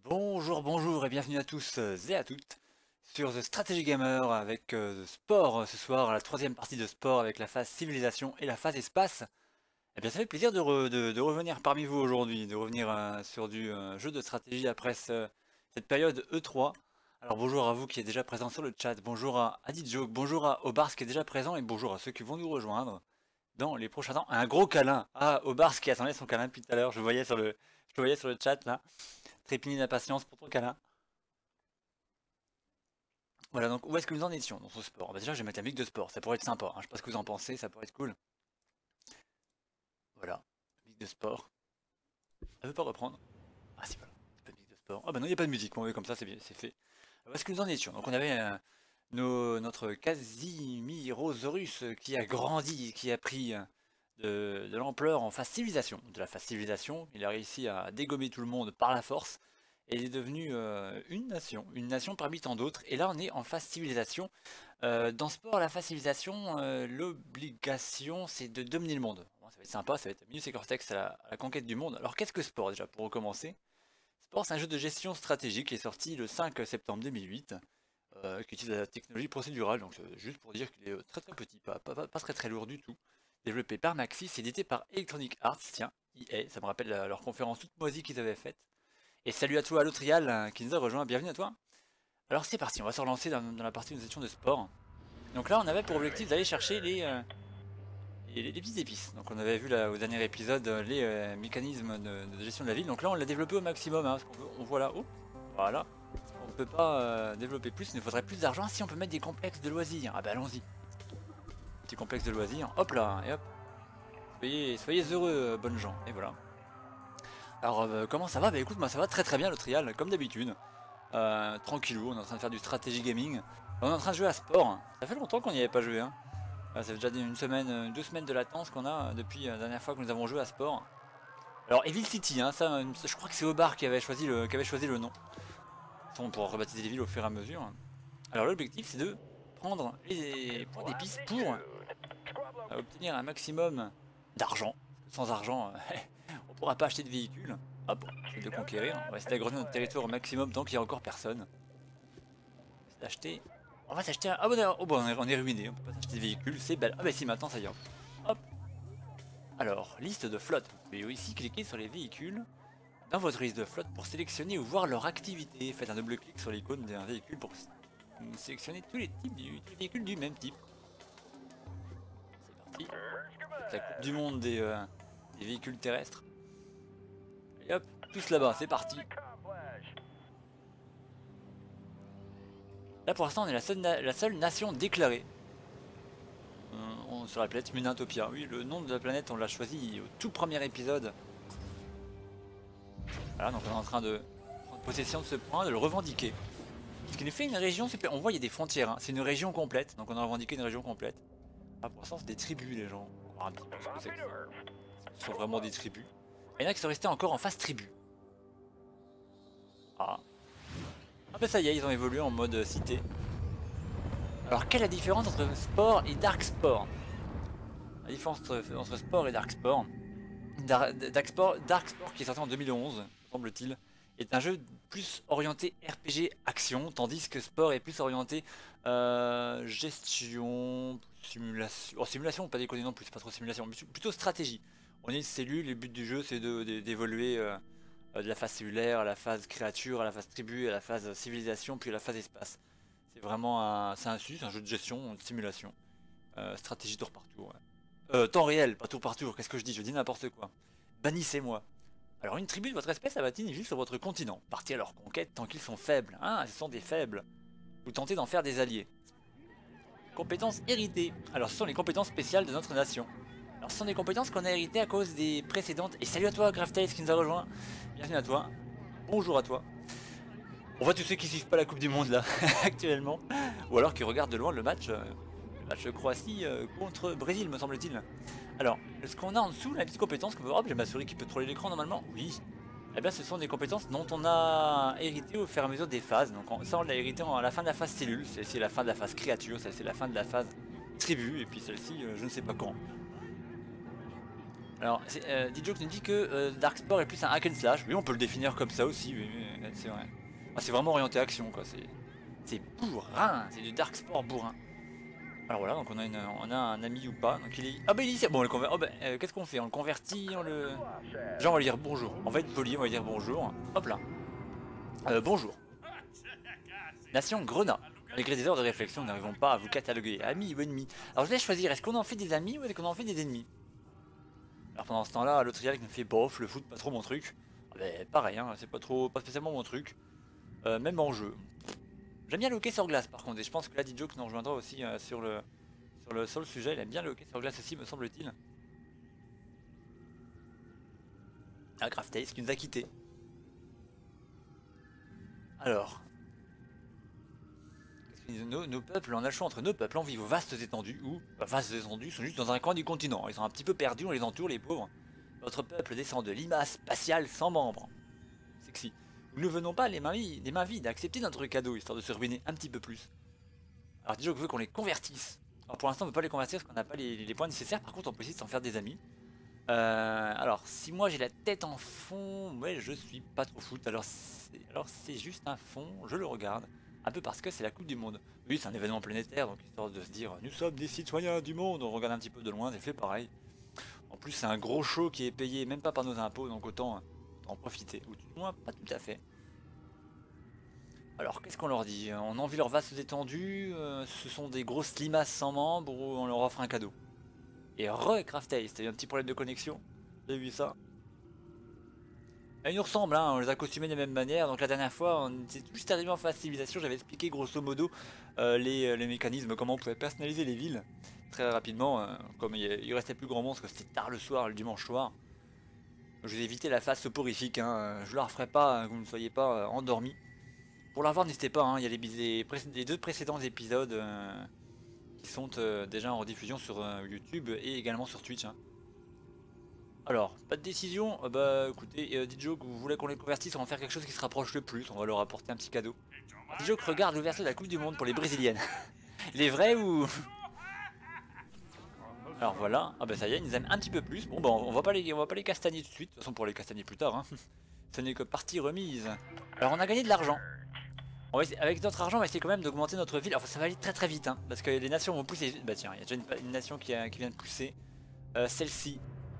Bonjour, bonjour et bienvenue à tous et à toutes sur The Strategy Gamer avec Sport ce soir, la troisième partie de Sport avec la phase civilisation et la phase espace. Eh bien ça fait plaisir de revenir parmi vous aujourd'hui, de revenir sur du jeu de stratégie après cette période E3. Alors bonjour à vous qui êtes déjà présents sur le chat, bonjour à Adidjoke, bonjour à Obars qui est déjà présent et bonjour à ceux qui vont nous rejoindre dans les prochains temps. Un gros câlin à Obars qui attendait son câlin depuis tout à l'heure, je le voyais sur le chat là. Trépigner d'impatience pour ton câlin. Voilà, donc où est-ce que nous en étions dans ce sport? Bah déjà, je vais mettre la musique de sport, ça pourrait être sympa, hein. Je sais pas ce que vous en pensez, ça pourrait être cool. Voilà, musique de sport. Elle veut pas reprendre? Ah si, voilà, pas de musique de sport. Ah bah non, il n'y a pas de musique, bon, oui, comme ça c'est bien, c'est fait. Où est-ce que nous en étions? Donc on avait notre Casimirosaurus qui a grandi, qui a pris de l'ampleur en phase civilisation. De la phase civilisation, il a réussi à dégommer tout le monde par la force. Et il est devenu une nation parmi tant d'autres. Et là, on est en phase civilisation. Dans Sport, la phase civilisation, l'obligation, c'est de dominer le monde. Bon, ça va être sympa, ça va être Minus et Cortex à la conquête du monde. Alors, qu'est-ce que Sport, déjà, pour recommencer? Sport, c'est un jeu de gestion stratégique qui est sorti le 5 septembre 2008, qui utilise la technologie procédurale. Donc, juste pour dire qu'il est très très petit, pas très très lourd du tout. Développé par Maxis, édité par Electronic Arts. Tiens, EA, ça me rappelle leur conférence toute moisie qu'ils avaient faite. Et salut à toi, à l'Autrial qui nous a rejoint, bienvenue à toi. Alors c'est parti, on va se relancer dans la partie où nous étions de sport. Donc là on avait pour objectif d'aller chercher les petites épices. Donc on avait vu là au dernier épisode les mécanismes de gestion de la ville. Donc là on l'a développé au maximum, hein, parce qu'on voit là-haut. Voilà. On ne peut pas développer plus, il nous faudrait plus d'argent si on peut mettre des complexes de loisirs. Ah bah allons-y. Petit complexe de loisirs, hop là, et hop. Soyez heureux, bonnes gens, et voilà. Alors comment ça va? Bah écoute, moi ça va très très bien le trial, comme d'habitude. Tranquillou, on est en train de faire du stratégie gaming. On est en train de jouer à sport. Ça fait longtemps qu'on n'y avait pas joué, hein. Ça fait déjà une semaine, 2 semaines de latence qu'on a depuis la dernière fois que nous avons joué à sport. Alors Evil City, hein, ça, je crois que c'est Obar qui avait choisi le nom. On pourra rebaptiser les villes au fur et à mesure. Alors l'objectif c'est de prendre les points d'épices pour obtenir un maximum d'argent. Sans argent, on pourra pas acheter de véhicules. Hop, c'est de conquérir. On va essayer d'agrandir notre territoire au maximum tant qu'il y a encore personne. On va s'acheter un. Ah bon, oh, bon, on est ruiné, on peut pas s'acheter de véhicules, c'est belle. Ah bah si, maintenant ça y est. Hop. Alors, liste de flotte. Vous pouvez ici cliquer sur les véhicules dans votre liste de flotte pour sélectionner ou voir leur activité. Faites un double clic sur l'icône d'un véhicule pour sélectionner tous les types tous les véhicules du même type. C'est parti. La coupe du monde des véhicules terrestres. Et hop, tous là-bas, c'est parti. Là pour l'instant on est la seule nation déclarée sur la planète Munatopia. Oui, le nom de la planète on l'a choisi au tout premier épisode. Voilà, donc on est en train de prendre possession de ce point, de le revendiquer. Ce qui nous fait une région super. On voit il y a des frontières, hein. C'est une région complète, donc on a revendiqué une région complète. Ah, pour l'instant c'est des tribus les gens. On va voir un petit peu ce que c'est que ça. Ce sont vraiment des tribus. Et il y en a qui sont restés encore en phase tribu. Ah. Ah bah ça y est, ils ont évolué en mode cité. Alors quelle est la différence entre sport et dark sport? La différence entre sport et dark sport. Dark Sport qui est sorti en 2011, semble-t-il, est un jeu plus orienté RPG action, tandis que sport est plus orienté gestion, simulation. Oh, simulation, pas déconner non plus, c'est pas trop simulation, mais plutôt stratégie. On est une cellule, le but du jeu c'est d'évoluer de la phase cellulaire à la phase créature, à la phase tribu, à la phase civilisation, puis à la phase espace. C'est vraiment un jeu de gestion, de simulation. Stratégie tour par tour. Ouais. Temps réel, pas tour par tour, qu'est-ce que je dis? Je dis n'importe quoi. Bannissez-moi. Alors une tribu de votre espèce va-t-il vivre sur votre continent? Partez à leur conquête tant qu'ils sont faibles. Hein, ce sont des faibles. Vous tentez d'en faire des alliés. Compétences héritées. Alors ce sont les compétences spéciales de notre nation. Alors ce sont des compétences qu'on a héritées à cause des précédentes. Et salut à toi Graftails qui nous a rejoint. Bienvenue à toi. Bonjour à toi. On voit tous ceux qui suivent pas la Coupe du Monde là, actuellement. Ou alors qui regardent de loin le match Croatie contre Brésil me semble-t-il. Alors, ce qu'on a en dessous, la petite compétence que hop, j'ai ma souris qui peut troller l'écran normalement, oui. Eh bien ce sont des compétences dont on a hérité au fur et à mesure des phases. Donc ça on l'a hérité à la fin de la phase cellule, celle-ci est la fin de la phase créature, celle-ci est la fin de la phase tribu, et puis celle-ci je ne sais pas quand. Alors, Dijoke nous dit que Darksport est plus un hack and slash. Oui, on peut le définir comme ça aussi, oui, c'est vrai. Ah, c'est vraiment orienté action, quoi. C'est bourrin, c'est du Darksport bourrin. Alors voilà, donc on a un ami ou pas. Donc il est. Ah bah il est ici. Bon, oh, bah, qu'est-ce qu'on fait? On le convertit, on le. Déjà, on va lui dire bonjour. On va être poli, on va lui dire bonjour. Hop là. Bonjour. Nation Grenat. Malgré des heures de réflexion, nous n'arrivons pas à vous cataloguer, amis ou ennemis. Alors je vais choisir, est-ce qu'on en fait des amis ou est-ce qu'on en fait des ennemis? Alors pendant ce temps-là, l'autre qui me fait bof, le foot, pas trop mon truc. Ah bah, pareil, hein, c'est pas spécialement mon truc. Même en jeu. J'aime bien le hockey sur glace par contre, et je pense que là Dijoke nous rejoindra aussi sur le sujet. Il aime bien le hockey sur glace aussi, me semble-t-il. Ah, Craftace qui nous a quittés. Alors. Nos peuples, on a le choix entre nos peuples, on vit aux vastes étendues, ou vastes étendues sont juste dans un coin du continent. Ils sont un petit peu perdus, on les entoure, les pauvres. Notre peuple descend de limaces spatiales sans membres. Sexy. Nous ne venons pas les mains vides, accepter notre cadeau, histoire de se ruiner un petit peu plus. Alors Dijoke veut qu'on les convertisse. Alors pour l'instant on ne peut pas les convertir parce qu'on n'a pas les points nécessaires, par contre on peut essayer de s'en faire des amis. Alors si moi j'ai la tête en fond, ouais je suis pas trop foot, alors c'est juste un fond, je le regarde. Un peu parce que c'est la Coupe du Monde. Oui, c'est un événement planétaire, donc histoire de se dire nous sommes des citoyens du monde, on regarde un petit peu de loin, c'est fait pareil. En plus c'est un gros show qui est payé même pas par nos impôts, donc autant en profiter. Ou du moins pas tout à fait. Alors qu'est-ce qu'on leur dit? On envie leurs vastes étendues, ce sont des grosses limaces sans membres ou on leur offre un cadeau? Et Craftace, t'as eu un petit problème de connexion? J'ai vu ça. Ils nous ressemblent, hein, on les a costumés de la même manière. Donc la dernière fois, on était juste arrivé en phase civilisation, j'avais expliqué grosso modo les mécanismes, comment on pouvait personnaliser les villes. Très rapidement, comme il restait plus grand monde, parce que c'était tard le soir, le dimanche soir. Je vous ai évité la phase soporifique, hein, je ne la referai pas, que vous ne soyez pas endormis. Pour l'avoir, n'hésitez pas, hein, il y a les deux précédents épisodes qui sont déjà en rediffusion sur YouTube et également sur Twitch. Hein. Alors, pas de décision, bah écoutez, Dijoke, vous voulez qu'on les convertisse, on va faire quelque chose qui se rapproche le plus, on va leur apporter un petit cadeau. Dijoke regarde l'ouverture de la Coupe du Monde pour les Brésiliennes. Les vrais ou... Alors voilà, ah bah ça y est, ils nous aiment un petit peu plus. Bon bah on va pas les castagner tout de suite, de toute façon pour les castagner plus tard, hein. Ce n'est que partie remise. Alors on a gagné de l'argent. Avec notre argent on va essayer quand même d'augmenter notre ville, enfin ça va aller très très vite, hein, parce que les nations vont pousser. Bah tiens, il y a déjà une nation qui vient de pousser, celle-ci.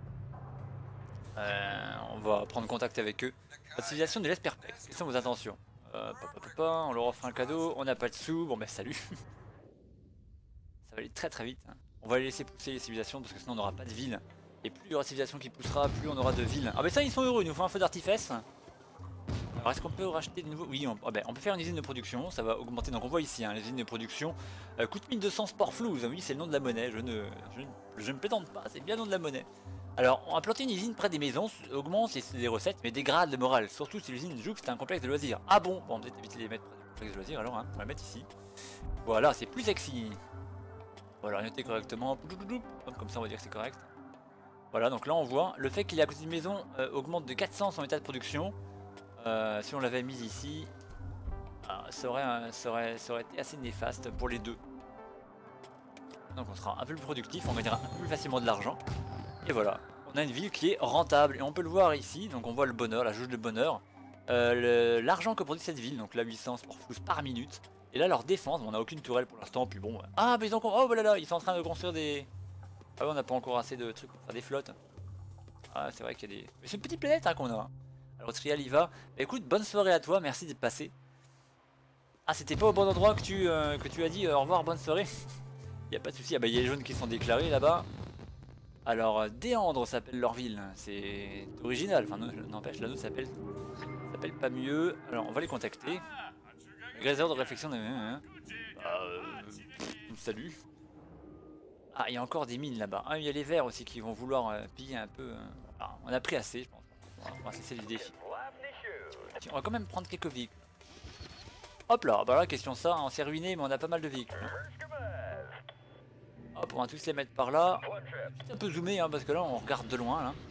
On va prendre contact avec eux. La civilisation de l'Esperpex, quelles sont vos intentions? On leur offre un cadeau, on n'a pas de sous, bon bah salut. Ça va aller très très vite. Hein. On va les laisser pousser les civilisations parce que sinon on n'aura pas de ville. Et plus il y aura de civilisation qui poussera, plus on aura de villes. Ah bah ça ils sont heureux, ils nous font un feu d'artifice. Alors est-ce qu'on peut racheter de nouveau? Oui, on peut faire une usine de production, ça va augmenter. Donc on voit ici, hein, l'usine de production coûte 1200 sport flouze. Oui, c'est le nom de la monnaie, je ne plaisante pas, c'est bien le nom de la monnaie. Alors, on va planter une usine près des maisons, augmente les recettes, mais dégrade le moral. Surtout si l'usine joue que c'est un complexe de loisirs. Ah bon? Bon, on va peut-être éviter de les mettre près du complexe de loisirs alors, hein. On va la mettre ici. Voilà, c'est plus sexy. Voilà, orienté correctement. Comme ça, on va dire que c'est correct. Voilà, donc là, on voit le fait qu'il est à côté d'une maison augmente de 400 son état de production. Si on l'avait mis ici, ça aurait été assez néfaste pour les deux. Donc, on sera un peu plus productif, on gagnera un peu plus facilement de l'argent. Et voilà, on a une ville qui est rentable et on peut le voir ici, donc on voit le bonheur, la jauge de bonheur, l'argent que produit cette ville, donc la 800 sport flouze par minute, et là leur défense, on n'a aucune tourelle pour l'instant, puis bon, ah mais ils ont, oh voilà là, ils sont en train de construire des, ah ouais, on n'a pas encore assez de trucs pour faire des flottes, ah c'est vrai qu'il y a des, mais c'est une petite planète hein, qu'on a, alors Trial y va, bah, écoute, bonne soirée à toi, merci d'être passé, ah c'était pas au bon endroit que tu as dit au revoir, bonne soirée, y a pas de souci, ah bah il y a les jaunes qui sont déclarés là-bas. Alors, Déandre s'appelle leur ville, c'est original, enfin n'empêche, la nôtre s'appelle pas mieux. Alors, on va les contacter. Réserve de réflexion de... salut. Ah, il y a encore des mines là-bas. Ah, il y a les verts aussi qui vont vouloir piller un peu. Alors, on a pris assez, je pense. On va cesser les défis. On va quand même prendre quelques véhicules. Hop là, bah là, question ça, on s'est ruiné, mais on a pas mal de véhicules. Hop, on va tous les mettre par là. C'est un peu zoomé hein, parce que là on regarde de loin là.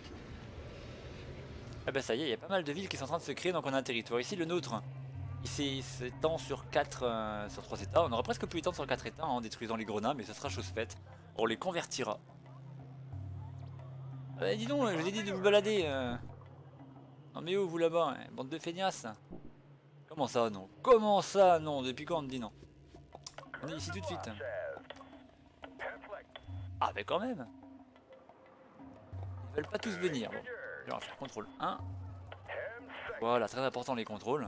Ah bah ça y est, il y a pas mal de villes qui sont en train de se créer, donc on a un territoire. Ici le nôtre, il s'étend sur 3 états. On aurait presque pu étendre sur 4 états en détruisant les grenats, mais ça sera chose faite. On les convertira. Dis donc, je vous ai dit de vous balader. Non mais où vous là-bas, hein, bande de feignasses. Comment ça non? Comment ça non? Depuis quand on me dit non? On est ici tout de suite. Ah mais quand même. Ils veulent pas tous venir. Bon, on va faire contrôle 1. Voilà, très important les contrôles.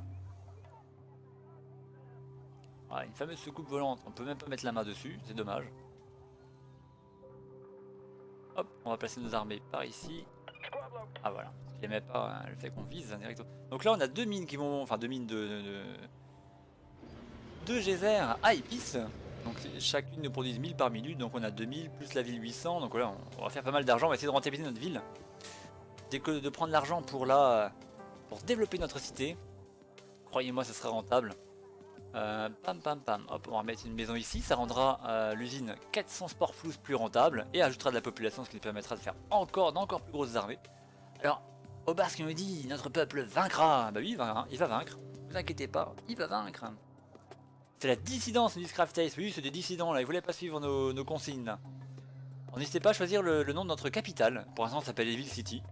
Ah, une fameuse soucoupe volante, on peut même pas mettre la main dessus, c'est dommage. Hop, on va placer nos armées par ici. Ah voilà, parce qu'il aimait pas hein, le fait qu'on vise directement. Donc là on a deux mines qui vont, enfin deux mines de geysers à épices. Donc chacune nous produit 1000 par minute, donc on a 2000 plus la ville 800. Donc voilà, on va faire pas mal d'argent, on va essayer de rentabiliser notre ville. Dès que de prendre l'argent pour développer notre cité. Croyez-moi, ça sera rentable. Pam pam pam, hop, on va mettre une maison ici, ça rendra l'usine 400 sport flous plus rentable et ajoutera de la population, ce qui nous permettra de faire d'encore plus grosses armées. Alors, Obarsk me dit, notre peuple vaincra. Bah oui, il va vaincre, ne vous inquiétez pas, il va vaincre. C'est la dissidence, nous dit Scraftace, oui, c'est des dissidents là, ils voulaient pas suivre nos consignes là. N'hésitez pas à choisir le nom de notre capitale, pour l'instant ça s'appelle Evil City.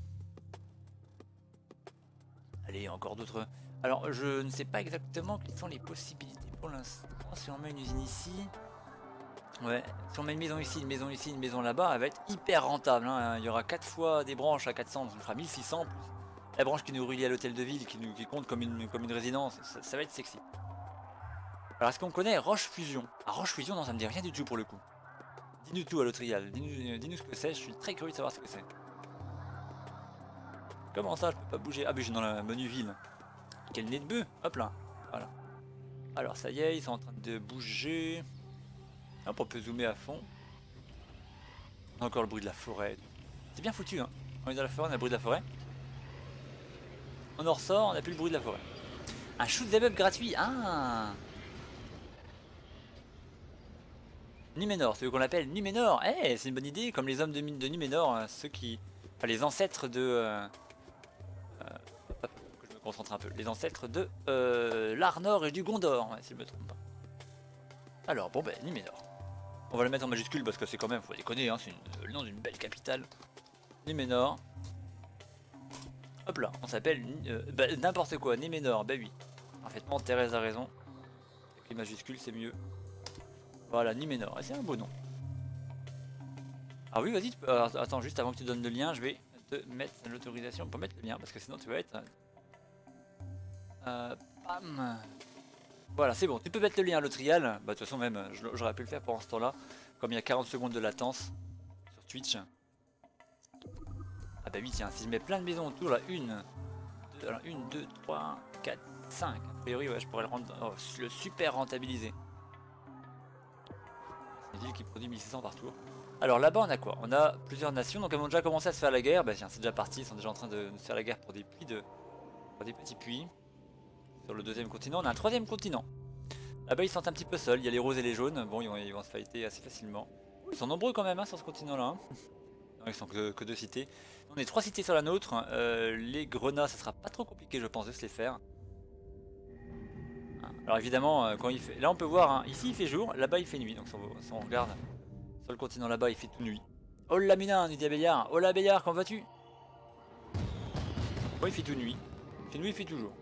Allez, encore d'autres... Alors, je ne sais pas exactement quelles sont les possibilités pour l'instant. Si on met une usine ici... Ouais, si on met une maison ici, une maison ici, une maison là-bas, elle va être hyper rentable. Hein. Il y aura 4 fois des branches à 400, donc on fera 1600. Plus la branche qui nous relie à l'hôtel de ville, qui compte comme une résidence. Ça va être sexy. Alors, est-ce qu'on connaît Roche Fusion? Ah, Roche Fusion, non, ça me dit rien du tout pour le coup. Dis-nous tout à l'Autrial. Dis-nous ce que c'est, je suis très curieux de savoir ce que c'est. Comment ça, je peux pas bouger? Ah, mais je suis dans le menu ville. Quel nez de bœuf, hop là, voilà. Alors ça y est, ils sont en train de bouger. Hop, on peut zoomer à fond. Encore le bruit de la forêt. C'est bien foutu, hein. On est dans la forêt, on a le bruit de la forêt. On en ressort, on n'a plus le bruit de la forêt. Un shoot them up gratuit, ah. Numénor, c'est ce qu'on l'appelle Numénor. Eh, c'est une bonne idée, comme les hommes de mine de Numénor, ceux qui... Enfin, les ancêtres de... concentre un peu, les ancêtres de l'Arnor et du Gondor, ouais, si je me trompe pas. Alors, bon ben, Numénor. On va le mettre en majuscule parce que c'est quand même, faut déconner, hein, c'est le nom d'une belle capitale. Numénor. Hop là, on s'appelle n'importe quoi, Numénor, bah oui. Parfaitement, Thérèse a raison. Avec les majuscules, c'est mieux. Voilà, Numénor, et c'est un beau nom. Ah oui, vas-y, attends, juste avant que tu donnes le lien, je vais te mettre l'autorisation pour mettre le lien, parce que sinon tu vas être... Bam. Voilà, c'est bon, tu peux mettre le lien à l'Autrial. Bah de toute façon même, j'aurais pu le faire pendant ce temps-là. Comme il y a 40 secondes de latence sur Twitch. Ah bah oui tiens, si je mets plein de maisons autour là, 1, 2, 3, 4, 5. A priori ouais, je pourrais le rendre le super rentabiliser. C'est une ville qui produit 1600 par tour. Alors là-bas on a quoi? On a plusieurs nations, donc elles ont déjà commencé à se faire la guerre. Bah tiens, c'est déjà parti, ils sont déjà en train de se faire la guerre pour des puits pour des petits puits. Sur le deuxième continent, on a un troisième continent. Là-bas ils sont un petit peu seuls, il y a les roses et les jaunes, bon ils vont se fighter assez facilement. Ils sont nombreux quand même hein, sur ce continent-là. Hein. Non, ils sont que 2 cités. On est 3 cités sur la nôtre, les grenats ça sera pas trop compliqué je pense de se les faire. Alors évidemment quand il fait... Là on peut voir, hein, ici il fait jour, là-bas il fait nuit, donc si on regarde sur le continent là-bas il fait tout nuit. Oh la mina, nous dit Abéliard, oh la Abéliard, comment vas-tu? Bon il fait tout nuit, il fait nuit, il fait toujours.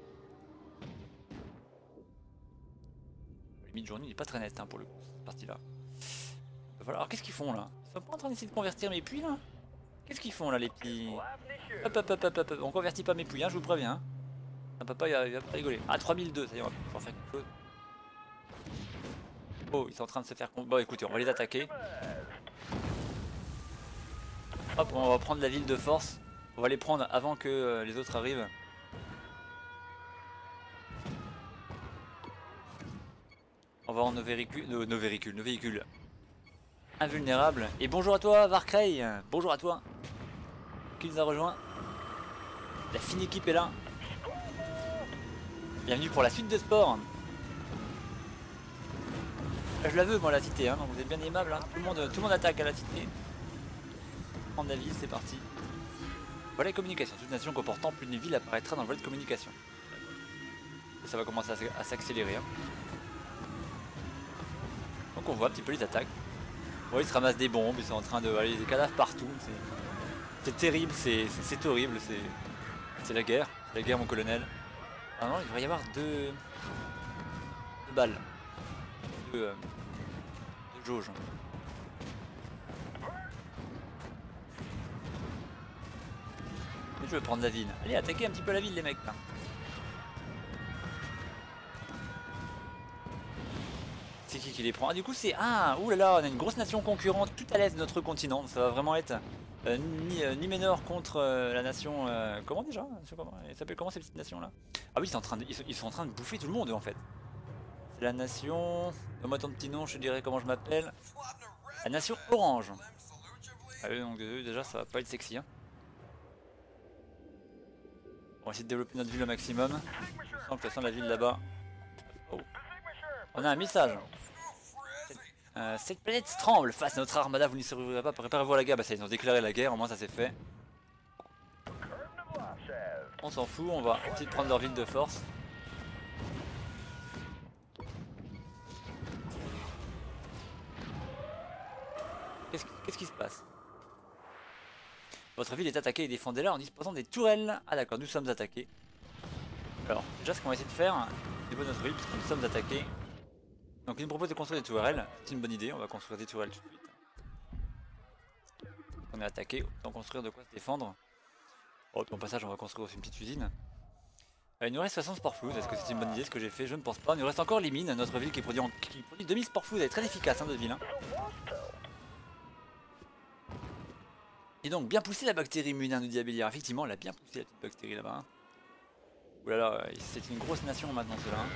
Limite journée il est pas très net hein, pour le coup, cette partie là. Alors qu'est-ce qu'ils font là? Ils sont pas en train d'essayer de convertir mes puits là? Qu'est-ce qu'ils font là les petits... Hop, on convertit pas mes puits hein, je vous préviens. Hein. Un papa il va pas rigoler. Ah 3002, ça y est on va pouvoir faire quelque chose. Oh ils sont en train de se faire... Bon écoutez on va les attaquer. Hop on va prendre la ville de force. On va les prendre avant que les autres arrivent. On va en nos véhicules invulnérables. Et bonjour à toi Varkrey, bonjour à toi qui nous a rejoint. La fine équipe est là. Bienvenue pour la suite de sport. Je la veux moi la cité, hein. Donc vous êtes bien aimable, hein. Tout le monde attaque à la cité. Prendre la ville, c'est parti. Voilà les communications. Toute nation comportant plus d'une ville apparaîtra dans le volet de communication. Et ça va commencer à s'accélérer. Hein. Donc on voit un petit peu les attaques. Ouais, ils se ramassent des bombes, ils sont en train de... Allez, des cadavres partout. C'est terrible, c'est horrible, c'est la guerre mon colonel. Ah non, il devrait y avoir deux balles, deux jauges. Mais je veux prendre la ville. Allez, attaquez un petit peu la ville les mecs là. C'est qui les prend? Ah du coup c'est... Ah, oulala, on a une grosse nation concurrente tout à l'est de notre continent. Ça va vraiment être Numénor contre la nation... comment déjà? Elle s'appelle comment ces petites nations là? Ah oui, ils sont en train de bouffer tout le monde en fait. C'est la nation... Donne-moi ton petit nom, je te dirai comment je m'appelle. La nation orange. Ah oui, donc déjà ça va pas être sexy hein. On va essayer de développer notre ville au maximum. Je sens que de toute façon la ville là-bas... Oh. On a un message. Cette planète tremble face à notre armada, vous n'y survivrez pas, préparez-vous à la guerre. Bah ça ils ont déclaré la guerre, au moins ça c'est fait. On s'en fout, on va essayer de prendre leur ville de force. Qu'est-ce qui se passe? Votre ville est attaquée et défendez-la en disposant des tourelles. Ah d'accord, nous sommes attaqués. Alors, déjà ce qu'on va essayer de faire au niveau de notre ville, puisque nous sommes attaqués. Donc il nous propose de construire des tourelles, c'est une bonne idée, on va construire des tourelles tout de suite. On est attaqué, autant construire de quoi se défendre. Oh, au passage on va construire aussi une petite usine. Il nous reste 60 sport flouze, est-ce que c'est une bonne idée ce que j'ai fait? Je ne pense pas. Il nous reste encore les mines, notre ville qui produit 2000 sport flouze, elle est très efficace hein, notre ville. Hein. Et donc bien poussé la bactérie immune, nous dit Abéliard. Effectivement elle a bien poussé la petite bactérie là-bas. Hein. Oulala, c'est une grosse nation maintenant cela. Hein.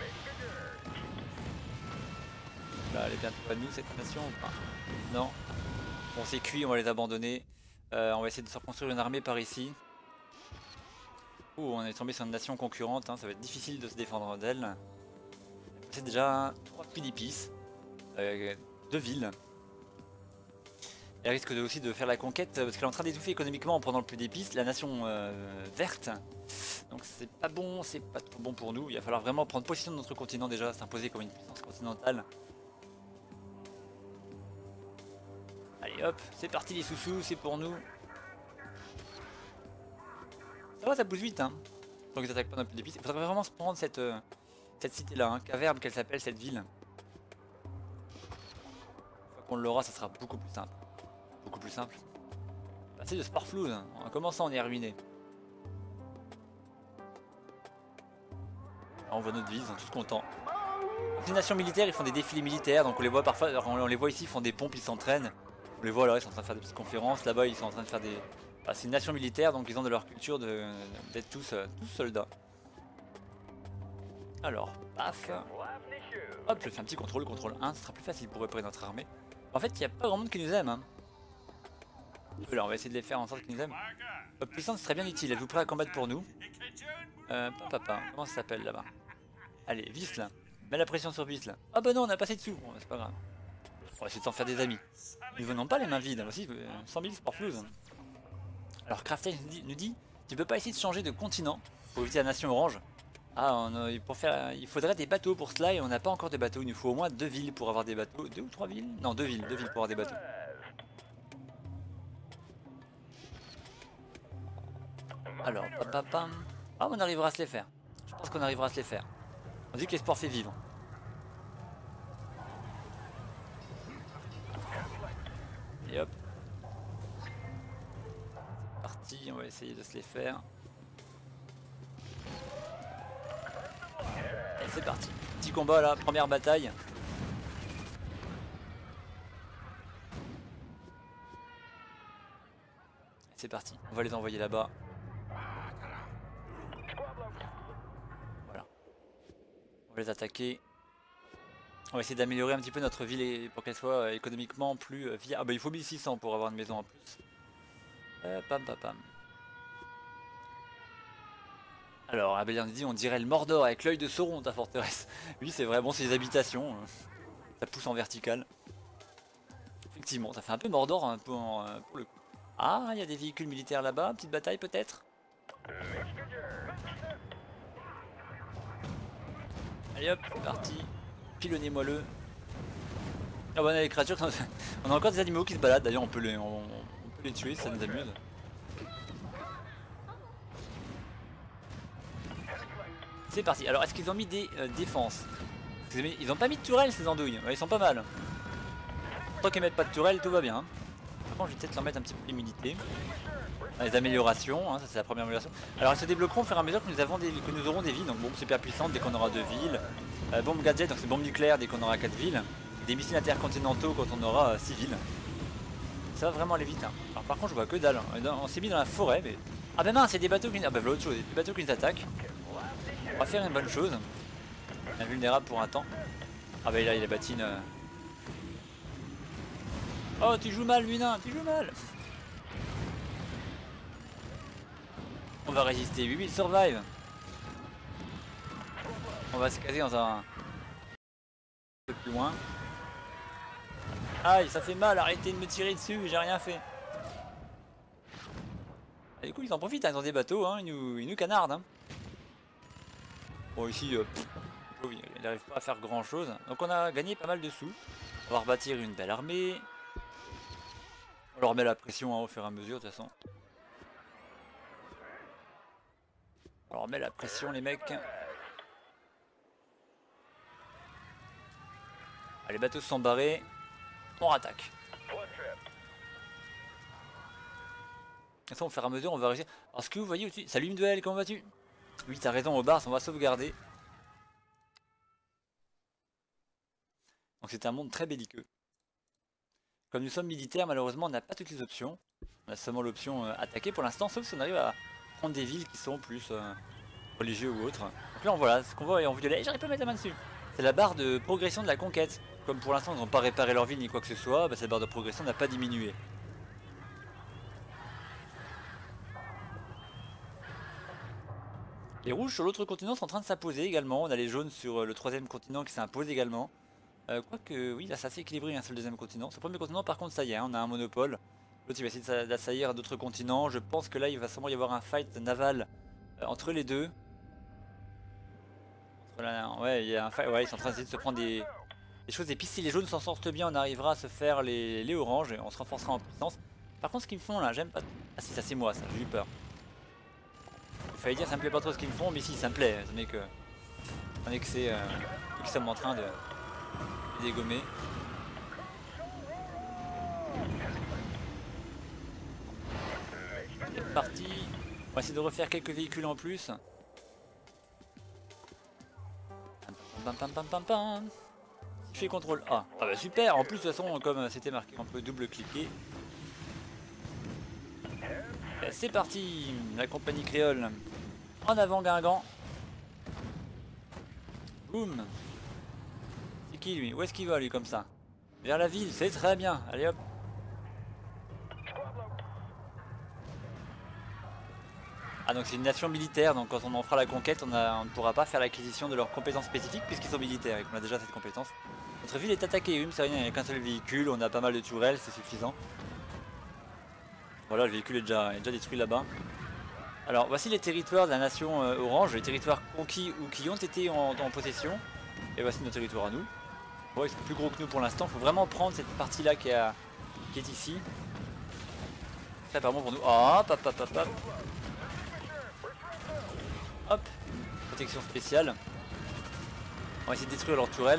Là, elle est bientôt à nous cette nation ou pas? Non. Bon c'est cuit, on va les abandonner. On va essayer de se reconstruire une armée par ici. Ouh, on est tombé sur une nation concurrente, hein. Ça va être difficile de se défendre d'elle. C'est déjà 3 puits d'épices. 2 villes. Elle risque aussi de faire la conquête parce qu'elle est en train d'étouffer économiquement en prenant le puits d'épices. La nation verte. Donc c'est pas bon, c'est pas trop bon pour nous. Il va falloir vraiment prendre possession de notre continent déjà, s'imposer comme une puissance continentale. Allez hop, c'est parti les sous-sous, c'est pour nous. Ça va, ça pousse vite hein. Tant qu'ils attaquent pas notre puits d'épices. Il faudrait vraiment se prendre cette cité là, hein. Caverbe qu'elle s'appelle cette ville. Une fois qu'on l'aura, ça sera beaucoup plus simple. Beaucoup plus simple. Passer de sport flouze, hein. En commençant on est ruiné. On voit notre ville, ils sont tous contents. Les nations militaires, ils font des défilés militaires, donc on les voit parfois, on les voit ici, ils font des pompes, ils s'entraînent. On les voit là, ils sont en train de faire des petites conférences, là-bas ils sont en train de faire des... Bah, c'est une nation militaire, donc ils ont de leur culture d'être tous soldats. Alors, paf. Hop, je fais un petit contrôle 1, ce sera plus facile pour réparer notre armée. En fait, il n'y a pas grand monde qui nous aime. Hein. Là, on va essayer de les faire en sorte qu'ils nous aiment. Puissance serait bien utile, êtes-vous prêt à combattre pour nous? Papa, comment ça s'appelle là-bas? Allez, vis là. Mets la pression sur vis là. Ah bah non, on a passé dessous. Bon, c'est pas grave. On va essayer de s'en faire des amis. Nous venons pas les mains vides. Voici 100 000 sport flouze. Alors Craftel nous dit, tu peux pas essayer de changer de continent pour éviter la nation orange? Ah, il faudrait des bateaux pour cela et on n'a pas encore de bateaux. Il nous faut au moins 2 villes pour avoir des bateaux. 2 ou 3 villes? Non, 2 villes pour avoir des bateaux. Alors, pam. Ah, on arrivera à se les faire. Je pense qu'on arrivera à se les faire. On dit que les sports fait vivre. Et hop. C'est parti, on va essayer de se les faire. Et c'est parti. Petit combat là, première bataille. C'est parti, on va les envoyer là-bas. Voilà. On va les attaquer. On va essayer d'améliorer un petit peu notre ville pour qu'elle soit économiquement plus viable. Ah bah il faut 1600 pour avoir une maison en plus. Pam. Alors, Abélian dit, on dirait le Mordor avec l'œil de Sauron, ta forteresse. Oui, c'est vrai, bon, c'est des habitations. Ça pousse en vertical. Effectivement, ça fait un peu Mordor un peu pour le coup. Ah, il y a des véhicules militaires là-bas, petite bataille peut-être. Allez hop, c'est parti. Pilonnez-moi-le. Ah bah on a les créatures, on a encore des animaux qui se baladent, d'ailleurs on peut les tuer, ça nous amuse. C'est parti. Alors, est-ce qu'ils ont mis des défenses? Ils ont pas mis de tourelle, ces andouilles. Ouais, ils sont pas mal. Tant qu'ils mettent pas de tourelle, tout va bien. Par contre, je vais peut-être leur mettre un petit peu d'immunité. Les améliorations, hein, ça c'est la première amélioration. Alors, elles se débloqueront au fur et à mesure que nous aurons des villes. Donc, bombe super puissante dès qu'on aura 2 villes. Bombe gadget, donc c'est bombe nucléaire dès qu'on aura 4 villes. Des missiles intercontinentaux quand on aura 6 villes. Ça va vraiment aller vite. Hein. Alors, par contre, je vois que dalle. On s'est mis dans la forêt, mais. Ah, ben mince, c'est des bateaux qui. Ah, ben voilà autre chose. Des bateaux qui nous attaquent. On va faire une bonne chose. Invulnérable pour un temps. Ah, bah là, il a bâti une. Oh, tu joues mal, Lunin, tu joues mal. On va résister. Oui, survive. On va se caser dans un peu plus loin. Aïe, ça fait mal, arrêtez de me tirer dessus, j'ai rien fait. Et du coup, ils en profitent, hein, ils ont des bateaux, hein, ils nous canardent. Hein. Bon, ici, il n'arrive pas à faire grand chose. Donc, on a gagné pas mal de sous. On va rebâtir une belle armée. On leur met la pression hein, au fur et à mesure, de toute façon. On leur met la pression, les mecs. Ah, les bateaux sont barrés. On rattaque. Et ça, au fur et à mesure, on va réussir. Parce que vous voyez aussi. Salut Mduel, comment vas-tu? Oui, t'as raison, au bar, on va sauvegarder. Donc, c'est un monde très belliqueux. Comme nous sommes militaires, malheureusement, on n'a pas toutes les options. On a seulement l'option attaquer pour l'instant, sauf si on arrive à prendre des villes qui sont plus religieux ou autres. Donc là, on voit ce qu'on voit en violet. J'arrive pas à mettre la main dessus. C'est la barre de progression de la conquête. Comme pour l'instant, ils n'ont pas réparé leur ville ni quoi que ce soit, bah, cette barre de progression n'a pas diminué. Les rouges sur l'autre continent sont en train de s'imposer également. On a les jaunes sur le troisième continent qui s'imposent également. Quoique, oui, là c'est assez équilibré hein, sur le deuxième continent. Sur le premier continent, par contre, ça y est, hein, on a un monopole. L'autre il va essayer d'assaillir d'autres continents. Je pense que là il va sûrement y avoir un fight naval entre les deux. Ouais, il y a un fight. Ouais, ils sont en train d'essayer de se prendre des choses. Et puis si les jaunes s'en sortent bien, on arrivera à se faire les oranges et on se renforcera en puissance. Par contre, ce qu'ils me font là, j'aime pas. Ah, si, ça c'est moi, ça, j'ai eu peur. Il fallait dire, ça me plaît pas trop ce qu'ils me font, mais si, ça me plaît. Ce n'est que. C'est qu'ils sommes en train de dégommer. C'est parti. On va essayer de refaire quelques véhicules en plus. Pam pam pam pam pam. Je fais CTRL A. Ah bah super. En plus de toute façon comme c'était marqué, on peut double cliquer. C'est parti. La compagnie créole. En avant Guingamp. Boum. C'est qui lui? Où est-ce qu'il va lui comme ça? Vers la ville, c'est très bien. Allez hop. Ah donc c'est une nation militaire, donc quand on en fera la conquête, on ne pourra pas faire l'acquisition de leurs compétences spécifiques puisqu'ils sont militaires et qu'on a déjà cette compétence. Notre ville est attaquée, oui mais c'est rien, il n'y a qu'un seul véhicule, on a pas mal de tourelles, c'est suffisant. Voilà, le véhicule est déjà détruit là-bas. Alors voici les territoires de la nation orange, les territoires conquis ou qui ont été en possession. Et voici nos territoires à nous. Bon, ils sont plus gros que nous pour l'instant, il faut vraiment prendre cette partie-là qui est ici. Ça apparemment pour nous. Hop, hop, hop, hop, hop. Hop, protection spéciale. On va essayer de détruire leur tourelle.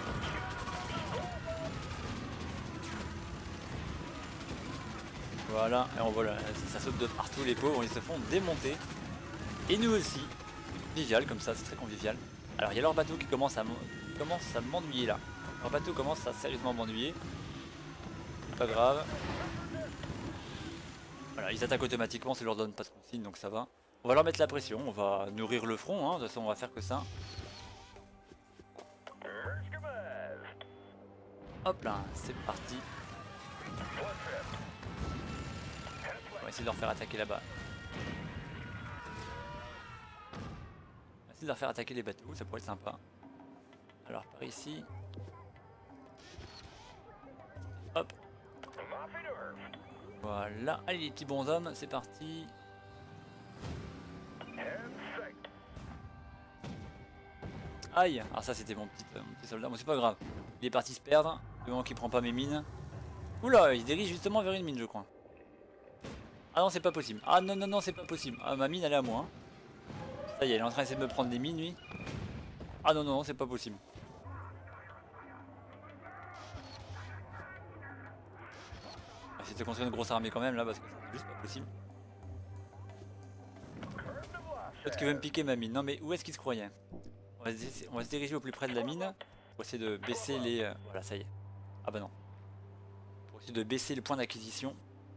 Voilà, et on voit là, ça saute de partout les pauvres, ils se font démonter. Et nous aussi. Convivial comme ça, c'est très convivial. Alors il y a leur bateau qui commence à m'ennuyer là. Leur bateau commence à sérieusement m'ennuyer. Pas grave. Voilà, ils attaquent automatiquement, ça leur donne pas de consigne donc ça va. On va leur mettre la pression, on va nourrir le front, hein. De toute façon on va faire que ça. Hop là, c'est parti. On va essayer de leur faire attaquer là-bas. On va essayer de leur faire attaquer les bateaux, ça pourrait être sympa. Alors par ici. Hop. Voilà, allez les petits bonshommes, c'est parti. Aïe, alors ça c'était mon petit soldat, bon c'est pas grave. Il est parti se perdre, du moment qu'il prend pas mes mines. Oula, il se dirige justement vers une mine je crois. Ah non c'est pas possible, ah non non non c'est pas possible. Ah ma mine elle est à moi. Ça y est, il est en train d'essayer de me prendre des mines, lui. Ah non, non, non, c'est pas possible. On va essayer de construire une grosse armée quand même là, parce que c'est juste pas possible. L'autre qui veut me piquer ma mine. Non mais où est-ce qu'il se croyait? On va se diriger au plus près de la mine pour essayer de baisser les... Voilà, ça y est. Ah bah non. Pour essayer de baisser le point d'acquisition.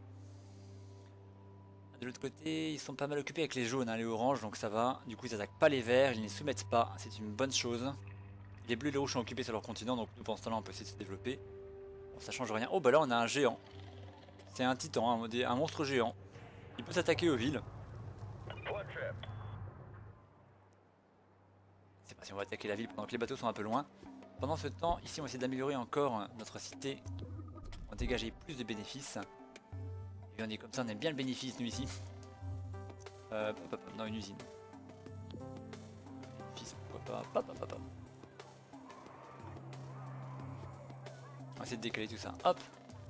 De l'autre côté, ils sont pas mal occupés avec les jaunes, hein, les oranges, donc ça va. Du coup, ils attaquent pas les verts, ils ne les soumettent pas. C'est une bonne chose. Les bleus et les rouges sont occupés sur leur continent, donc nous, pendant ce temps-là, on peut essayer de se développer. Bon, ça change rien. Oh bah là, on a un géant. C'est un titan, un monstre géant. Il peut s'attaquer aux villes. C'est pas si on va attaquer la ville pendant que les bateaux sont un peu loin. Pendant ce temps, ici on va essayer d'améliorer encore notre cité. On va dégager plus de bénéfices. Et puis on est comme ça, on aime bien le bénéfice nous ici. Dans une usine. Bénéfice, pourquoi pas. On va essayer de décaler tout ça. Hop.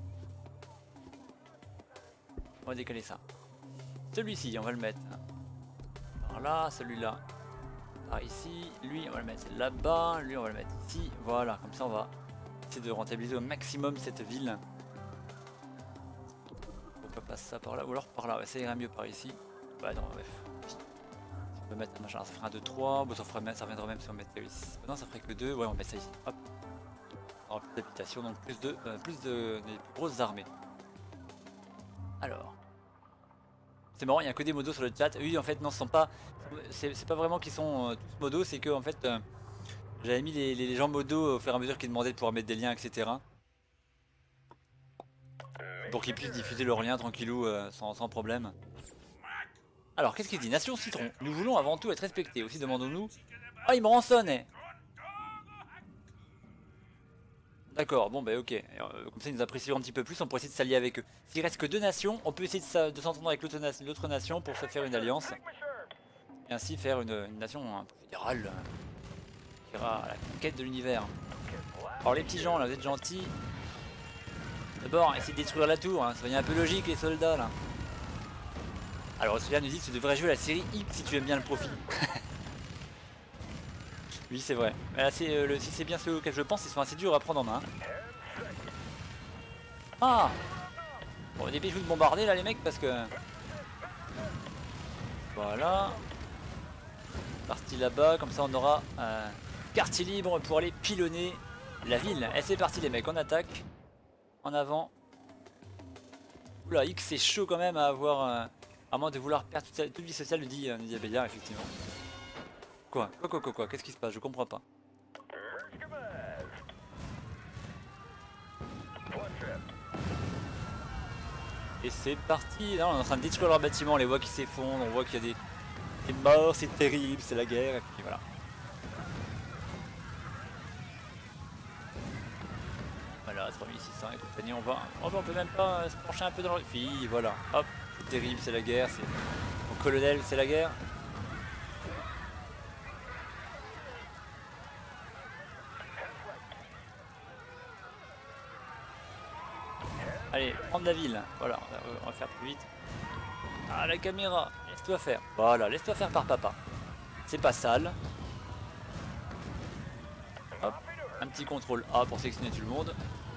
On va décaler ça. Celui-ci, on va le mettre par là, celui-là par ici, lui on va le mettre là-bas, lui on va le mettre ici, voilà, comme ça on va essayer de rentabiliser au maximum cette ville. Pourquoi pas ça par là, ou alors par là, ouais, ça irait mieux par ici. Bah non, bref. Si on peut mettre un machin, ça ferait un 2, 3, bon, ça reviendra même si on mettait ici. Non, ça ferait que 2, ouais on met ça ici, hop. On aura plus d'habitation, donc plus des plus grosses armées. Alors. C'est marrant, il n'y a que des modos sur le chat. Oui, en fait, non, ce sont pas. C'est pas vraiment qu'ils sont tous modos, c'est que en fait, j'avais mis les gens modos au fur et à mesure qu'ils demandaient de pouvoir mettre des liens, etc. Pour qu'ils puissent diffuser leurs liens tranquillou, sans problème. Alors, qu'est-ce qu'il dit? Nation Citron. Nous voulons avant tout être respectés. Aussi, demandons-nous. Ah, il me rançonne, eh. D'accord, bon bah ok, comme ça ils nous apprécieront un petit peu plus, on pourrait essayer de s'allier avec eux. S'il reste que 2 nations, on peut essayer de s'entendre avec l'autre nation pour se faire une alliance. Et ainsi faire une nation un peu fédérale qui ira à la conquête de l'univers. Alors les petits gens là, vous êtes gentils. D'abord, essayez de détruire la tour, hein. Soyez un peu logique les soldats là. Alors celui-là nous dit que tu devrais jouer la série X si tu aimes bien le profit. Oui c'est vrai. Mais là, si c'est bien ceux auxquels je pense, ils sont assez durs à prendre en main. Ah bon, dépêchez-vous de bombarder là les mecs parce que... Voilà. Parti là-bas, comme ça on aura quartier libre pour aller pilonner la ville. Et c'est parti les mecs, on attaque. En avant. Oula, X c'est chaud quand même à avoir... à moins de vouloir perdre toute vie sociale, nous dit Abéliard, effectivement. Quoi qu'est-ce qui se passe? Je comprends pas. Et c'est parti. Là on est en train de détruire leur bâtiment, on les voit qui s'effondrent, on voit qu'il y a des morts, c'est terrible, c'est la guerre, et puis voilà. Voilà, 3600 et compagnie, on peut même pas se pencher un peu dans le... Puis voilà, hop, c'est terrible, c'est la guerre, c'est... Mon colonel, c'est la guerre. Allez, prendre la ville, voilà, on va faire plus vite. Ah, la caméra, laisse-toi faire. Voilà, laisse-toi faire par papa. C'est pas sale. Hop, un petit contrôle A pour sélectionner tout le monde.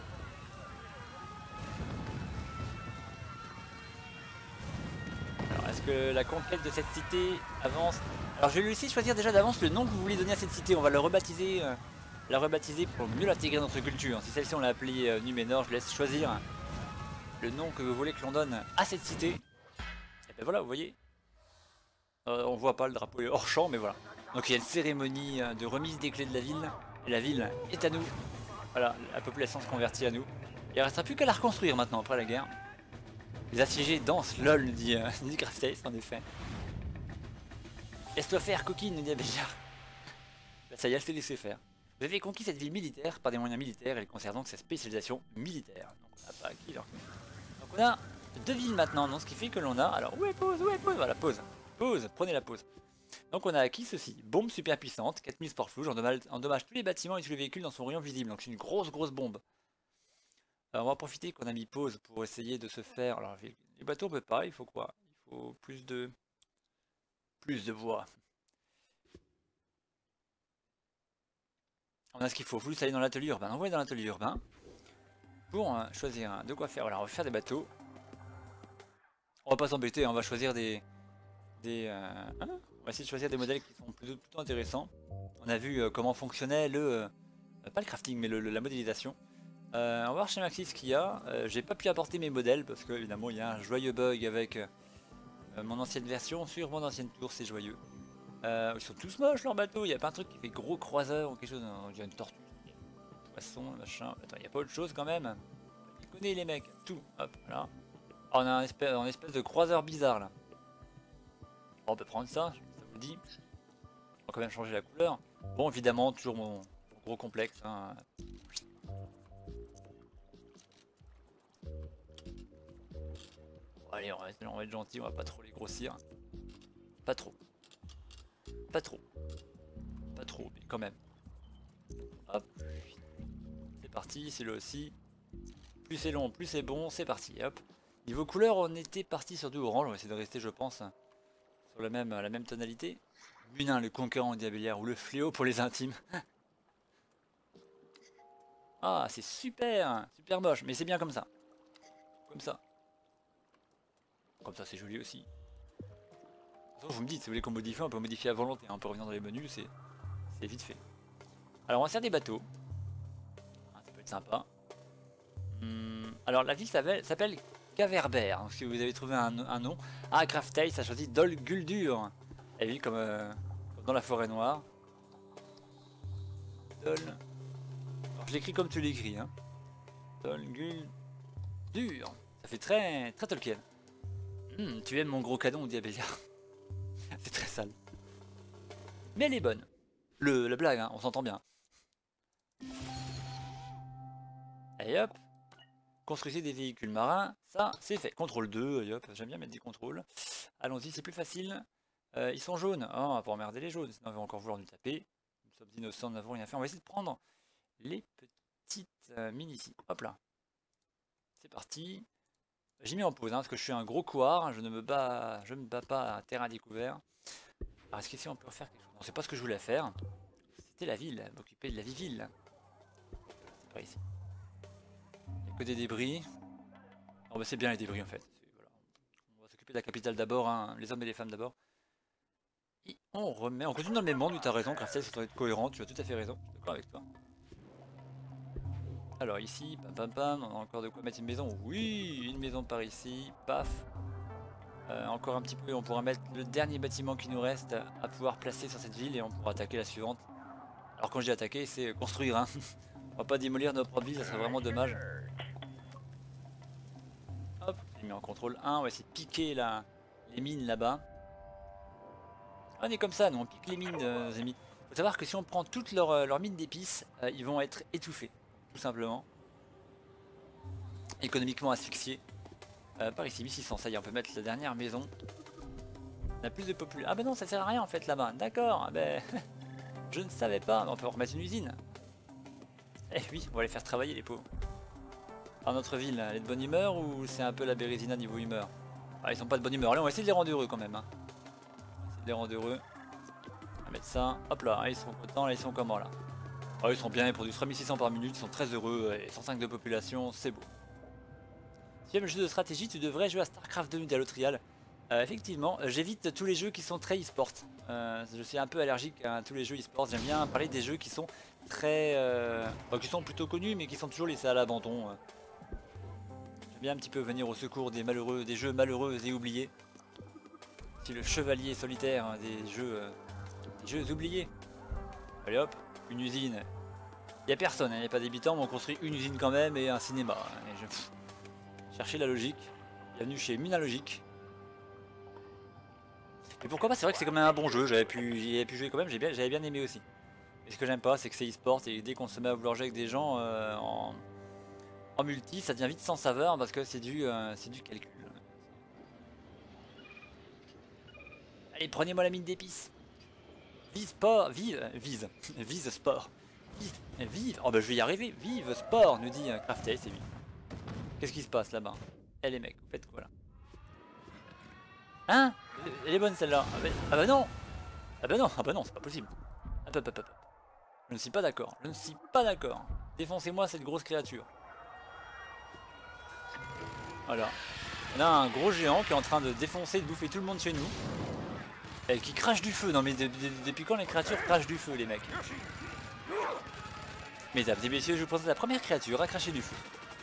Alors, est-ce que la conquête de cette cité avance? Alors, je vais lui aussi choisir déjà d'avance le nom que vous voulez donner à cette cité. On va le rebaptiser, la rebaptiser pour mieux l'intégrer dans notre culture. Si celle-ci on l'a appelée Numénor, je laisse choisir le nom que vous voulez que l'on donne à cette cité. Et ben voilà, vous voyez. On voit pas, le drapeau est hors champ, mais voilà. Donc il y a une cérémonie de remise des clés de la ville. Et la ville est à nous. Voilà, la population se convertit à nous. Il ne restera plus qu'à la reconstruire maintenant, après la guerre. Les assiégés dansent, lol, nous dit Craftace, en effet. Laisse-toi faire, coquine, nous dit Abéjar. Bah, ça y est, elle s'est laissé faire. Vous avez conquis cette ville militaire par des moyens militaires, elle conserve donc sa spécialisation militaire. Donc on n'a pas acquis leur... Donc on a 2 villes maintenant, donc ce qui fait que l'on a... Alors où est pause? Voilà, pause. Pause, prenez la pause. Donc on a acquis ceci, bombe super puissante, 4000 sport flouge, endommage tous les bâtiments et tous les véhicules dans son rayon visible, donc c'est une grosse bombe. Alors on va profiter qu'on a mis pause pour essayer de se faire... Alors les bateaux on peut pas, il faut quoi? Il faut plus de bois. On a ce qu'il faut, faut juste aller dans l'atelier urbain. On va aller dans l'atelier urbain pour choisir de quoi faire. Voilà, on va faire des bateaux. On va pas s'embêter, on va choisir on va essayer de choisir des modèles qui sont plutôt intéressants. On a vu comment fonctionnait pas le crafting, mais la modélisation. On va voir chez Maxis ce qu'il y a. J'ai pas pu apporter mes modèles parce que évidemment il y a un joyeux bug avec mon ancienne version sur mon ancienne tour, c'est joyeux. Ils sont tous moches leurs bateaux, il n'y a pas un truc qui fait gros croiseur ou quelque chose, il y a une tortue, poisson, machin. Attends, il n'y a pas autre chose quand même. Ils connaissent les mecs, tout, hop, là. Ah, on a un espèce de croiseur bizarre là. Bon, on peut prendre ça, ça vous dit. On va quand même changer la couleur. Bon, évidemment, toujours mon gros complexe. Hein. Bon, allez, on va être gentil, on va pas trop les grossir. Pas trop. Pas trop. Pas trop, mais quand même. Hop. C'est parti, c'est le aussi. Plus c'est long, plus c'est bon, c'est parti. Hop. Niveau couleur, on était parti sur du orange. On va essayer de rester, je pense, sur la même tonalité. Munin, le conquérant diabélière, ou le fléau pour les intimes. Ah, c'est super, super moche, mais c'est bien comme ça. Comme ça. Comme ça, c'est joli aussi. Vous me dites, si vous voulez qu'on modifie, on peut modifier à volonté. On peut revenir dans les menus, c'est vite fait. Alors, on va faire des bateaux. Ah, ça peut être sympa. Alors, la ville s'appelle Caverbère. Donc, si vous avez trouvé un nom. Ah, Craftail, ça choisit Dol Guldur. Et oui, comme dans la forêt noire. Dol. Alors, je l'écris comme tu l'écris. Hein. Dol Guldur. Ça fait très Tolkien. Tu aimes mon gros canon, Diabélia. C'est très sale. Mais elle est bonne. La blague, hein, on s'entend bien. Allez hop. Construisez des véhicules marins. Ça, c'est fait. Contrôle 2. Allez hop. J'aime bien mettre des contrôles. Allons-y, c'est plus facile. Ils sont jaunes. Oh, on va pas emmerder les jaunes. Sinon, on va encore vouloir nous taper. Nous sommes innocents, nous n'avons rien fait. On va essayer de prendre les petites mines ici. Hop là. C'est parti. J'ai mis en pause hein, parce que je suis un gros couard. Je ne me bats pas à terrain découvert. Alors est-ce qu'ici on peut refaire quelque chose? Non, c'est pas ce que je voulais faire. C'était la ville, m'occuper de la ville. C'est pas ici. Il n'y a que des débris. Oh, bah, c'est bien les débris en fait. Voilà. On va s'occuper de la capitale d'abord, hein, les hommes et les femmes d'abord. Et on continue dans le même monde, tu as raison, Craftel, ça doit être cohérent, tu as tout à fait raison, je suis d'accord avec toi. Alors ici, pam, on a encore de quoi mettre une maison. Oui, une maison par ici, paf. Encore un petit peu, on pourra mettre le dernier bâtiment qui nous reste à pouvoir placer sur cette ville et on pourra attaquer la suivante. Alors quand je dis attaquer, c'est construire. Hein. On va pas démolir notre propre ville, ça serait vraiment dommage. Hop, j'ai mis en contrôle 1, on va essayer de piquer les mines là-bas. On est comme ça, nous on pique les mines, les amis. Faut savoir que si on prend toutes leurs mines d'épices, ils vont être étouffés, tout simplement. Économiquement asphyxiés. Par ici, 1600, ça y est, on peut mettre la dernière maison. On a plus de population. Ah bah non, ça sert à rien en fait là-bas. D'accord, ben je ne savais pas. On peut remettre une usine. Eh oui, on va les faire travailler les pauvres. Alors notre ville, elle est de bonne humeur ou c'est un peu la Bérésina niveau humeur? Ah, ils sont pas de bonne humeur. Allez, on va essayer de les rendre heureux quand même. Hein. On va essayer de les rendre heureux. On va mettre ça. Hop là, ils sont contents. Là, ils sont comment là? Oh, ils sont bien, ils produisent 3600 par minute. Ils sont très heureux. Et 105 de population, c'est beau. Si tu aimes le jeu de stratégie, tu devrais jouer à StarCraft 2 Nuit-à-Lotrial. Effectivement, j'évite tous les jeux qui sont très e-sport. Je suis un peu allergique à tous les jeux e-sport. J'aime bien parler des jeux qui sont très... qui sont plutôt connus, mais qui sont toujours laissés à l'abandon. J'aime bien un petit peu venir au secours des malheureux, des jeux malheureux et oubliés. C'est le chevalier solitaire hein, des jeux oubliés. Allez hop, une usine. Il n'y a personne, il n'y a pas d'habitants, mais on construit une usine quand même et un cinéma. Et chercher la logique. Bienvenue chez Minalogique. Et pourquoi pas, c'est vrai que c'est quand même un bon jeu, j'avais pu jouer quand même, j'avais bien aimé aussi. Mais ce que j'aime pas, c'est que c'est e-sport et dès qu'on se met à vouloir jouer avec des gens en multi, ça devient vite sans saveur parce que c'est du calcul. Allez, prenez-moi la mine d'épices. Vise sport, vise sport. Vive, oh bah je vais y arriver, vive sport, nous dit Craftel, c'est lui. Qu'est-ce qui se passe là-bas? Eh les mecs, vous faites quoi là? Hein? Elle est bonne celle-là. Ah bah non! Ah bah non, c'est pas possible. Hop. Je ne suis pas d'accord. Je ne suis pas d'accord. Défoncez-moi cette grosse créature. Voilà. On a un gros géant qui est en train de défoncer, de bouffer tout le monde chez nous. Et qui crache du feu. Non mais depuis quand les créatures crachent du feu les mecs? Mesdames et messieurs, je vous présente la première créature à cracher du feu.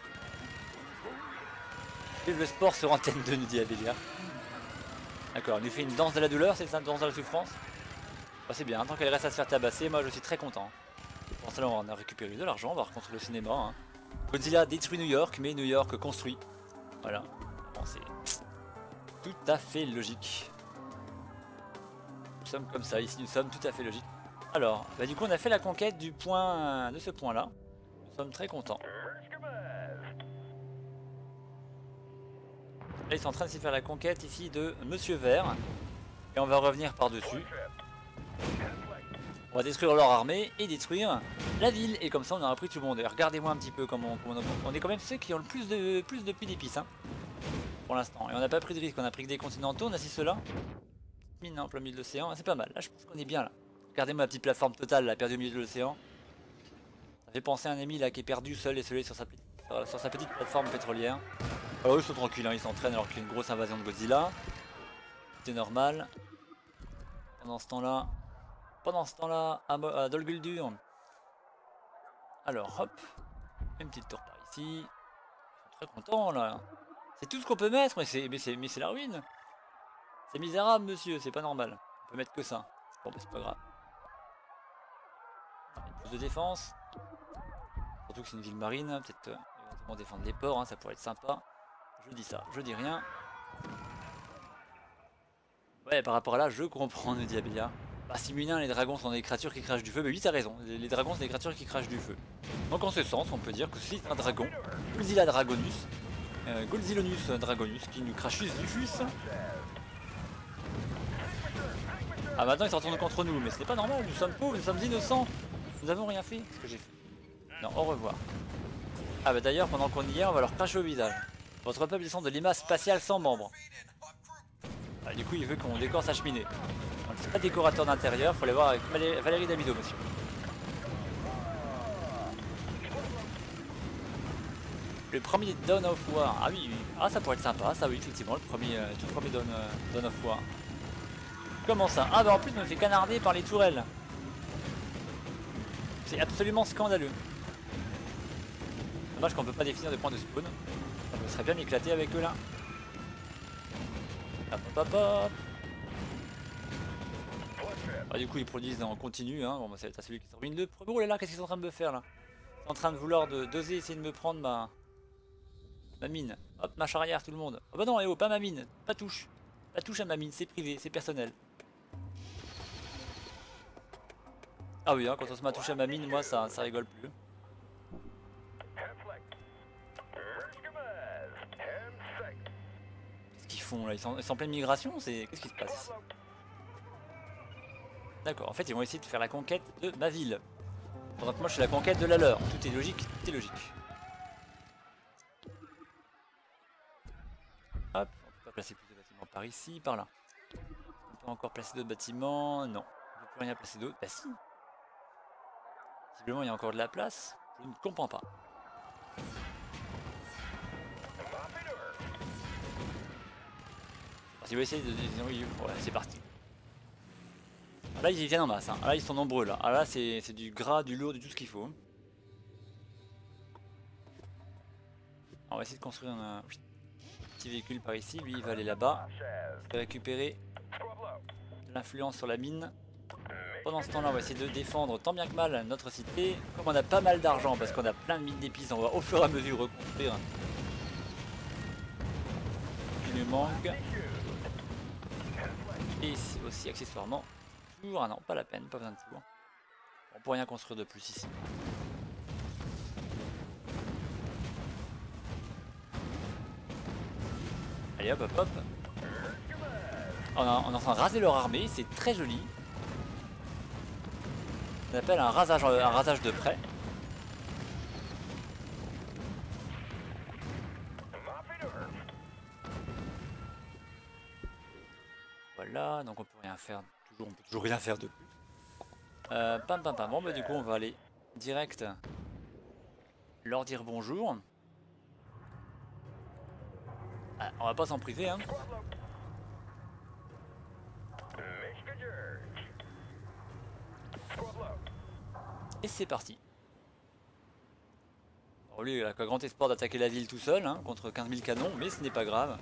Vive le sport sur antenne 2, nous dit Abélia. D'accord, elle nous fait une danse de la douleur, c'est ça, une danse de la souffrance? Bah, c'est bien, tant qu'elle reste à se faire tabasser, moi je suis très content. Pour ça, on a récupéré de l'argent, on va reconstruire le cinéma. Hein. Godzilla détruit New York, mais New York construit. Voilà, bon, c'est tout à fait logique. Nous sommes comme ça, ici nous sommes tout à fait logiques. Alors, bah, du coup on a fait la conquête du point, de ce point là. Nous sommes très contents. Là ils sont en train de s'y faire la conquête ici de Monsieur Vert. Et on va revenir par dessus. On va détruire leur armée et détruire la ville. Et comme ça on aura pris tout le monde. Et regardez-moi un petit peu comment on est quand même ceux qui ont le plus de puits d'épices hein, pour l'instant. Et on n'a pas pris de risque, on a pris que des continentaux, on a 6 ceux-là. Mine en plein milieu de l'océan, c'est pas mal. Là je pense qu'on est bien là. Regardez-moi la petite plateforme totale là, perdue au milieu de l'océan. Ça fait penser à un ami là qui est perdu seul et isolé sur sa petite plateforme pétrolière. Alors eux ils sont tranquilles, hein, ils s'entraînent alors qu'il y a une grosse invasion de Godzilla. C'est normal. Pendant ce temps-là, à Dol Guldur. Alors hop, une petite tour par ici. Ils sont très contents là. C'est tout ce qu'on peut mettre, mais c'est la ruine. C'est misérable monsieur, c'est pas normal. On peut mettre que ça. Bon bah c'est pas grave. Plus de défense. Surtout que c'est une ville marine, peut-être éventuellement défendre les ports, hein, ça pourrait être sympa. Je dis ça, je dis rien. Ouais, par rapport à là, je comprends, nous dit Abélia. Bah, Simunin, les dragons sont des créatures qui crachent du feu. Mais oui, t'as raison, les dragons, sont des créatures qui crachent du feu. Donc, en ce sens, on peut dire que c'est un dragon, Godzilla Dragonus, Godzillonus Dragonus, qui nous crache du fus. Ah, maintenant, ils se retournent contre nous, mais c'est pas normal, nous sommes pauvres, nous sommes innocents. Nous avons rien fait, ce que j'ai fait. Non, au revoir. Ah, bah d'ailleurs, pendant qu'on y est, on va leur cracher au visage. Votre peuple descend de l'IMA spatiale sans membres. Ah, du coup, il veut qu'on décore sa cheminée. C'est pas décorateur d'intérieur, faut aller voir avec Valérie Damido, monsieur. Le premier Dawn of War. Ah oui, oui. Ah ça pourrait être sympa, ça oui, effectivement, le premier, tout premier Dawn of War. Comment ça? Ah bah en plus, je me fais canarder par les tourelles. C'est absolument scandaleux. Dommage qu'on peut pas définir de points de spawn. Je serais bien m'éclater avec eux là. Hop hop hop hop. Ah, du coup ils produisent en continu, hein. Bon bah c'est celui qui se ruine le premier. Oh là là, qu'est-ce qu'ils sont en train de me faire là? Ils sont en train de vouloir d'oser essayer de me prendre ma mine. Hop, marche arrière tout le monde. Oh bah non, eh oh, pas ma mine, pas touche. Pas touche à ma mine, c'est privé, c'est personnel. Ah oui, hein, quand on se met à toucher à ma mine, moi ça rigole plus. Qu'est-ce qu'ils font là? Ils sont en pleine migration? Qu'est-ce qui se passe? D'accord, en fait ils vont essayer de faire la conquête de ma ville. Pendant que moi je fais la conquête de la leur. Tout est logique, tout est logique. Hop, on peut pas placer plus de bâtiments par ici, par là. On peut encore placer d'autres bâtiments? Non. On peut plus rien placer d'autre? Bah si. Visiblement il y a encore de la place. Je ne comprends pas. Si vous essayez de... Oui, voilà, c'est parti. Là ils viennent en masse, hein. Là ils sont nombreux là. Ah là c'est du gras, du lourd, du tout ce qu'il faut. On va essayer de construire un petit véhicule par ici. Lui il va aller là-bas. Il va récupérer de l'influence sur la mine. Pendant ce temps là on va essayer de défendre tant bien que mal notre cité. Comme on a pas mal d'argent parce qu'on a plein de mines d'épices, on va au fur et à mesure reconstruire. Il nous manque. Et aussi accessoirement. Ah non, pas la peine, pas besoin de tour. On peut rien construire de plus ici. Allez hop hop hop. On est en train de raser leur armée, c'est très joli. On appelle un rasage de près. Voilà, donc on peut rien faire. On peut toujours rien faire de plus. Pam pam pam. Bon bah du coup on va aller direct leur dire bonjour. Ah, on va pas s'en priver hein. Et c'est parti. Alors lui il a qu'un grand espoir d'attaquer la ville tout seul hein, contre 15 000 canons, mais ce n'est pas grave.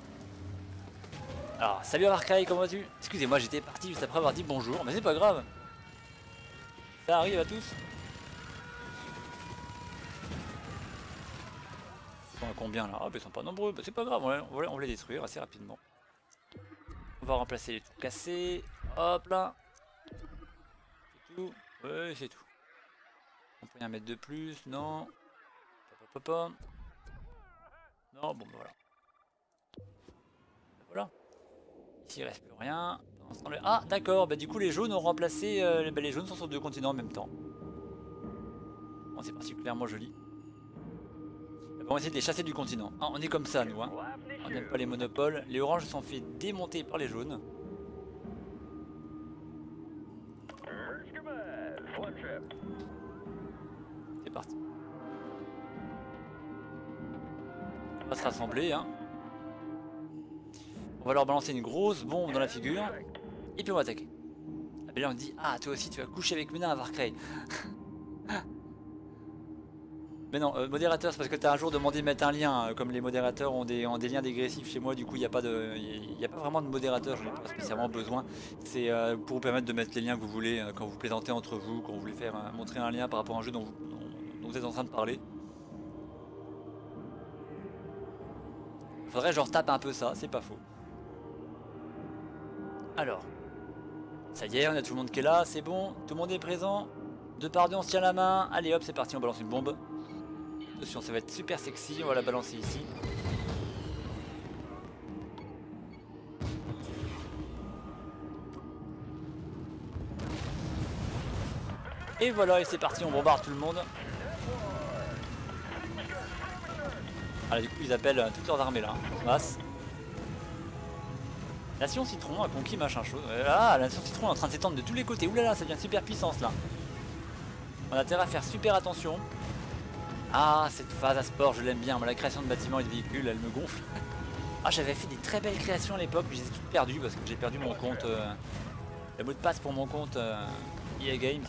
Alors salut Arcaï, comment vas-tu? Excusez-moi j'étais parti juste après avoir dit bonjour, mais c'est pas grave. Ça arrive à tous. Ils sont à combien là? Ah bah ils sont pas nombreux, bah, c'est pas grave, on va les détruire assez rapidement. On va remplacer les trucs cassés. Hop là. C'est tout. Ouais c'est tout. On peut y en mettre de plus, non. Hop, hop, hop. Non, bon bah voilà. Voilà. Ici il reste plus rien. Ah d'accord, bah du coup les jaunes ont remplacé. Les jaunes sont sur 2 continents en même temps. Bon c'est particulièrement joli. On va essayer de les chasser du continent. Ah, on est comme ça nous hein. On n'aime pas les monopoles. Les oranges sont fait démonter par les jaunes. C'est parti. On va se rassembler hein. On va leur balancer une grosse bombe dans la figure. Et puis on va attaquer. Et là on dit ah toi aussi tu vas coucher avec Mena à Warcry. Mais non, modérateur, c'est parce que tu as un jour demandé de mettre un lien. Comme les modérateurs ont des liens dégressifs chez moi, du coup il n'y a pas vraiment de modérateur, j'en ai pas spécialement besoin. C'est pour vous permettre de mettre les liens que vous voulez quand vous plaisantez entre vous, quand vous voulez faire montrer un lien par rapport à un jeu dont vous êtes en train de parler. Faudrait que je retape un peu ça, c'est pas faux. Alors, ça y est, on a tout le monde qui est là, c'est bon, tout le monde est présent. Deux par deux, on se tient la main. Allez hop, c'est parti, on balance une bombe. Attention, ça va être super sexy, on va la balancer ici. Et voilà, et c'est parti, on bombarde tout le monde. Ah, du coup, ils appellent toutes leurs armées là, masse. Nation Citron a conquis machin chose. Ah, la Nation Citron est en train de s'étendre de tous les côtés. Oulala, ça devient super puissance là. On a intérêt à faire super attention. Ah, cette phase à sport, je l'aime bien. La création de bâtiments et de véhicules, elle me gonfle. Ah, j'avais fait des très belles créations à l'époque, mais je les ai toutes perdues parce que j'ai perdu mon compte. Le mot de passe pour mon compte EA Games.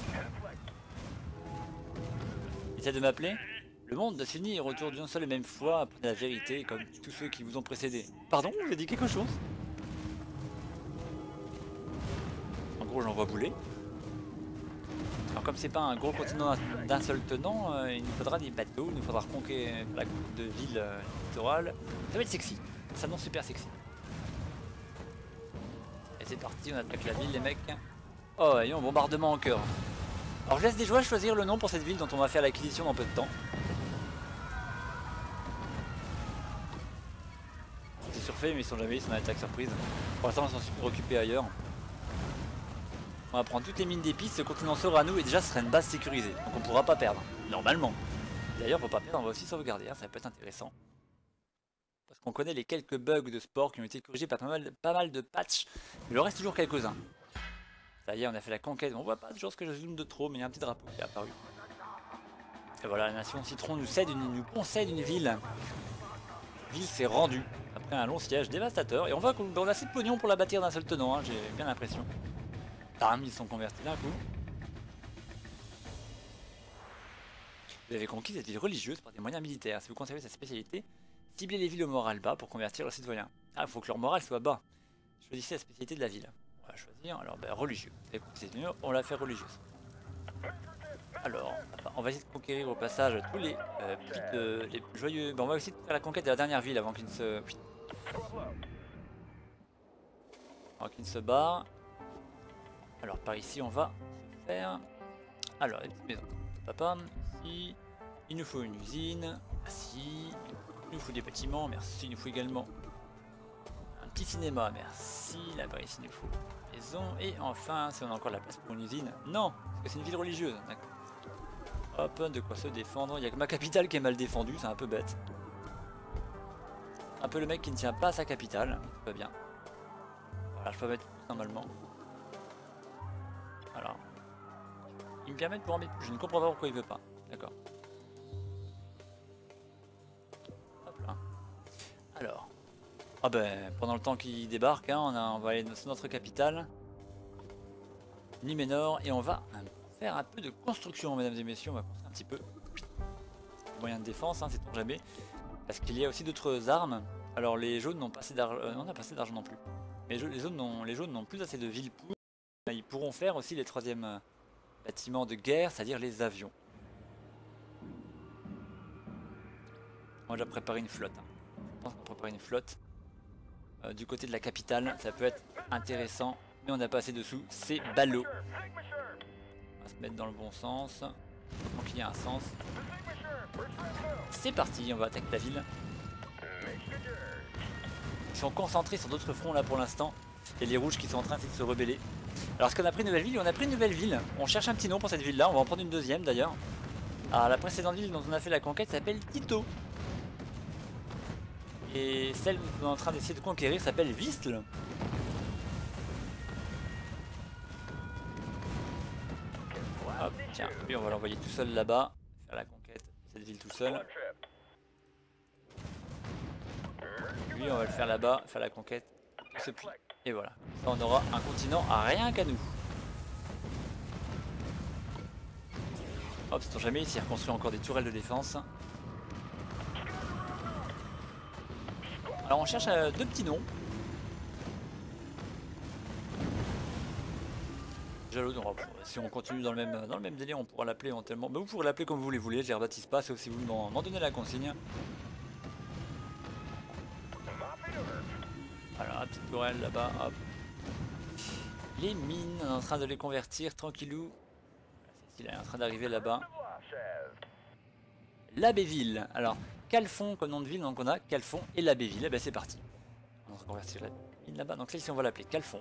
Essaie de m'appeler. Le monde doit s'unir autour d'une seule et même foi, apprenez la vérité comme tous ceux qui vous ont précédé. Pardon, j'ai dit quelque chose? En gros, j'envoie bouler. Alors comme c'est pas un gros continent d'un seul tenant, il nous faudra des bateaux, il nous faudra reconquérir la côte de ville littorale. Ça va être sexy, ça annonce super sexy. Et c'est parti, on attaque la ville les mecs. Oh et on bombardement en cœur. Alors je laisse des joueurs choisir le nom pour cette ville dont on va faire l'acquisition dans peu de temps. C'est surfait mais ils sont jamais, ils sont en attaque surprise. Pour l'instant ils sont super occupés ailleurs. On va prendre toutes les mines d'épices, ce continent sera à nous et déjà ce sera une base sécurisée. Donc on pourra pas perdre, normalement. D'ailleurs pour pas perdre on va aussi sauvegarder, hein, ça peut être intéressant. Parce qu'on connaît les quelques bugs de sport qui ont été corrigés par pas mal de patchs. Mais il en reste toujours quelques-uns. Ça y est, on a fait la conquête, on voit pas toujours ce que je zoome de trop, mais il y a un petit drapeau qui est apparu. Et voilà, la nation Citron nous concède une ville. La ville s'est rendue après un long siège dévastateur. Et on voit qu'on a assez de pognon pour la bâtir d'un seul tenant, hein, j'ai bien l'impression. Bam, ils sont convertis d'un coup. Vous avez conquis cette ville religieuse par des moyens militaires. Si vous conservez cette spécialité, ciblez les villes au moral bas pour convertir leurs citoyens. Ah, il faut que leur morale soit bas. Choisissez la spécialité de la ville. On va choisir, alors ben, religieux. On l'a fait religieuse. Alors, on va essayer de conquérir au passage tous les les joyeux... Ben, on va essayer de faire la conquête de la dernière ville avant qu'il ne se... Avant qu'il ne se barre. Alors par ici on va faire... Alors les petites maisons. Papa, ici, il nous faut une usine. Merci. Il nous faut des bâtiments, merci. Il nous faut également un petit cinéma, merci. Là par ici il nous faut une maison. Et enfin, si on a encore la place pour une usine. Non, parce que c'est une ville religieuse. D'accord. Hop, de quoi se défendre. Il n'y a que ma capitale qui est mal défendue, c'est un peu bête. Un peu le mec qui ne tient pas à sa capitale. Tout va bien. Voilà, je peux mettre plus normalement. Alors, Il me permet de pouvoir en mettre plus. Je ne comprends pas pourquoi il veut pas. D'accord. Hop là. Alors. Ah ben, pendant le temps qu'il débarque, hein, on va aller dans notre capitale. Numénor. Et on va faire un peu de construction, mesdames et messieurs. On va construire un petit peu. Moyen de défense, hein, sait-on jamais. Parce qu'il y a aussi d'autres armes. Alors les jaunes n'ont pas assez d'argent. On n'a pas assez d'argent non plus. Mais les jaunes n'ont plus assez de villes pour. Ils pourront faire aussi les troisièmes bâtiments de guerre, c'est-à-dire les avions. On va déjà préparer une flotte. Hein. Je pense qu'on prépare une flotte. Du côté de la capitale, ça peut être intéressant. Mais on n'a pas assez de sous, c'est ballot. On va se mettre dans le bon sens. Donc il y a un sens. C'est parti, on va attaquer la ville. Ils sont concentrés sur d'autres fronts là pour l'instant. Et les rouges qui sont en train de se rebeller. Alors, est-ce qu'on a pris une nouvelle ville? On a pris une nouvelle ville. On cherche un petit nom pour cette ville là. On va en prendre une deuxième d'ailleurs. Alors, la précédente ville dont on a fait la conquête s'appelle Tito. Et celle qu'on est en train d'essayer de conquérir s'appelle Vistle. Hop, tiens, lui on va l'envoyer tout seul là-bas. Faire la conquête de cette ville tout seul. Lui on va le faire là-bas, faire la conquête de ce puits. Et voilà, ça, on aura un continent à rien qu'à nous. Hop, c'est jamais ici, reconstruit encore des tourelles de défense. Alors on cherche deux petits noms. Jalo, si on continue dans le même délire, on pourra l'appeler éventuellement. Mais vous pourrez l'appeler comme vous les voulez, je les rebaptise pas, sauf si vous m'en donnez la consigne. Voilà, petite tourelle là-bas, hop. Les mines, on est en train de les convertir, tranquillou. Il est en train d'arriver là-bas. L'Abbéville. Alors, Calfon comme nom de ville, donc on a Calfon et l'Abbéville. Et ben c'est parti. On va convertir la mine là-bas. Donc celle-ci on va l'appeler Calfon.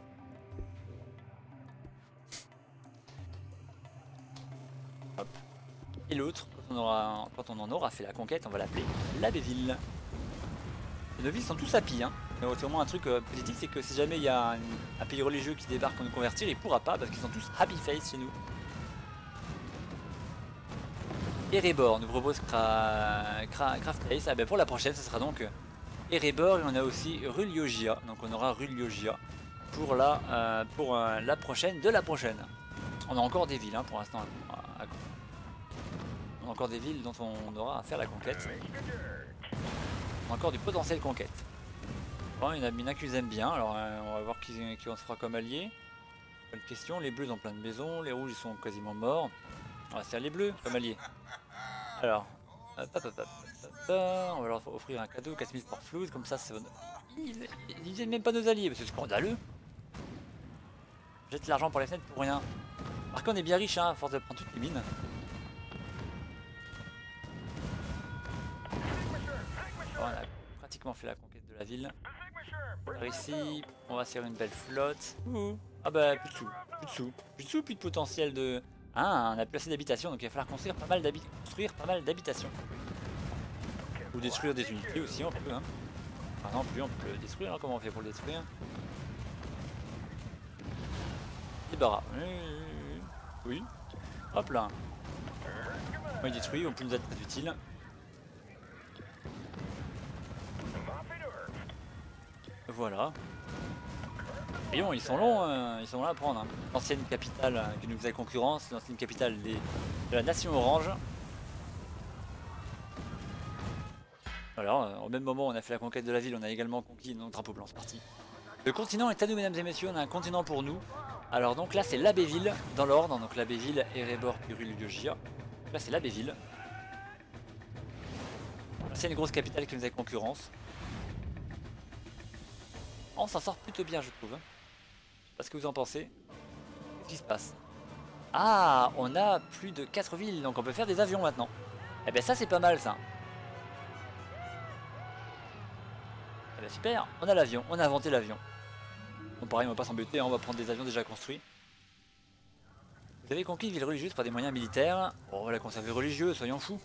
Hop. Et l'autre, quand on en aura fait la conquête, on va l'appeler l'Abbéville. Nos villes sont tous happy, hein. Mais c'est au moins un truc positif, c'est que si jamais il y a un pays religieux qui débarque pour nous convertir, il pourra pas parce qu'ils sont tous happy face chez nous. Erebor nous propose Craft Ace. Ah ben pour la prochaine, ce sera donc Erebor et on a aussi Ruliogia. Donc on aura Ruliogia pour la prochaine de la prochaine. On a encore des villes hein, pour l'instant. On a encore des villes dont on aura à faire la conquête. On a encore du potentiel conquête. Bon, il y en a qui aiment bien, alors on va voir qui on se fera comme allié. Bonne question, les bleus ont plein de maisons, les rouges ils sont quasiment morts. On va se faire les bleus comme alliés. Alors, on va leur offrir un cadeau, 4000 par flouze, comme ça c'est... Ils n'aiment même pas nos alliés, c'est scandaleux. Jette l'argent pour les fenêtres pour rien. Par contre on est bien riche hein, à force de prendre toutes les mines. Bon, on a pratiquement fait la conquête de la ville. Alors ici, on va se faire une belle flotte. Ah bah plus de sous, plus de potentiel de... Ah, on a plus assez d'habitation, donc il va falloir construire pas mal d'habitations. Ou détruire des unités aussi, on peut. Hein. Par exemple, on peut le détruire, hein. Comment on fait pour le détruire? Débarras. Oui. Hop là. On est détruit, on peut nous être très utile. Voilà. Voyons, ils sont longs à prendre. Hein. L'ancienne capitale qui nous faisait concurrence, l'ancienne capitale de la nation orange. Alors, au même moment où on a fait la conquête de la ville, on a également conquis notre drapeau blanc, c'est parti. Le continent est à nous, mesdames et messieurs, on a un continent pour nous. Alors donc là, c'est l'Abbéville, dans l'ordre. Donc l'Abbéville, Erebor, puis Ruliogia. Là, c'est l'Abbéville. C'est une grosse capitale qui nous a concurrence. On s'en sort plutôt bien, je trouve. Je sais pas ce que vous en pensez. Qu'est-ce qui se passe? Ah, on a plus de 4 villes, donc on peut faire des avions maintenant. Eh ben ça, c'est pas mal, ça. Eh ben super, on a l'avion, on a inventé l'avion. Bon, pareil, on va pas s'embêter, on va prendre des avions déjà construits. Vous avez conquis une ville religieuse par des moyens militaires. Bon, on va la conserver religieuse, soyons fous.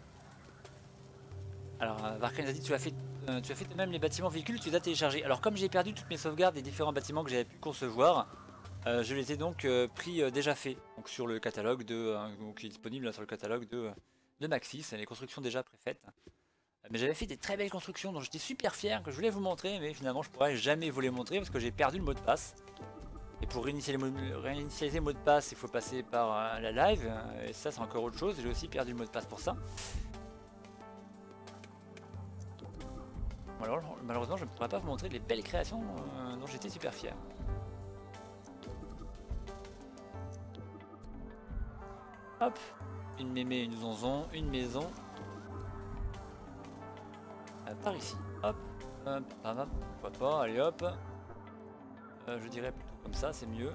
Alors, Varkren nous a dit tu as fait même les bâtiments véhicules, tu les as téléchargés. Alors, comme j'ai perdu toutes mes sauvegardes des différents bâtiments que j'avais pu concevoir, Je les ai donc pris déjà faits, donc sur le catalogue qui est disponible là, sur le catalogue de Maxis, les constructions déjà préfaites. Mais j'avais fait des très belles constructions dont j'étais super fier, que je voulais vous montrer, mais finalement je pourrais jamais vous les montrer parce que j'ai perdu le mot de passe. Et pour réinitialiser le mot de passe, il faut passer par la live, et ça c'est encore autre chose, j'ai aussi perdu le mot de passe pour ça. Alors, malheureusement je ne pourrais pas vous montrer les belles créations dont j'étais super fier. Hop, une mémé, une zonzon, une maison. Par ici, hop, pourquoi pas, allez hop. Je dirais plutôt comme ça, c'est mieux.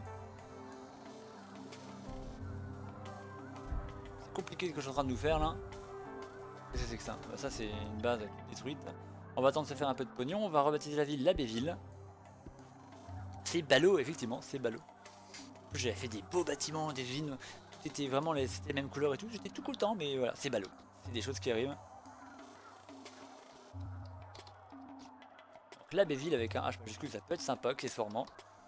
C'est compliqué ce que je suis en train de nous faire là. Qu'est-ce que c'est que ça? Ça c'est une base détruite. On va attendre de se faire un peu de pognon, on va rebaptiser la ville Labéville. C'est ballot, effectivement, c'est ballot. J'avais fait des beaux bâtiments, des usines, tout était vraiment c'était les mêmes couleurs et tout, j'étais tout content, mais voilà, c'est ballot. C'est des choses qui arrivent. Donc Labéville avec un H majuscule, ça peut être sympa, accessoirement.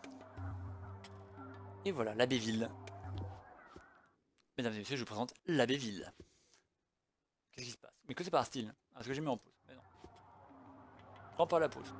Et voilà, Labéville. Mesdames et messieurs, je vous présente Labéville. Qu'est-ce qui se passe? Mais que c'est par style? Parce que j'ai mis en pause. Mais non. Prends pas la pause.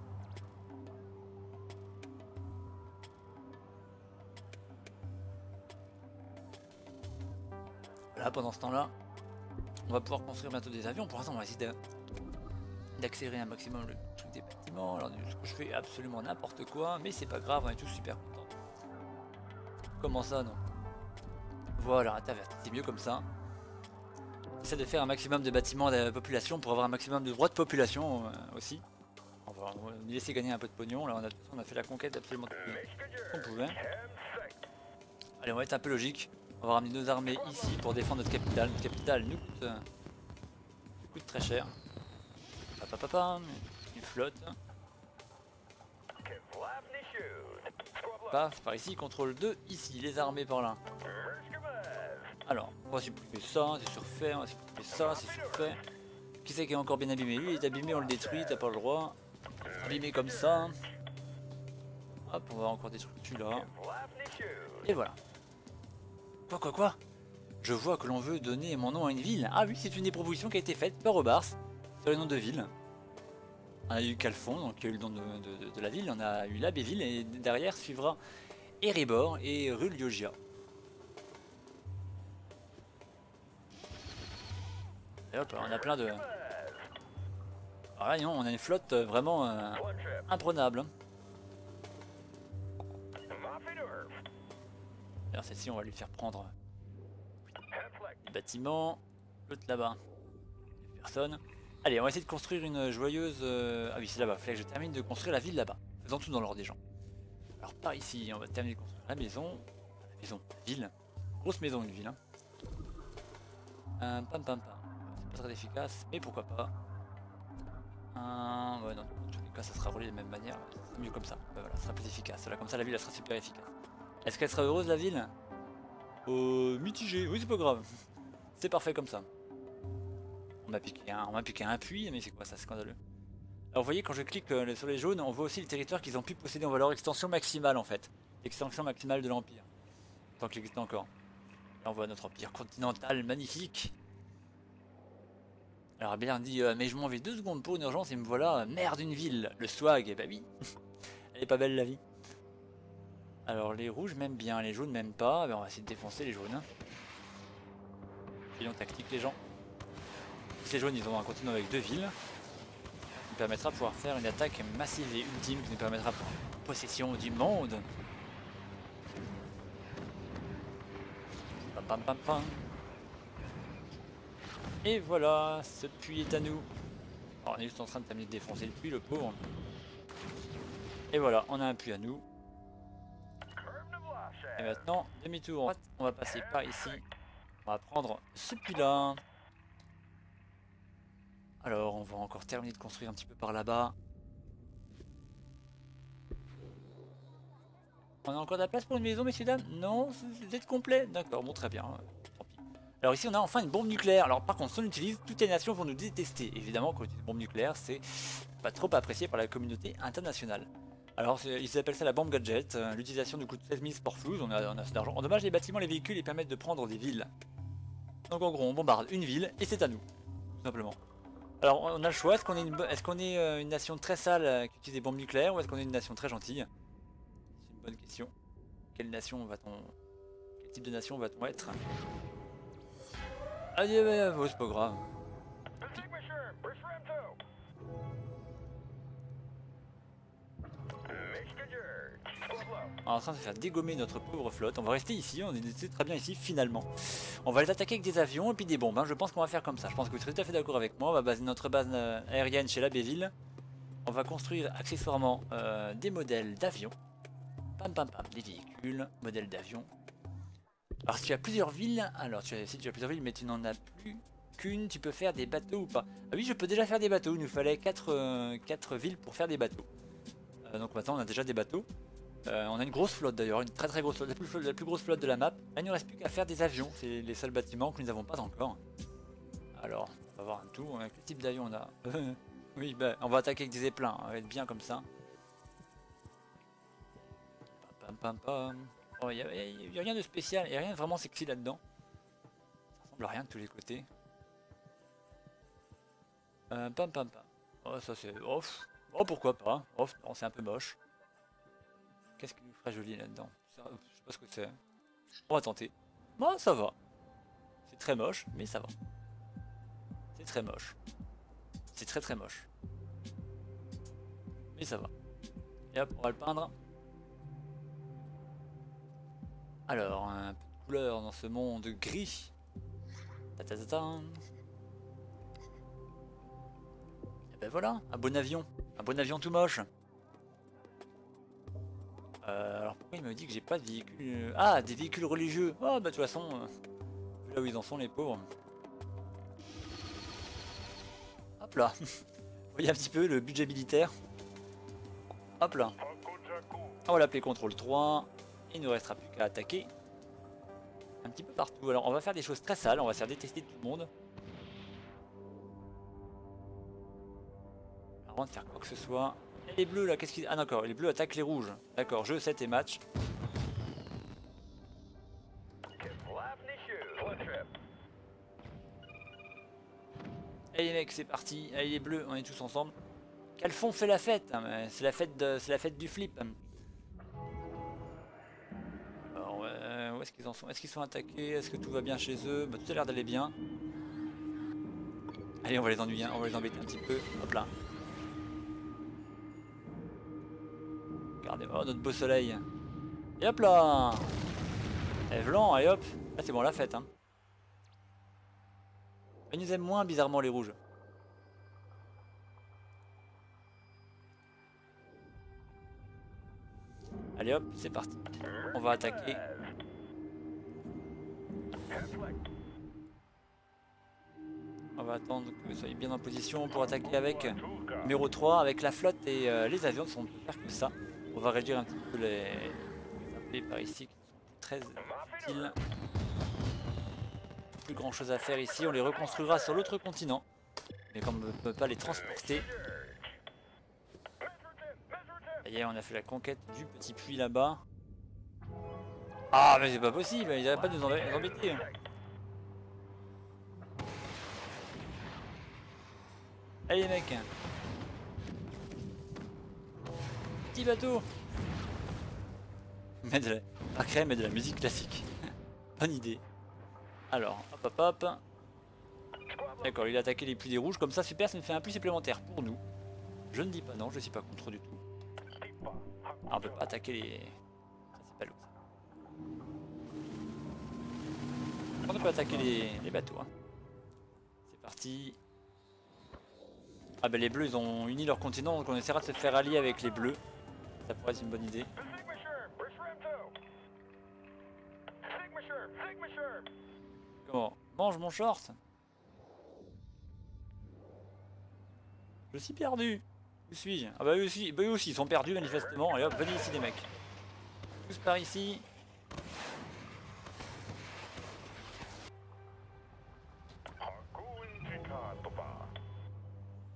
Voilà, pendant ce temps-là, on va pouvoir construire bientôt des avions. Pour l'instant, on va essayer d'accélérer un maximum le truc des bâtiments. Alors, du coup, je fais absolument n'importe quoi, mais c'est pas grave, on est tous super contents. Comment ça, non? Voilà, interverti, c'est mieux comme ça. Essaie de faire un maximum de bâtiments de population pour avoir un maximum de droits de population aussi. On va nous laisser gagner un peu de pognon. Là, on a fait la conquête absolument tout ce qu'on pouvait. Allez, on va être un peu logique. On va ramener nos armées ici pour défendre notre capitale. Notre capitale nous coûte très cher. Une flotte. Paf, par ici, contrôle 2, ici, les armées par là. Alors, on va supprimer ça, c'est surfait, on va supprimer ça, c'est surfait. Qui c'est qui est encore bien abîmé? Lui il est abîmé, on le détruit, t'as pas le droit. Abîmé comme ça. Hop, on va encore détruire celui-là. Et voilà. Quoi? Je vois que l'on veut donner mon nom à une ville. Ah oui, c'est une des propositions qui a été faite par Robars sur le nom de ville. On a eu Calfon, donc il y a eu le nom de la ville, on a eu Labéville et derrière suivra Erebor et Ruliogia. Et hop, on a plein de... Ah non, on a une flotte vraiment imprenable. Alors celle-ci, on va lui faire prendre les bâtiments. L'autre là-bas, personne. Allez, on va essayer de construire une joyeuse... Ah oui, c'est là-bas, il fallait que je termine de construire la ville là-bas. Faisons tout dans l'ordre des gens. Alors par ici, on va terminer de construire la maison. La ville. Grosse maison, une ville. Hein. C'est pas très efficace, mais pourquoi pas. Ouais, non, dans tous les cas, ça sera relié de la même manière. C'est mieux comme ça. Voilà, ça sera plus efficace. Là, comme ça, la ville, elle sera super efficace. Est-ce qu'elle sera heureuse, la ville? Mitigé. Oui, c'est pas grave. C'est parfait comme ça. On m'a piqué un puits, mais c'est quoi ça, scandaleux. Alors vous voyez, quand je clique sur les jaunes, on voit aussi les territoires qu'ils ont pu posséder. On voit leur extension maximale en fait. L'extension maximale de l'Empire. Tant qu'il existe encore. Là on voit notre empire continental magnifique. Alors Bern dit mais je m'en vais 2 secondes pour une urgence et me voilà maire d'une ville. Le swag, et bah oui. Elle est pas belle la vie. Alors les rouges m'aiment bien, les jaunes m'aiment pas. Ben, on va essayer de défoncer les jaunes. Soyons tactiques les gens. Ces jaunes ils ont un continent avec 2 villes. Qui nous permettra de pouvoir faire une attaque massive et ultime qui nous permettra de prendre possession du monde. Pam. Et voilà, ce puits est à nous. Alors, on est juste en train de terminer de défoncer le puits, le pauvre. Et voilà, on a un puits à nous. Et maintenant, demi-tour. On va passer par ici. On va prendre ce puits-là. Alors, on va encore terminer de construire un petit peu par là-bas. On a encore de la place pour une maison, messieurs, dames? Non, vous êtes complet? D'accord, bon, très bien. Tant pis. Alors ici, on a enfin une bombe nucléaire. Alors par contre, si on l'utilise, toutes les nations vont nous détester. Évidemment, quand on utilise une bombe nucléaire, c'est pas trop apprécié par la communauté internationale. Alors ils appellent ça la bombe gadget, l'utilisation du coût de 16 000 sport flouze, on a assez d'argent. On dommage les bâtiments, les véhicules et permettent de prendre des villes. Donc en gros on bombarde une ville et c'est à nous, tout simplement. Alors on a le choix, est-ce qu'on est une nation très sale qui utilise des bombes nucléaires ou est-ce qu'on est une nation très gentille? C'est une bonne question. Quelle nation va-t-on... Quel type de nation va-t-on être? Ah ouais, c'est pas grave. On est en train de faire dégommer notre pauvre flotte. On va rester ici, on est très bien ici finalement. On va les attaquer avec des avions et puis des bombes. Hein. Je pense qu'on va faire comme ça. Je pense que vous serez tout à fait d'accord avec moi. On va baser notre base aérienne chez l'Abbéville. On va construire accessoirement des modèles d'avions. Pam pam pam, des véhicules, modèles d'avions. Alors si tu as plusieurs villes, si tu as plusieurs villes mais tu n'en as plus qu'une, tu peux faire des bateaux ou pas? Ah oui, je peux déjà faire des bateaux. Il nous fallait 4 villes pour faire des bateaux. Donc maintenant on a déjà des bateaux. On a une grosse flotte d'ailleurs, une très grosse flotte, la plus grosse flotte de la map. Là, il ne nous reste plus qu'à faire des avions, c'est les seuls bâtiments que nous n'avons pas encore. Alors, on va voir un tour, quel type d'avion on a? Oui, bah, on va attaquer avec des éplins, on va être bien comme ça. Pam pam pam. Oh, y a rien de spécial, il n'y a rien de vraiment sexy là-dedans. Ça ressemble à rien de tous les côtés. Pam pam pam. Oh, ça c'est... Oh, pourquoi pas. Oh, non, c'est un peu moche. Qu'est-ce qui nous ferait joli là-dedans? Je sais pas ce que c'est. On va tenter. Bon, ça va. C'est très moche, mais ça va. C'est très moche. C'est très moche. Mais ça va. Et hop, on va le peindre. Alors, un peu de couleur dans ce monde gris. Ta ta ta ta. Et ben voilà, un bon avion. Un bon avion tout moche. Alors pourquoi il me dit que j'ai pas de véhicules... Ah, des véhicules religieux. Oh bah de toute façon, là où ils en sont les pauvres. Hop là. Vous voyez un petit peu le budget militaire. Hop là. On va l'appeler contrôle 3. Il ne restera plus qu'à attaquer. Un petit peu partout. Alors on va faire des choses très sales, on va se faire détester de tout le monde. Avant de faire quoi que ce soit... Et les bleus là, qu'est-ce qu'ils... Ah d'accord, les bleus attaquent les rouges. D'accord, jeu 7 et match. Allez les mecs, c'est parti. Allez les bleus, on est tous ensemble. Calfon fait la fête. Hein, c'est la fête du flip. Alors, où est-ce qu'ils en sont? Est-ce qu'ils sont attaqués? Est-ce que tout va bien chez eux? Bah, tout a l'air d'aller bien. Allez, on va les ennuyer, on va les embêter un petit peu. Hop là. Regardez, oh notre beau soleil. Et hop là. Et blanc, allez hop. Là c'est bon, la fête. Hein. Ils nous aiment moins bizarrement les rouges. Allez hop, c'est parti. On va attaquer. On va attendre que vous soyez bien en position pour attaquer avec numéro 3, avec la flotte et les avions. On ne peut faire que ça. On va réduire un petit peu les appelés par ici qui sont très utiles. Plus grand chose à faire ici. On les reconstruira sur l'autre continent. Mais comme on ne peut pas les transporter. Ça y est, on a fait la conquête du petit puits là-bas. Ah mais c'est pas possible, ils n'arrêtent pas de nous embêter. Allez les mecs. Petit bateau. Par crème et de la musique classique. Bonne idée. Alors, hop hop hop. D'accord, il a attaqué les puits des rouges, comme ça super, ça me fait un puits supplémentaire pour nous. Je ne dis pas non, je ne suis pas contre du tout. Ah, on peut pas attaquer les... Ça c'est pas l'eau ça. On peut attaquer les bateaux. Hein. C'est parti. Ah bah les bleus ils ont uni leur continent, donc on essaiera de se faire allier avec les bleus. Ça pourrait être une bonne idée. Comment? Mange mon short. Je suis perdu. Où suis-je? Ah bah eux aussi ils sont perdus manifestement. Allez hop, venez ici les mecs. Tous par ici.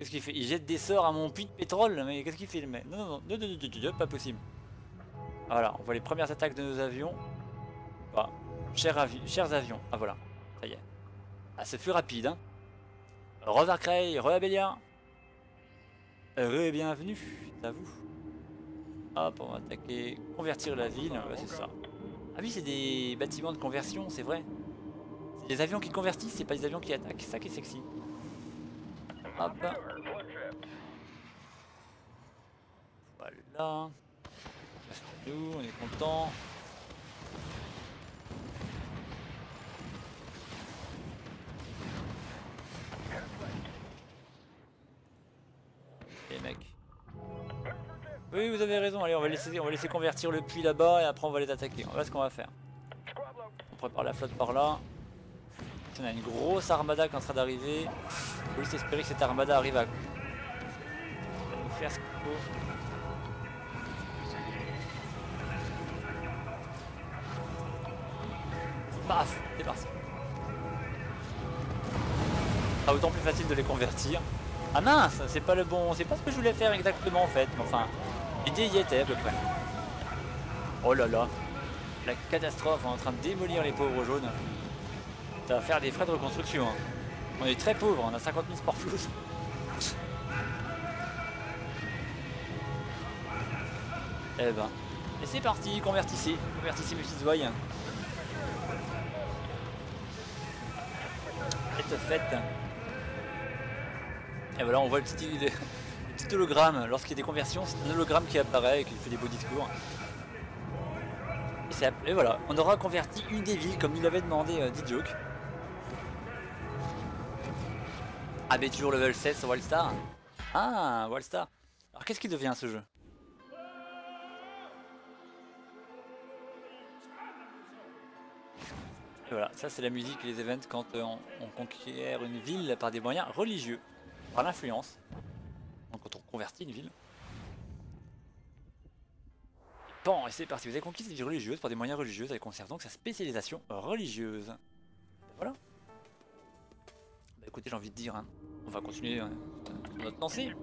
Qu'est-ce qu'il fait? Il jette des sorts à mon puits de pétrole, mais qu'est-ce qu'il fait le mec? Non, non, non, non, non, non, non, pas possible. Voilà, on voit les premières attaques de nos avions. Bah, chers avions. Ah voilà, ça y est. Ah, ce fut rapide, hein. Re-Varkray, re-Abélia. Bienvenue, c'est à vous. Hop, on va attaquer, convertir la ville, ouais, c'est ça. Ah oui, c'est des bâtiments de conversion, c'est vrai. C'est des avions qui convertissent, c'est pas des avions qui attaquent, c'est ça qui est sexy. Hop. Voilà. Nous, on est content. Les mecs. Oui, vous avez raison. Allez, on va laisser convertir le puits là-bas et après on va les attaquer. Voilà ce qu'on va faire. On prépare la flotte par là. On a une grosse armada qui est en train d'arriver. Il faut juste espérer que cette armada arrive à nous faire ce qu'il faut. Paf, c'est parti. Ah, autant plus facile de les convertir. Ah mince, c'est pas le bon, c'est pas ce que je voulais faire exactement en fait. Mais enfin, l'idée y était à peu près. Oh là là, la catastrophe, on est en train de démolir les pauvres jaunes. Ça va faire des frais de reconstruction. Hein. On est très pauvres, on a 50 000 sport flous. Eh ben, et c'est parti, convertissez mes petites voyes. Faites fête. Et voilà, on voit le petit hologramme. Lorsqu'il y a des conversions, c'est un hologramme qui apparaît et qui fait des beaux discours. Et voilà, on aura converti une des villes comme il avait demandé D-Joke. Ah, mais toujours level 7 sur Wildstar. Ah, Wildstar. Alors qu'est-ce qui devient ce jeu? Et voilà, ça c'est la musique et les events quand on conquiert une ville par des moyens religieux, par l'influence. Donc quand on convertit une ville. Bon, et c'est parti, vous avez conquis cette ville religieuse par des moyens religieux, ça conserve donc sa spécialisation religieuse. Voilà. Bah écoutez, j'ai envie de dire, hein, on va continuer notre lancée.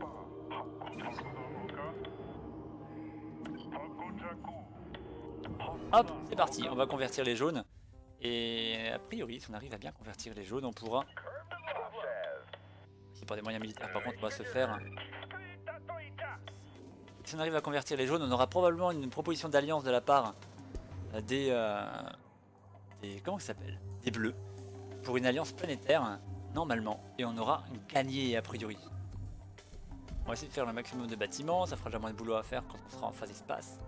Hop, c'est parti, on va convertir les jaunes. Et a priori, si on arrive à bien convertir les jaunes, on pourra... Si par des moyens militaires, par contre, on va se faire... Si on arrive à convertir les jaunes, on aura probablement une proposition d'alliance de la part des comment ça s'appelle? Des bleus. Pour une alliance planétaire, normalement. Et on aura gagné, a priori. On va essayer de faire le maximum de bâtiments, ça fera déjà moins de boulot à faire quand on sera en phase espace.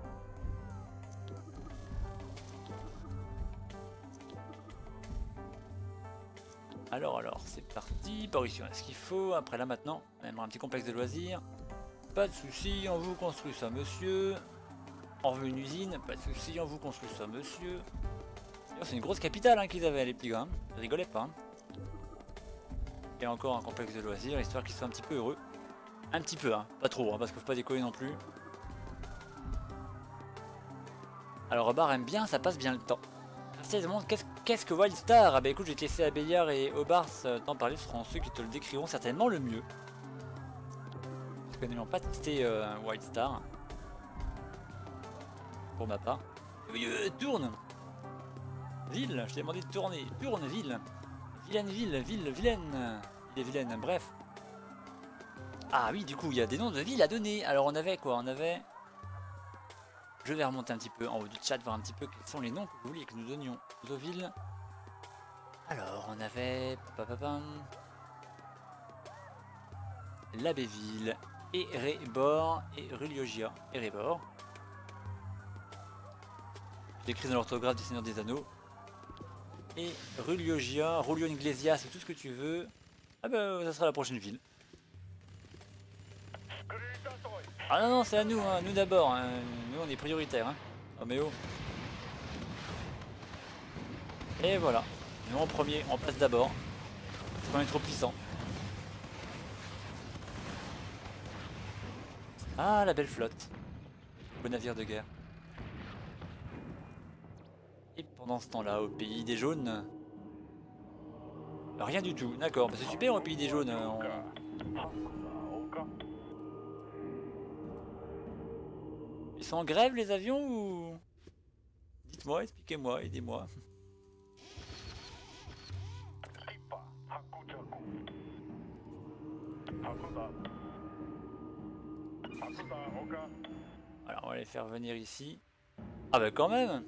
Alors, c'est parti. Par ici, on a ce qu'il faut. Après, là, maintenant, on aimerait un petit complexe de loisirs. Pas de soucis, on vous construit ça, monsieur. On veut une usine. Pas de soucis, on vous construit ça, monsieur. C'est une grosse capitale hein, qu'ils avaient, les petits gars. Ils rigolaient pas. Hein. Et encore un complexe de loisirs, histoire qu'ils soient un petit peu heureux. Un petit peu, hein. Pas trop, hein, parce qu'il faut pas déconner non plus. Alors, Robard aime bien, ça passe bien le temps. Qu'est-ce que Wildstar? Ah bah écoute, je vais te laisser Abéliard et Obars t'en parler, ce seront ceux qui te le décriront certainement le mieux. Parce que n'ayant pas testé Wildstar. Pour ma part. Tourne! Ville, je t'ai demandé de tourner. Tourne, ville! Vilaine, vilaine! Il est vilaine, bref. Ah oui, du coup, il y a des noms de villes à donner. Alors on avait quoi? On avait... Je vais remonter un petit peu en haut du chat, voir un petit peu quels sont les noms que vous vouliez que nous donnions aux villes. Alors, on avait... Labéville, Erebor et Ruliogia. Erebor. J'écris dans l'orthographe du Seigneur des Anneaux. Et Ruliogia, Rulio Iglesias, tout ce que tu veux. Ah bah, ça sera la prochaine ville. Ah non, c'est à nous, hein. Nous d'abord, hein. Nous on est prioritaires. Hein. Oh mais oh. Et voilà, nous en premier, on passe d'abord. Parce qu'on est trop puissant. Ah, la belle flotte. Beau navire de guerre. Et pendant ce temps-là, au pays des jaunes... Rien du tout, d'accord, bah, c'est super au pays des jaunes. Ils sont en grève les avions ou... Dites-moi, expliquez-moi, aidez-moi. Alors on va les faire venir ici. Ah bah quand même.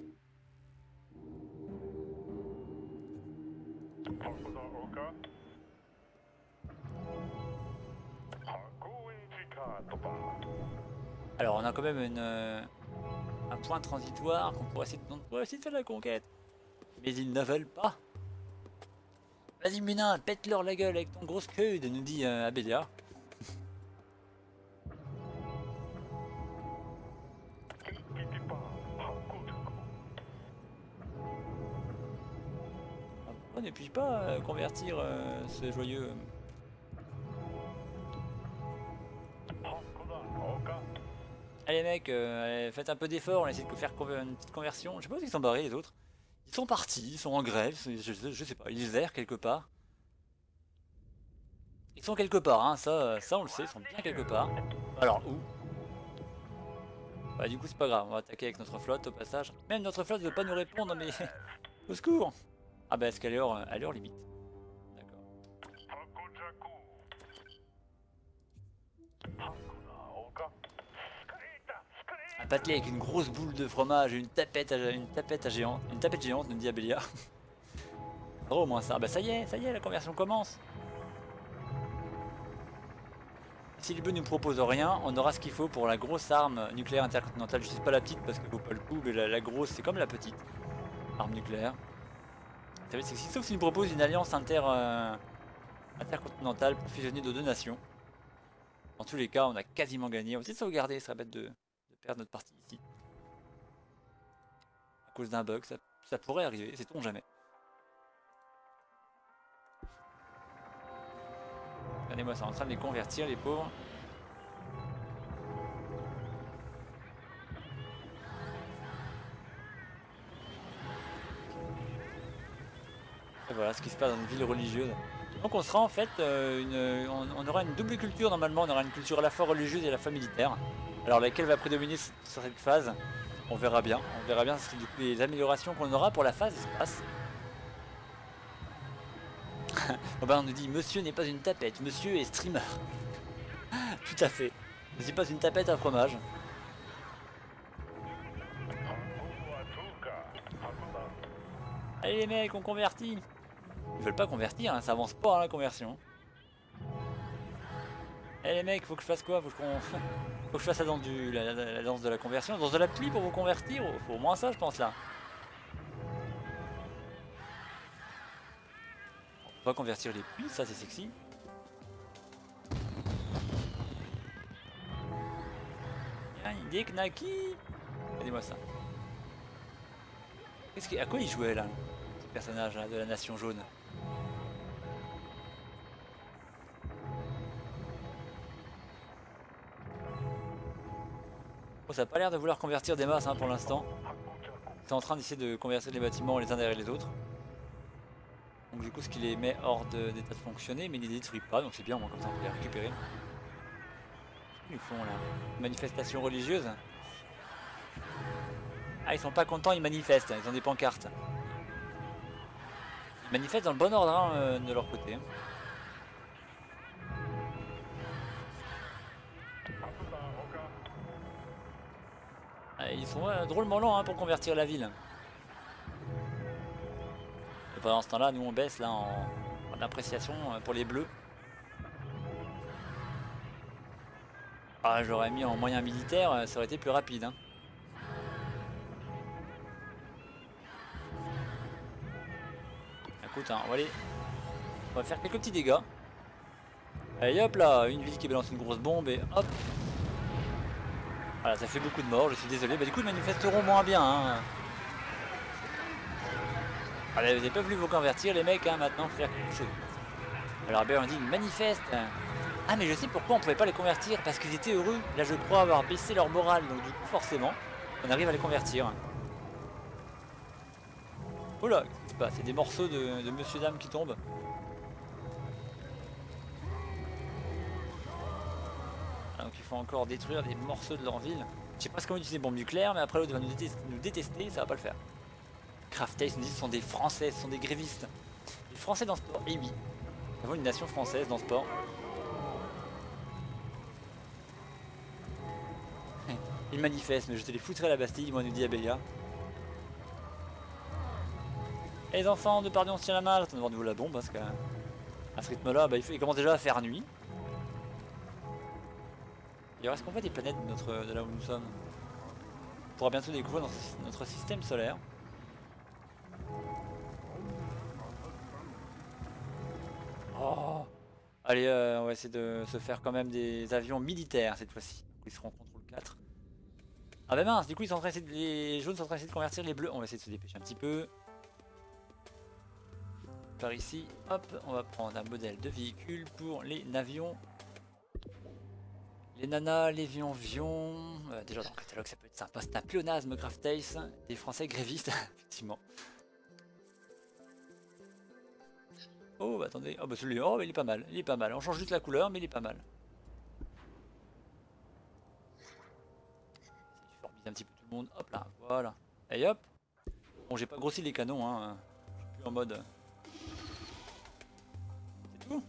Alors on a quand même un point transitoire qu'on pourrait essayer de faire la conquête. Mais ils ne veulent pas. Vas-y Munin, pète-leur la gueule avec ton grosse queue, nous dit Abélia. Pourquoi ne puis-je pas convertir ce joyeux... Allez mec, faites un peu d'effort, on essaie de faire une petite conversion. Je sais pas où ils sont barrés les autres. Ils sont partis, ils sont en grève, je sais pas, ils errent quelque part. Ils sont quelque part, hein, ça on le sait, ils sont bien quelque part. Alors où? Bah du coup c'est pas grave, on va attaquer avec notre flotte au passage. Même notre flotte ne veut pas nous répondre, mais au secours. Ah bah est-ce qu'elle est à leur limite? D'accord. Un patelet avec une grosse boule de fromage et une tapette géante, nous dit Abélia. Oh, au moins ça. Bah ça y est, la conversion commence. Si le bleu nous propose rien, on aura ce qu'il faut pour la grosse arme nucléaire intercontinentale. Je sais pas la petite parce qu'elle vaut pas le coup, mais la grosse c'est comme la petite arme nucléaire. Ça va être sexy, sauf s'il nous propose une alliance intercontinentale pour fusionner nos deux nations. Dans tous les cas, on a quasiment gagné. On va essayer de sauvegarder, ce serait bête de perdre notre partie ici. À cause d'un bug, ça pourrait arriver, sait-on jamais. Regardez-moi ça, en train de les convertir les pauvres. Et voilà ce qui se passe dans une ville religieuse. Donc on sera en fait, on aura une double culture normalement, on aura une culture à la fois religieuse et à la fois militaire. Alors laquelle va prédominer sur cette phase, on verra bien, ce serait du coup les améliorations qu'on aura pour la phase espace. Bon bah on nous dit monsieur n'est pas une tapette, monsieur est streamer. Tout à fait, je suis pas une tapette à fromage. Allez les mecs, on convertit. Ils veulent pas convertir, hein, ça avance pas hein, la conversion. Allez les mecs, faut que je fasse quoi? Faut que je fasse la danse de la conversion, la danse de la pluie pour vous convertir. Faut au moins ça je pense là. On va convertir les pluies, ça c'est sexy. Des Knaki. Regardez-moi ça. À quoi il jouait là, ce personnage là, de la nation jaune? Bon, ça n'a pas l'air de vouloir convertir des masses hein, pour l'instant. C'est en train d'essayer de convertir les bâtiments les uns derrière les autres. Donc du coup ce qui les met hors d'état de fonctionner, mais ils ne les détruit pas, donc c'est bien, au moins comme ça on peut les récupérer. Qu'est-ce qu'ils font là? Manifestation religieuse? Ah ils sont pas contents, ils manifestent, ils ont des pancartes. Ils manifestent dans le bon ordre hein, de leur côté. Ah, ils sont drôlement lents hein, pour convertir la ville. Et pendant ce temps-là, nous on baisse là en appréciation pour les bleus. Ah, j'aurais mis en moyen militaire, ça aurait été plus rapide. Hein. Écoute, hein, on va faire quelques petits dégâts. Allez hop là, une ville qui balance une grosse bombe et hop. Voilà, ça fait beaucoup de morts, je suis désolé. Bah du coup ils manifesteront moins bien. Hein. Allez, vous n'avez pas voulu vous convertir les mecs, hein, maintenant faire quelque chose. Alors ben on dit manifeste. Ah mais je sais pourquoi on pouvait pas les convertir, parce qu'ils étaient heureux. Là je crois avoir baissé leur morale, donc du coup forcément, on arrive à les convertir. Oh là, qu'est-ce qui se passe? C'est des morceaux de monsieur dame qui tombent. donc il faut encore détruire des morceaux de leur ville. Je sais pas comment utiliser des bombes nucléaires, mais après l'autre va nous détester, ça va pas le faire. Craftace nous dit que ce sont des Français, ce sont des grévistes. Des Français dans ce sport, et oui. Nous avons une nation française dans ce sport. Ils manifestent, mais je te les foutrai à la Bastille, moi nous dit Abélia. Et les enfants de Pardieu on se tient la malle, on va voir de nouveau la bombe parce qu'à ce rythme là, bah, il commence déjà à faire nuit. Et est-ce qu'on voit des planètes de là où nous sommes? On pourra bientôt découvrir notre système solaire. Oh. Allez, on va essayer de se faire quand même des avions militaires cette fois-ci. Ils seront en contrôle 4. Ah bah mince, du coup ils sont en train d'essayer les jaunes sont en train d'essayer de convertir les bleus. On va essayer de se dépêcher un petit peu. Par ici, hop, on va prendre un modèle de véhicule pour les navions. Les nanas, les vions. Déjà dans le catalogue ça peut être sympa. C'est un pléonasme Craftace, des Français grévistes, effectivement. Oh bah attendez, oh bah celui-là, oh, il est pas mal, il est pas mal. On change juste la couleur mais il est pas mal. Un petit peu tout le monde, hop là, voilà. Et hop. Bon j'ai pas grossi les canons, hein. Je suis plus en mode. C'est tout.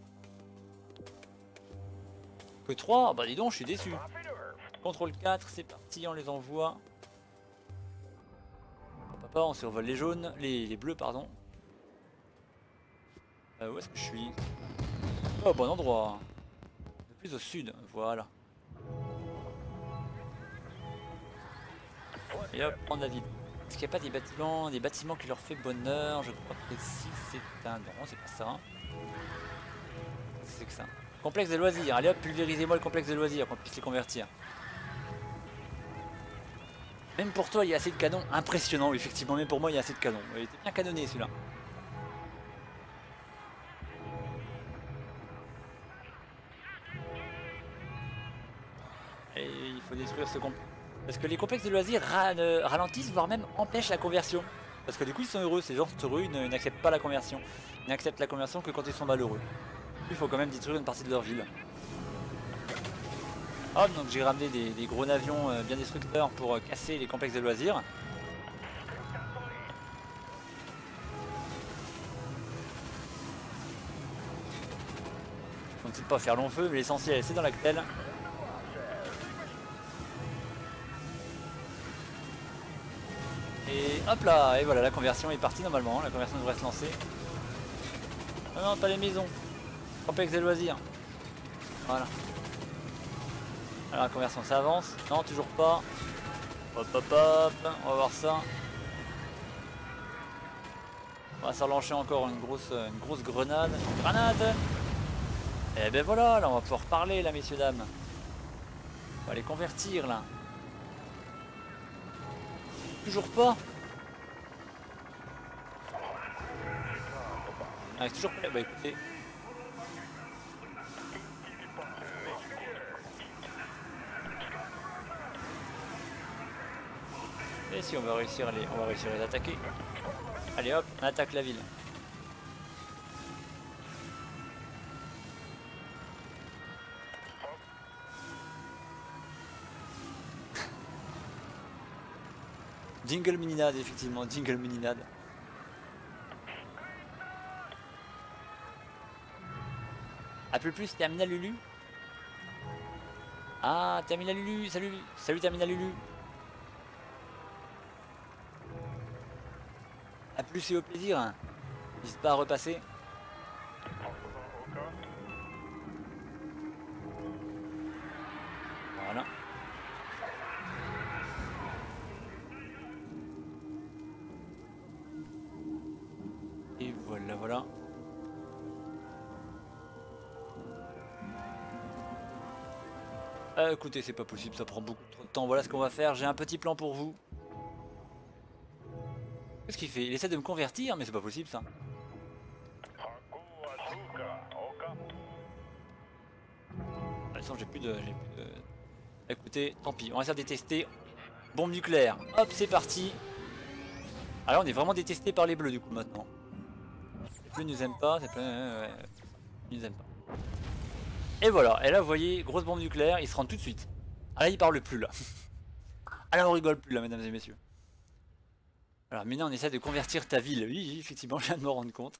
Que 3, bah dis donc, je suis déçu. Contrôle 4, c'est parti, on les envoie. Papa, on survole les jaunes, les bleus, pardon. Où est-ce que je suis? Oh, bon endroit. Un peu plus au sud, voilà. Et hop, prendre la ville. Est-ce qu'il n'y a pas des bâtiments qui leur fait bonheur? Je crois que si c'est un... Non, c'est pas ça. C'est que ça. Complexe de loisirs. Allez hop, pulvérisez-moi le complexe de loisirs qu'on puisse les convertir. Même pour toi, il y a assez de canons. Impressionnant, effectivement. Même pour moi, il y a assez de canons. Il était bien canonné celui-là. Et il faut détruire ce complexe. Parce que les complexes de loisirs ralentissent, voire même empêchent la conversion. Parce que du coup ils sont heureux, ces gens sont heureux, ils n'acceptent pas la conversion. Ils n'acceptent la conversion que quand ils sont malheureux. Il faut quand même détruire une partie de leur ville. Hop, donc j'ai ramené des gros avions bien destructeurs pour casser les complexes de loisirs. Donc c'est pas faire long feu, mais l'essentiel c'est dans l'actel. Et hop là, et voilà, la conversion est partie normalement, la conversion devrait se lancer. Non, non, pas les maisons. Complexe de loisirs. Voilà. Alors la conversion ça avance. Non, toujours pas. Hop hop hop, on va voir ça. On va s'enlancer encore une grosse grenade. Grenade. Et ben voilà, là on va pouvoir parler là messieurs dames. On va les convertir là. Toujours pas. Ah, toujours pas. Bah écoutez. Et si on va réussir à les attaquer. Allez hop, on attaque la ville. Jingle Mininade, effectivement, Jingle Mininade. A plus, Terminal Lulu. Ah, Terminal Lulu, salut, salut Terminal Lulu. A plus et au plaisir. N'hésite pas à repasser. Voilà. Et voilà, voilà. Écoutez, c'est pas possible, ça prend beaucoup trop de temps. Voilà ce qu'on va faire. J'ai un petit plan pour vous. Qu'est-ce qu'il fait? Il essaie de me convertir, mais c'est pas possible ça. Attends, j'ai plus de... Écoutez, tant pis, on va essayer de détester. Bombe nucléaire. Hop, c'est parti. Alors on est vraiment détesté par les bleus du coup maintenant. Les bleus nous aiment pas, c'est pas... Ils nous aiment pas. Et voilà, et là vous voyez, grosse bombe nucléaire, ils se rendent tout de suite. Ah là, ils parlent plus là. Ah là, on rigole plus là, mesdames et messieurs. Alors maintenant, on essaie de convertir ta ville. Oui, effectivement, je viens de me rendre compte.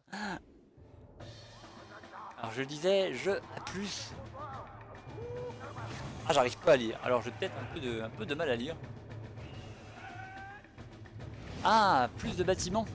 Alors je disais, je à plus. Ah, j'arrive pas à lire. Alors j'ai peut-être un peu de mal à lire. Ah, plus de bâtiments.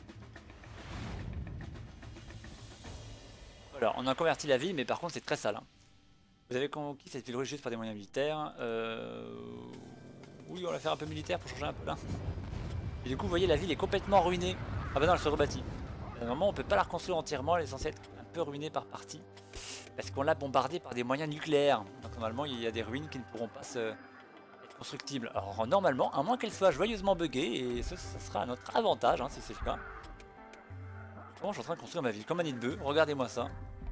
Voilà, on a converti la ville, mais par contre c'est très sale. Hein. Vous avez conquis cette ville juste par des moyens militaires. Oui, on va faire un peu militaire pour changer un peu là. Et du coup, vous voyez, la ville est complètement ruinée. Ah bah non, elle se rebâtit. Normalement, on peut pas la reconstruire entièrement, elle est censée être un peu ruinée par partie. Parce qu'on l'a bombardée par des moyens nucléaires. Donc normalement, il y a des ruines qui ne pourront pas être constructibles. Alors normalement, à moins qu'elle soit joyeusement buggée, et ça sera à notre avantage, hein, si c'est le cas. Bon, je suis en train de construire ma ville comme un nid de bœuf, regardez-moi ça.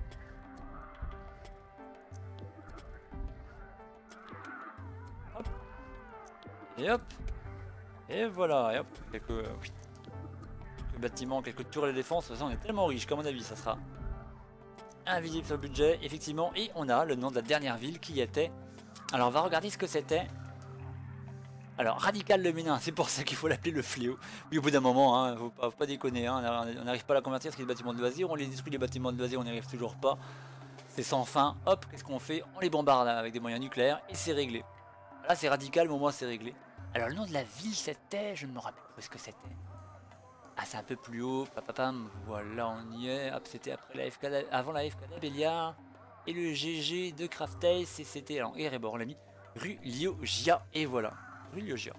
Hop. Et hop. Et voilà, et hop. Quelques bâtiments, quelques tours de défense. De toute façon, on est tellement riche qu'à mon avis, ça sera invisible sur le budget, effectivement. Et on a le nom de la dernière ville qui était. Alors, on va regarder ce que c'était. Alors, Radical le Ménin, c'est pour ça qu'il faut l'appeler le fléau. Oui, au bout d'un moment, hein, faut pas déconner, hein, on n'arrive pas à la convertir parce qu'il y a des bâtiments de loisirs, on les détruit les bâtiments de loisirs, on n'y arrive toujours pas. C'est sans fin, hop, qu'est-ce qu'on fait? On les bombarde avec des moyens nucléaires et c'est réglé. Là, c'est radical, mais au moins c'est réglé. Alors, le nom de la ville, c'était, je ne me rappelle pas ce que c'était. Ah, c'est un peu plus haut, papapam, voilà, on y est. Hop, c'était après la FK, avant la FK d'Abelia et le GG de Craftace, et c'était, alors, Erebor, on l'a mis, rue Lyogia, et voilà. Rue Lyogia.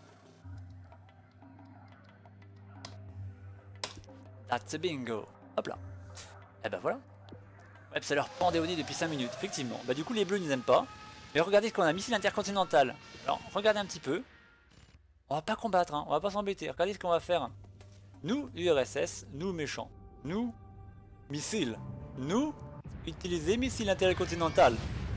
That's a bingo. Hop là. Et ben voilà. Ouais, ça leur pendait au nez depuis 5 minutes, effectivement. Bah du coup les bleus ils n'aiment pas. Mais regardez ce qu'on a, missile intercontinental. Alors regardez un petit peu. On va pas combattre, hein. On va pas s'embêter. Regardez ce qu'on va faire. Nous, URSS, nous méchants. Nous, missiles. Nous, utiliser missile intercontinental.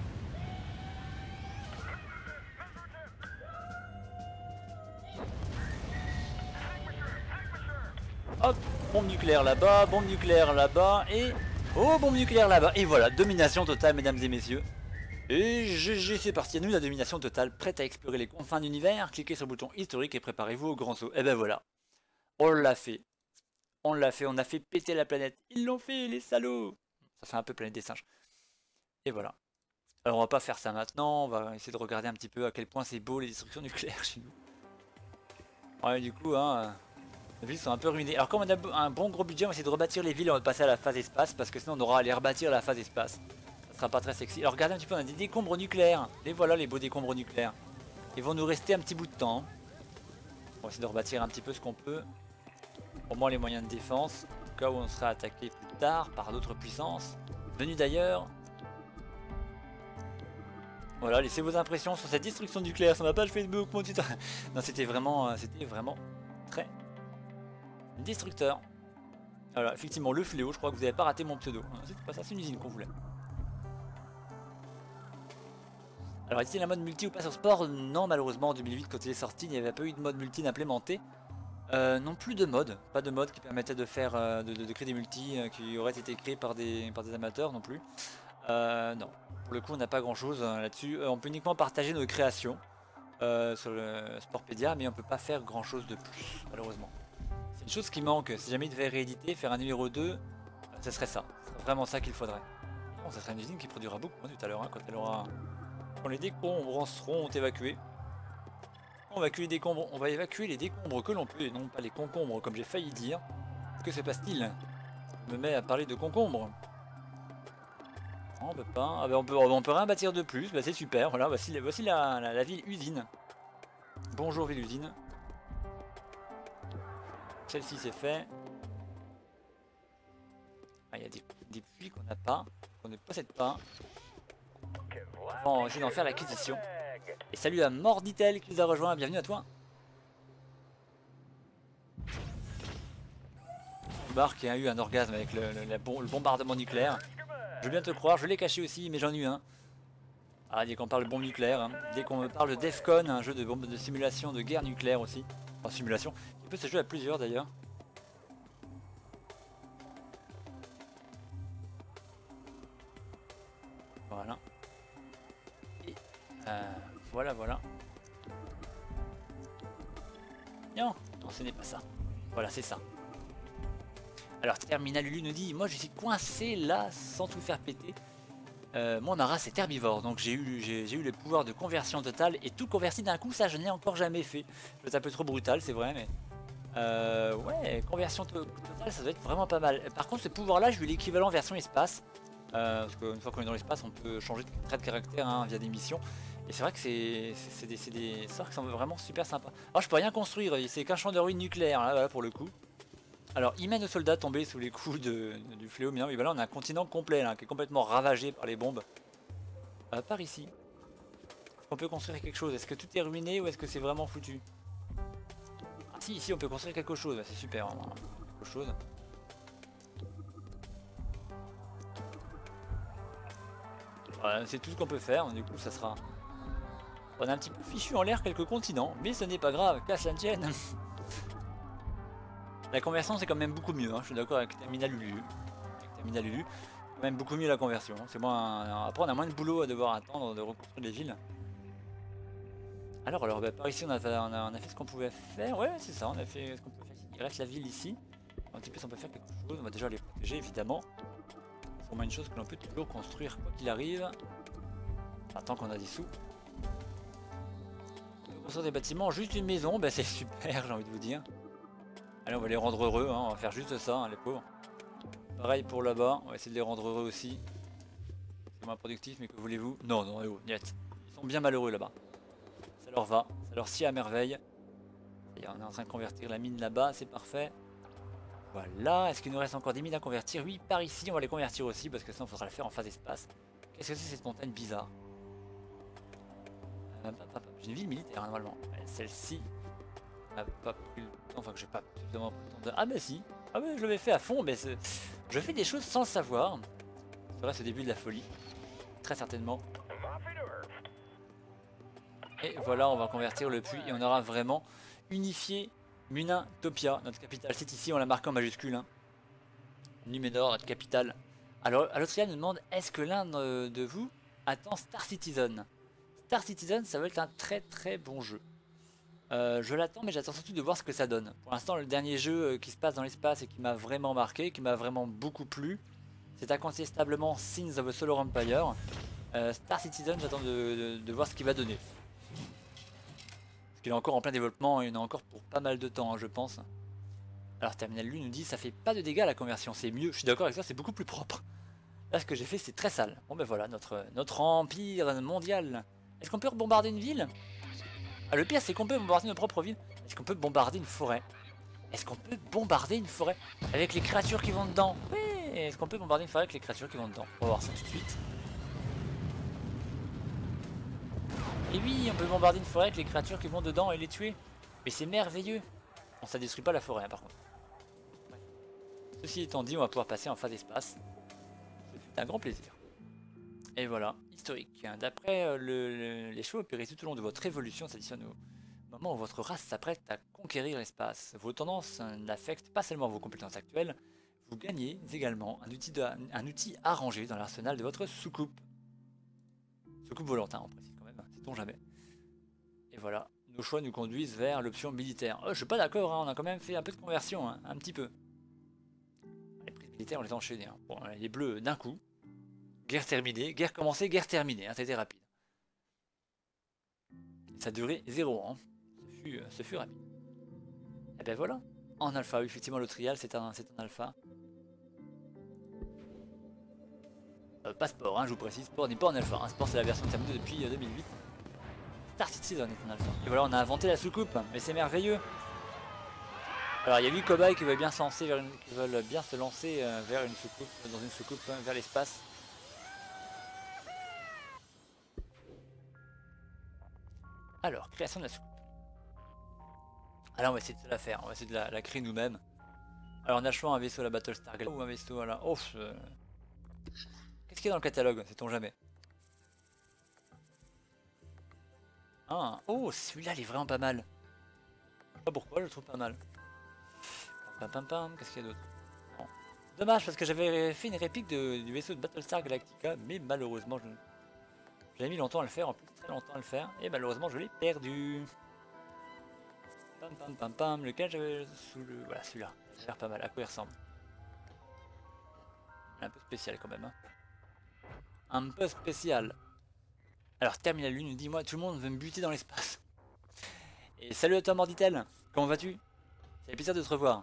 Hop, bombe nucléaire là-bas, bombe nucléaire là-bas, et... Oh, bombe nucléaire là-bas, et voilà, domination totale, mesdames et messieurs. Et GG, c'est parti, à nous la domination totale, prête à explorer les confins de l'univers, cliquez sur le bouton historique et préparez-vous au grand saut. Et ben voilà, on l'a fait. On l'a fait, on a fait péter la planète. Ils l'ont fait, les salauds. Ça fait un peu planète des singes. Et voilà. Alors on va pas faire ça maintenant, on va essayer de regarder un petit peu à quel point c'est beau les destructions nucléaires chez nous. Ouais, du coup, hein... Les villes sont un peu ruinées. Alors comme on a un bon gros budget, on va essayer de rebâtir les villes, on va passer à la phase espace, parce que sinon on aura à aller rebâtir la phase espace. Ça sera pas très sexy. Alors regardez un petit peu, on a des décombres nucléaires. Et voilà les beaux décombres nucléaires. Ils vont nous rester un petit bout de temps. On va essayer de rebâtir un petit peu ce qu'on peut. Au moins les moyens de défense, au cas où on sera attaqué plus tard par d'autres puissances. Venues d'ailleurs. Voilà, laissez vos impressions sur cette destruction nucléaire sur ma page Facebook, mon tuteur. Non, c'était vraiment très destructeur. Voilà, effectivement, le fléau, je crois que vous n'avez pas raté mon pseudo. C'était pas ça, c'est une usine qu'on voulait. Alors, est-il la mode multi ou pas sur sport? Non, malheureusement, en 2008, quand il est sorti, il n'y avait pas eu de mode multi d'implémenté. Non plus de mode, pas de mode qui permettait de faire, de créer des multis qui auraient été créés par des amateurs non plus. Non, pour le coup, on n'a pas grand chose là-dessus. On peut uniquement partager nos créations sur le Sportpedia, mais on peut pas faire grand chose de plus, malheureusement. C'est une chose qui manque, si jamais il devait rééditer, faire un numéro 2, ce serait ça. Ce serait vraiment ça qu'il faudrait. Bon, ça serait une usine qui produira beaucoup moins tout à l'heure, hein, quand les décombres seront évacués. On va évacuer les décombres que l'on peut, et non pas les concombres, comme j'ai failli dire. Que se passe-t-il? Je me mets à parler de concombres. Non, on peut pas. Ah ben on peut rien bâtir de plus, bah c'est super. Voilà, voici la ville usine. Bonjour ville usine. Celle-ci c'est fait. Ah, il y a des puits qu'on n'a pas, qu'on ne possède pas. On va essayer d'en faire l'acquisition. Et salut à Morditel qui nous a rejoint, bienvenue à toi. Bar qui a eu un orgasme avec le bombardement nucléaire. Je veux bien te croire, je l'ai caché aussi, mais j'en ai eu un. Ah, dès qu'on parle de bombe nucléaire, hein. Dès qu'on parle de Defcon, un jeu de simulation de guerre nucléaire aussi. En simulation, qui peut se jouer à plusieurs d'ailleurs. Voilà. Et voilà, voilà. Non, non, ce n'est pas ça. Voilà, c'est ça. Alors, Terminal Lulu nous dit, moi je suis coincé là sans tout faire péter. Mon race est herbivore, donc j'ai eu le pouvoir de conversion totale et tout converti d'un coup, ça je n'ai encore jamais fait. C'est un peu trop brutal, c'est vrai, mais ouais, conversion totale, ça doit être vraiment pas mal. Par contre, ce pouvoir-là, j'ai eu l'équivalent version espace, parce qu'une fois qu'on est dans l'espace, on peut changer de trait de caractère hein, via des missions. Et c'est vrai que c'est des sorts qui sont vraiment super sympas. Alors, je peux rien construire, c'est qu'un champ de ruines nucléaires, là, voilà, pour le coup. Alors, il mène nos soldats tombés sous les coups du fléau, mais non, mais voilà, on a un continent complet là, qui est complètement ravagé par les bombes. Par ici. Est-ce qu'on peut construire quelque chose? Est-ce que tout est ruiné ou est-ce que c'est vraiment foutu? Ah si, ici on peut construire quelque chose, c'est super. Hein. Quelque chose. Voilà, c'est tout ce qu'on peut faire, du coup ça sera... On a un petit peu fichu en l'air quelques continents, mais ce n'est pas grave, casse la tienne. La conversion c'est quand même beaucoup mieux, hein. Je suis d'accord avec Terminal Lulu. Quand même beaucoup mieux la conversion. C'est moins... Après on a moins de boulot à devoir attendre de reconstruire les villes. Alors bah, par ici on a fait ce qu'on pouvait faire. Ouais c'est ça, on a fait ce qu'on pouvait faire. Il reste la ville ici. Un petit peu si on peut faire quelque chose. On va déjà les protéger évidemment. C'est vraiment une chose que l'on peut toujours construire quoi qu'il arrive. Enfin, tant qu'on a des sous. Construire des bâtiments, juste une maison, bah c'est super j'ai envie de vous dire. Allez on va les rendre heureux, hein. On va faire juste ça hein, les pauvres. Pareil pour là-bas, on va essayer de les rendre heureux aussi. C'est moins productif mais que voulez-vous? Non, non, niet. Ils sont bien malheureux là-bas. Ça leur va, ça leur sied à merveille. Et on est en train de convertir la mine là-bas, c'est parfait. Voilà, est-ce qu'il nous reste encore des mines à convertir? Oui, par ici, on va les convertir aussi parce que sinon il faudra le faire en phase espace. Qu'est-ce que c'est cette montagne bizarre? J'ai une ville militaire hein, normalement. Celle-ci n'a pas pris le temps, enfin que j'ai pas suffisamment pris le temps de... Ah bah si, ah ouais, je l'avais fait à fond, mais je fais des choses sans le savoir. Ça reste le début de la folie, très certainement. Et voilà, on va convertir le puits et on aura vraiment unifié Munintopia, notre capitale. C'est ici, on l'a marqué en majuscule. Hein. Numénor, notre capitale. Alors, Alotria nous demande, est-ce que l'un de vous attend Star Citizen? Star Citizen, ça va être un très très bon jeu. Je l'attends, mais j'attends surtout de voir ce que ça donne. Pour l'instant, le dernier jeu qui se passe dans l'espace et qui m'a vraiment marqué, qui m'a vraiment beaucoup plu, c'est incontestablement Sins of a Solar Empire. Star Citizen, j'attends de voir ce qu'il va donner. Parce qu'il est encore en plein développement et il en a encore pour pas mal de temps, hein, je pense. Alors Terminal Lune nous dit ça fait pas de dégâts la conversion, c'est mieux. Je suis d'accord avec ça, c'est beaucoup plus propre. Là ce que j'ai fait c'est très sale. Bon ben voilà, notre empire mondial. Est-ce qu'on peut bombarder une ville? Ah, le pire c'est qu'on peut bombarder notre propre ville. Est-ce qu'on peut bombarder une forêt? Est-ce qu'on peut bombarder une forêt avec les créatures qui vont dedans? Oui. Est-ce qu'on peut bombarder une forêt avec les créatures qui vont dedans? On va voir ça tout de suite. Et oui, on peut bombarder une forêt avec les créatures qui vont dedans et les tuer. Mais c'est merveilleux. Bon, ça détruit pas la forêt hein, par contre. Ceci étant dit, on va pouvoir passer en phase espace. C'est un grand plaisir. Et voilà, historique. D'après les choix opérés tout au long de votre évolution, s'additionne au moment où votre race s'apprête à conquérir l'espace. Vos tendances n'affectent pas seulement vos compétences actuelles, vous gagnez également un outil à ranger dans l'arsenal de votre soucoupe. Soucoupe volante, hein, on précise quand même, sait-on jamais. Et voilà, nos choix nous conduisent vers l'option militaire. Je suis pas d'accord, hein, on a quand même fait un peu de conversion, hein, un petit peu. Les prises militaires, on les a enchaînées. Hein. Bon, les bleus d'un coup. Guerre terminée, guerre commencée, guerre terminée. Hein, ça a été rapide. Et ça a duré 0 ans. Ce fut rapide. Et ben voilà. En alpha, effectivement, le trial, c'est un alpha. Pas sport, hein, je vous précise. Sport n'est pas en alpha. Hein. Sport, c'est la version terminée depuis 2008. Star Citizen est en alpha. Et voilà, on a inventé la soucoupe. Mais c'est merveilleux. Alors, il y a 8 cobayes qui veulent bien se lancer vers vers une soucoupe, dans une soucoupe, vers l'espace. Alors, création de la soucoupe. Alors, on va essayer de la faire, on va essayer de la créer nous-mêmes. Alors, en achetant un vaisseau à la Battlestar Galactica ou un vaisseau à la... Oh, qu'est-ce qu'il y a dans le catalogue? Sait-on jamais. Ah, oh, celui-là, il est vraiment pas mal. Je sais pas pourquoi, je le trouve pas mal. Qu'est-ce qu'il y a d'autre? Dommage parce que j'avais fait une réplique du vaisseau de Battlestar Galactica, mais malheureusement j'avais mis longtemps à le faire, en plus très longtemps à le faire, et malheureusement je l'ai perdu. Pam pam pam pam, lequel j'avais sous le... Voilà celui-là, ça a l'air pas mal, à quoi il ressemble. Un peu spécial quand même. Hein. Un peu spécial. Alors Terminal Lune nous dit, moi tout le monde veut me buter dans l'espace. Et salut à toi Morditel, comment vas-tu? C'est plaisir de te revoir.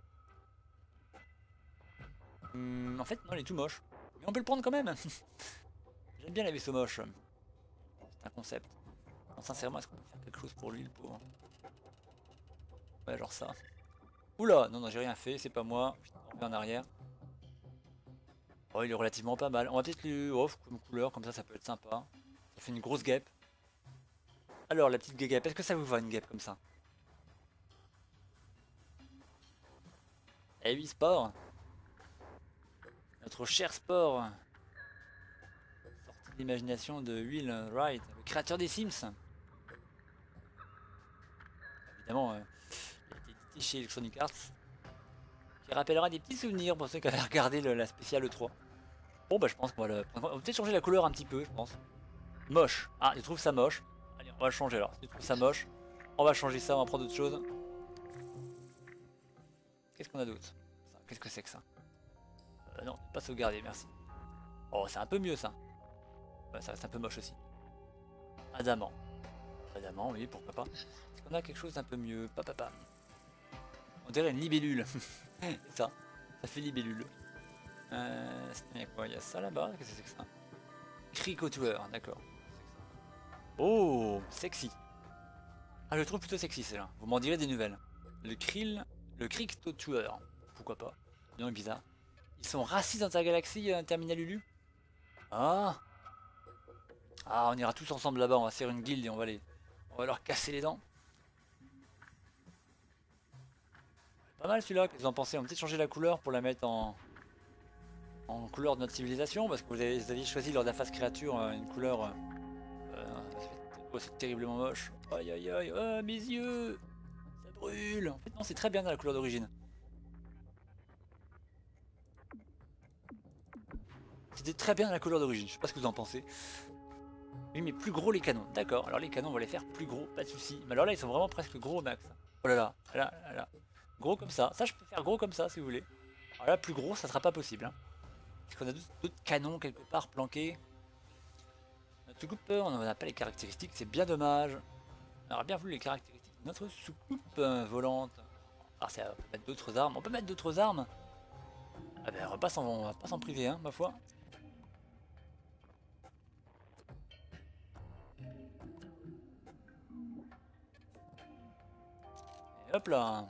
En fait non, il est tout moche. Mais on peut le prendre quand même. J'aime bien les vaisseaux moches. C'est un concept. Non, sincèrement, est-ce qu'on peut faire quelque chose pour lui, le pauvre? Ouais, genre ça. Oula, non, non, j'ai rien fait, c'est pas moi. Putain, on revient en arrière. Oh, il est relativement pas mal. On va peut-être lui offre comme couleur, comme ça peut être sympa. Ça fait une grosse guêpe. Alors, la petite guêpe, est-ce que ça vous va une guêpe comme ça? Eh oui, Sport. Notre cher Sport. Sorti d'imagination de Will Wright, le créateur des Sims. Évidemment, il a été édité chez Electronic Arts. Qui rappellera des petits souvenirs pour ceux qui avaient regardé la spéciale E3. Bon bah je pense qu'on va le... On va peut-être changer la couleur un petit peu, je pense. Moche. Ah, je trouve ça moche. Allez, on va le changer alors. Si tu trouves ça moche, on va changer ça, on va prendre autre chose. Qu'est-ce qu'on a d'autre? Qu'est-ce que c'est que ça? Non, pas sauvegarder, merci. Oh, c'est un peu mieux ça. Ouais, ça reste un peu moche aussi. Adamant. Adamant, oui, pourquoi pas. Est-ce qu'on a quelque chose d'un peu mieux? Papa. On dirait une libellule. C'est ça. Ça fait libellule. Il y a quoi? Il y a ça là-bas? Qu'est-ce que c'est que ça? Cricotueur, d'accord. Oh, sexy. Ah, je le trouve plutôt sexy celle-là. Vous m'en direz des nouvelles. Le krill, le cricotueur. Pourquoi pas? Non, bizarre. Ils sont racistes dans ta galaxie, Terminal Lulu? Ah. Ah, on ira tous ensemble là-bas, on va faire une guilde et on va leur casser les dents. Pas mal celui-là, qu'est-ce que vous en pensez? On va peut-être changer la couleur pour la mettre en couleur de notre civilisation, parce que vous aviez choisi lors de la phase créature une couleur... oh, c'est terriblement moche. Aïe aïe aïe, oh, mes yeux! Ça brûle! En fait non, c'est très bien dans la couleur d'origine. C'était très bien dans la couleur d'origine, je sais pas ce que vous en pensez. Oui, mais plus gros les canons, d'accord. Alors les canons, on va les faire plus gros, pas de soucis. Mais alors là, ils sont vraiment presque gros au max. Oh là là, là, là, là. Gros comme ça. Ça, je peux faire gros comme ça si vous voulez. Alors là, plus gros, ça sera pas possible. Hein. Est-ce qu'on a d'autres canons quelque part planqués? Notre soucoupe, on n'en a pas les caractéristiques, c'est bien dommage. On aurait bien voulu les caractéristiques de notre soucoupe volante. Alors, ça, on peut mettre d'autres armes. On peut mettre d'autres armes. Ah ben, on va pas s'en priver, hein, ma foi. Et hop là.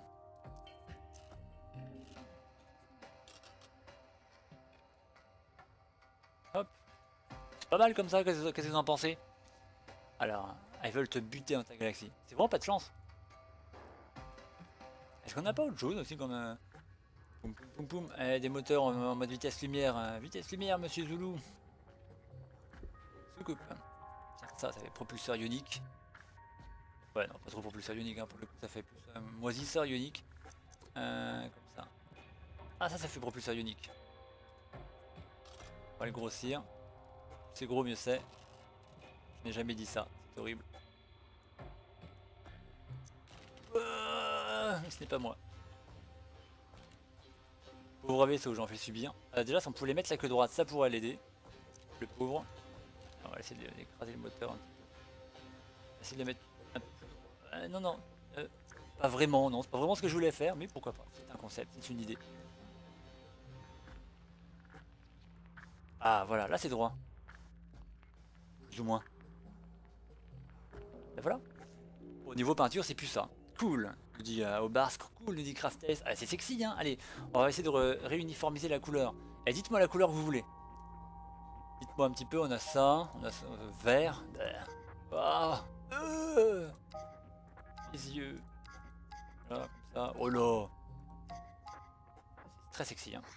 Hop. C'est pas mal comme ça, qu'est-ce que vous en pensez? Alors, ils veulent te buter dans ta galaxie. C'est vraiment pas de chance. Est-ce qu'on n'a pas autre chose aussi comme... Poum poum poum poum. Des moteurs en mode vitesse lumière. Vitesse lumière, monsieur Zoulou. Soucoupe. Tiens, ça fait propulseur ionique. Ouais, non, pas trop propulseur ionique, hein, pour le coup, ça fait plus moisisseur ionique. Comme ça. Ah, ça fait propulseur ionique. On va le grossir. C'est gros, mieux c'est. Je n'ai jamais dit ça, c'est horrible. Ce n'est pas moi. Pauvre vaisseau, j'en fais subir. Déjà, si on pouvait les mettre la queue droite, ça pourrait l'aider. Le pauvre. On va essayer d'écraser le moteur un petit peu. On va essayer de le mettre un peu plus... non, non. Pas vraiment, non. C'est pas vraiment ce que je voulais faire, mais pourquoi pas. C'est un concept, c'est une idée. Ah, voilà, là c'est droit. Plus ou moins. Et voilà. Au niveau peinture, c'est plus ça. Cool, nous dit Obarsk. Cool, nous dit Craftes. Ah, c'est sexy, hein. Allez, on va essayer de réuniformiser la couleur. Et dites-moi la couleur que vous voulez. Dites-moi un petit peu, on a ça, vert. Ah, les yeux. Là, comme ça. Oh là. C'est très sexy, hein.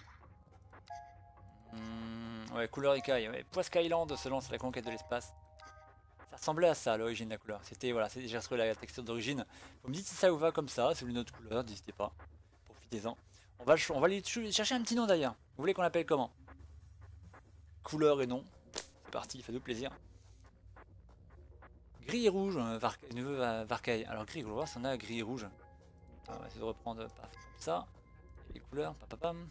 Ouais, couleur écaille. Ouais. Poisque Island se lance la conquête de l'espace. Ça ressemblait à ça à l'origine de la couleur. C'était, voilà, j'ai retrouvé la texture d'origine. Vous me dites si ça vous va comme ça, si vous voulez une autre couleur, n'hésitez pas. Profitez-en. On va lui chercher un petit nom d'ailleurs. Vous voulez qu'on l'appelle comment? Couleur et nom. C'est parti, faites-vous plaisir. Gris et rouge, neveu Varkay. Alors gris, on va voir si on a gris et rouge. On va essayer de reprendre paf, comme ça. Et les couleurs, papapam.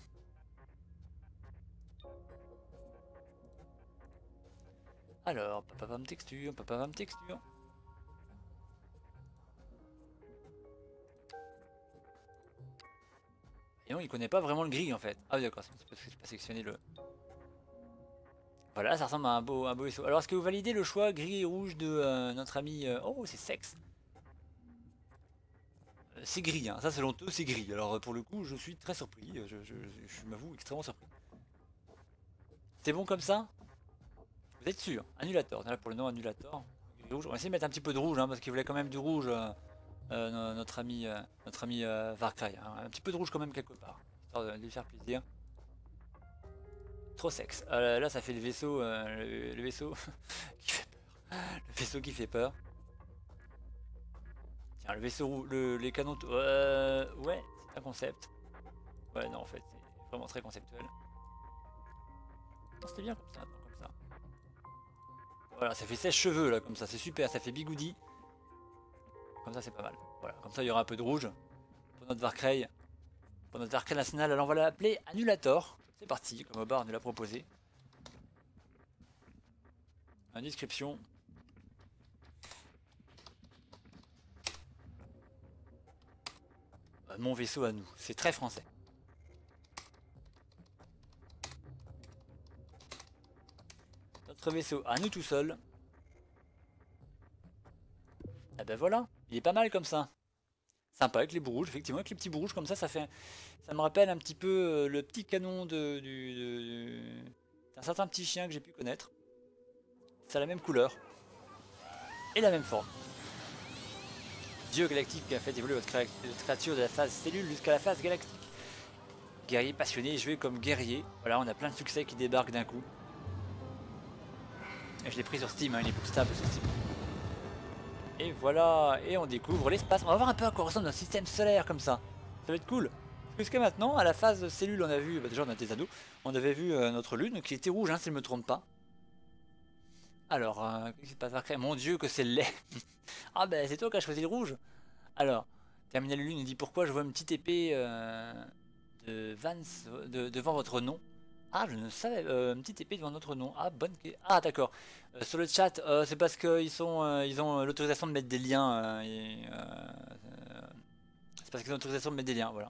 Alors, papapam texture, papapam texture. Et non, il connaît pas vraiment le gris en fait. Ah oui d'accord, c'est parce que j'ai pas sélectionné le... Voilà, ça ressemble à un beau vaisseau. Alors est-ce que vous validez le choix gris et rouge de notre ami... Oh, c'est sexe. C'est gris, hein. Ça selon eux c'est gris. Alors pour le coup, je suis très surpris. Je m'avoue extrêmement surpris. C'est bon comme ça? Vous êtes sûr? Annulator, là pour le nom Annulator. Gris, rouge. On va essayer de mettre un petit peu de rouge, hein, parce qu'il voulait quand même du rouge, notre ami Varkay. Hein. Un petit peu de rouge quand même quelque part, histoire de lui faire plaisir. Trop sexe. Là ça fait le vaisseau, le vaisseau qui fait peur. Le vaisseau qui fait peur. Tiens, le vaisseau roux, les canons... ouais, c'est un concept. Ouais, non, en fait, c'est vraiment très conceptuel. C'était bien comme ça, attends, comme ça. Voilà, ça fait sèche-cheveux, là, comme ça, c'est super, ça fait bigoudi. Comme ça, c'est pas mal. Voilà, comme ça, il y aura un peu de rouge pour notre Varkay. Pour notre Varkay national, alors on va l'appeler Annulator. C'est parti, comme Obar nous l'a proposé. Inscription. Mon vaisseau à nous, c'est très français. Notre vaisseau à nous tout seul. Ah ben voilà, il est pas mal comme ça. Sympa avec les bouts rouges, effectivement, avec les petits bouts rouges comme ça, ça me rappelle un petit peu le petit canon d'un certain petit chien que j'ai pu connaître. C'est la même couleur et la même forme. Dieu galactique qui a fait évoluer votre créature de la phase cellule jusqu'à la phase galactique. Guerrier passionné, joué comme guerrier. Voilà, on a plein de succès qui débarquent d'un coup. Et je l'ai pris sur Steam, hein, il est boostable sur Steam. Et voilà, et on découvre l'espace. On va voir un peu à quoi ressemble un système solaire comme ça. Ça va être cool. Jusqu'à maintenant, à la phase cellule, on a vu, déjà on a des ados, on avait vu notre lune qui était rouge, hein, si je ne me trompe pas. Alors, qu'est-ce qui se passe après? Mon dieu, que c'est laid. Ah ben, c'est toi qui as choisi le rouge. Alors, Terminal Lune dit pourquoi je vois une petite épée de Vance devant votre nom. Ah, je ne savais. Une petite épée devant notre nom. Ah, bonne. Ah, d'accord. Sur le chat, c'est parce qu'ils ils ont l'autorisation de mettre des liens. C'est parce qu'ils ont l'autorisation de mettre des liens, voilà.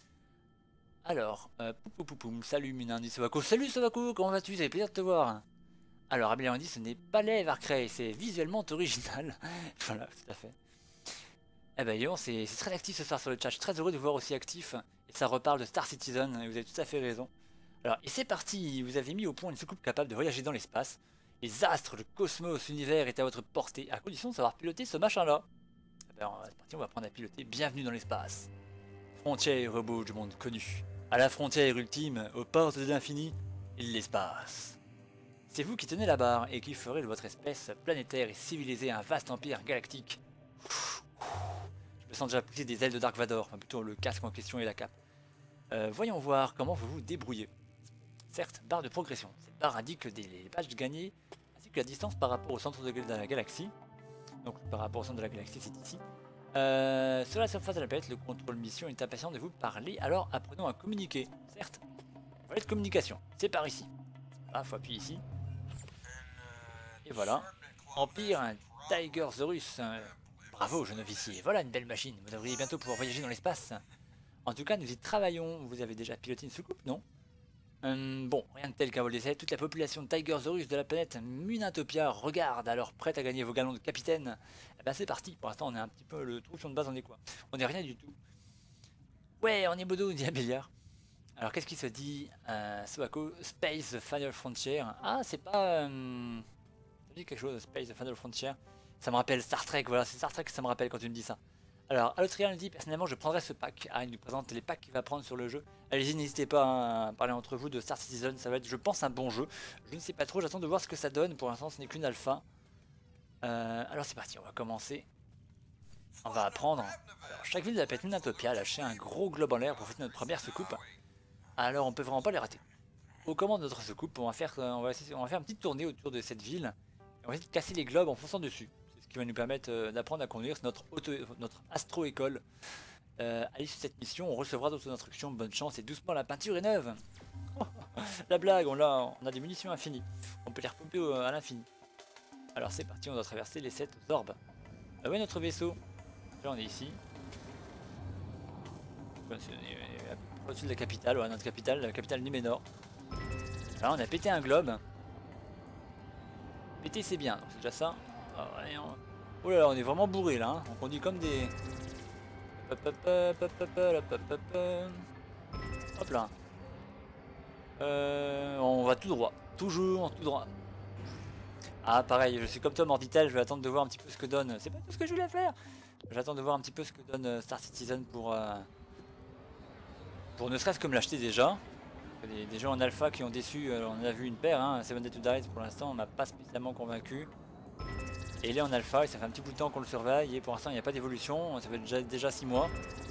Alors, salut Munin, Sovako. Salut Sovako, comment vas-tu? Ça fait plaisir de te voir. Alors, Abelian dit ce n'est pas laid, Varkray, c'est visuellement original. Voilà, tout à fait. Eh ben, c'est très actif ce soir sur le chat. Je suis très heureux de vous voir aussi actif. Et ça reparle de Star Citizen, et vous avez tout à fait raison. Alors, et c'est parti, vous avez mis au point une soucoupe capable de voyager dans l'espace. Les astres, le cosmos, l'univers est à votre portée, à condition de savoir piloter ce machin-là. Eh ben, c'est parti, on va apprendre à piloter. Bienvenue dans l'espace. Frontière robot du monde connu. À la frontière ultime, aux portes de l'infini, l'espace. C'est vous qui tenez la barre et qui ferez de votre espèce planétaire et civilisée un vaste empire galactique. Je me sens déjà pousser des ailes de Dark Vador, enfin plutôt le casque en question et la cape. Voyons voir comment vous vous débrouillez. Certes, barre de progression. Cette barre indique les badges gagnés ainsi que la distance par rapport au centre de la galaxie. Donc par rapport au centre de la galaxie, c'est ici. Sur la surface de la planète, le contrôle mission est impatient de vous parler, alors apprenons à communiquer. Certes, voilà de communication. C'est par ici. Ah, faut appuyer ici. Et voilà. Empire, un Tiger Zorus. Bravo, jeune officier. Voilà une belle machine. Vous devriez bientôt pouvoir voyager dans l'espace. En tout cas, nous y travaillons. Vous avez déjà piloté une soucoupe, non? Bon, rien de tel qu'un vol d'essai. Toute la population de Tigersaurus de la planète Munatopia regarde, alors prête à gagner vos galons de capitaine. Eh ben c'est parti. Pour l'instant, on est un petit peu le trou sur de base, on est quoi? On est rien du tout. Ouais, on est modo, dit Abéliard. Alors, qu'est-ce qui se dit Sobako, Space the Final Frontier. Ah, c'est pas... ça dit quelque chose, Space the Final Frontier. Ça me rappelle Star Trek, voilà, c'est Star Trek que ça me rappelle quand tu me dis ça. Alors, Alotrian dit, personnellement, je prendrai ce pack. Ah, il nous présente les packs qu'il va prendre sur le jeu. Allez-y, n'hésitez pas à parler entre vous de Star Citizen, ça va être, je pense, un bon jeu. Je ne sais pas trop, j'attends de voir ce que ça donne. Pour l'instant, ce n'est qu'une alpha. Alors, c'est parti, on va commencer. On va apprendre. Alors, chaque ville de la planète Lunatopia a lâché un gros globe en l'air pour fêter notre première soucoupe. Alors on peut vraiment pas les rater. Aux commandes de notre soucoupe, on va faire une petite tournée autour de cette ville. Et on va essayer de casser les globes en fonçant dessus. C'est ce qui va nous permettre d'apprendre à conduire. C'est notre astro-école. À l'issue de cette mission, on recevra d'autres instructions. Bonne chance et doucement, la peinture est neuve. La blague, on a des munitions infinies. On peut les repomper à l'infini. Alors c'est parti, on doit traverser les 7 orbes. Ouais, notre vaisseau. Là on est ici. Au-dessus de la capitale, ouais, notre capitale, la capitale Numénor. Là on a pété un globe. Péter c'est bien, donc c'est déjà ça. Oh là là, on est vraiment bourré là, hein. On conduit comme des... Hop là. On va tout droit, toujours tout droit. Ah pareil, je suis comme Tom Orbital, je vais attendre de voir un petit peu ce que donne. C'est pas tout ce que je voulais faire. J'attends de voir un petit peu ce que donne Star Citizen pour ne serait-ce que me l'acheter déjà. Des jeux en alpha qui ont déçu, on en a vu une paire, hein. Seven Days to Die pour l'instant on m'a pas spécialement convaincu. Et il est en alpha et ça fait un petit bout de temps qu'on le surveille et pour l'instant il n'y a pas d'évolution, ça fait déjà 6 mois.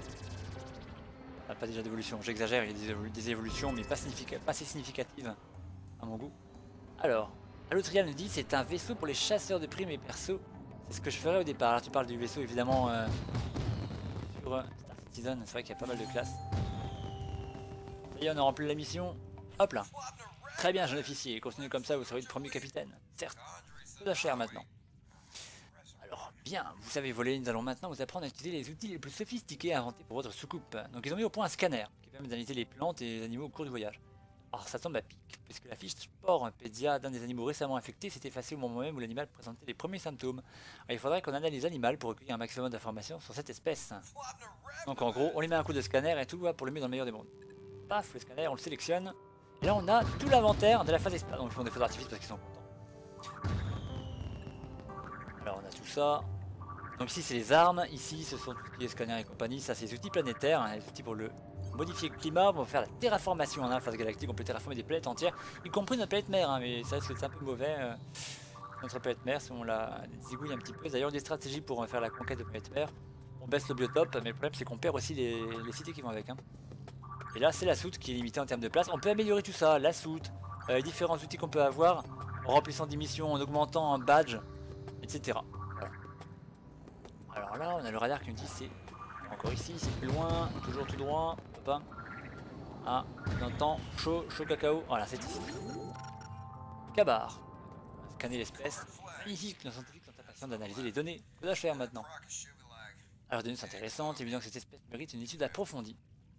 Pas déjà d'évolution, j'exagère, il y a des évolutions mais pas assez significatives à mon goût. Alors, Allotrial nous dit c'est un vaisseau pour les chasseurs de primes et perso. C'est ce que je ferais au départ. Alors tu parles du vaisseau évidemment sur Star Citizen, c'est vrai qu'il y a pas mal de classes. Ça y est, on a rempli la mission. Hop là. Très bien, jeune officier. Continuez comme ça, vous serez le premier capitaine. Certes. C'est la chair maintenant. Alors, bien, vous savez voler, nous allons maintenant vous apprendre à utiliser les outils les plus sophistiqués inventés pour votre soucoupe. Donc ils ont mis au point un scanner qui permet d'analyser les plantes et les animaux au cours du voyage. Alors ça tombe à pic, puisque la fiche sport pédia d'un des animaux récemment infectés s'est effacée au moment même où l'animal présentait les premiers symptômes. Alors, il faudrait qu'on analyse l'animal pour recueillir un maximum d'informations sur cette espèce. Donc en gros, on lui met un coup de scanner et tout va pour le mieux dans le meilleur des mondes. Paf, le scanner, on le sélectionne. Et là on a tout l'inventaire de la phase espace. Donc ils font des feux d'artifice parce qu'ils sont contents. Alors on a tout ça. Donc ici c'est les armes, ici ce sont tout ce qui est scanner et compagnie, ça c'est les outils planétaires, hein, les outils pour le modifier le climat, on va faire la terraformation en phase galactique, on peut terraformer des planètes entières, y compris notre planète mère, hein, mais ça c'est un peu mauvais, notre planète mère si on la zigouille un petit peu. D'ailleurs des stratégies pour faire la conquête de planète mère, on baisse le biotope, mais le problème c'est qu'on perd aussi les cités qui vont avec. Hein. Et là c'est la soute qui est limitée en termes de place, on peut améliorer tout ça, la soute, les différents outils qu'on peut avoir, en remplissant des missions, en augmentant un badge, etc. Voilà. Alors là on a le radar qui nous dit c'est encore ici, c'est plus loin, toujours tout droit, hop. Ah, on entend chaud cacao, voilà c'est ici. Cabar, on va scanner l'espèce, magnifique, nos scientifiques sont impatients d'analyser les données de la chair maintenant. Alors les données sont intéressantes, évident que cette espèce mérite une étude approfondie.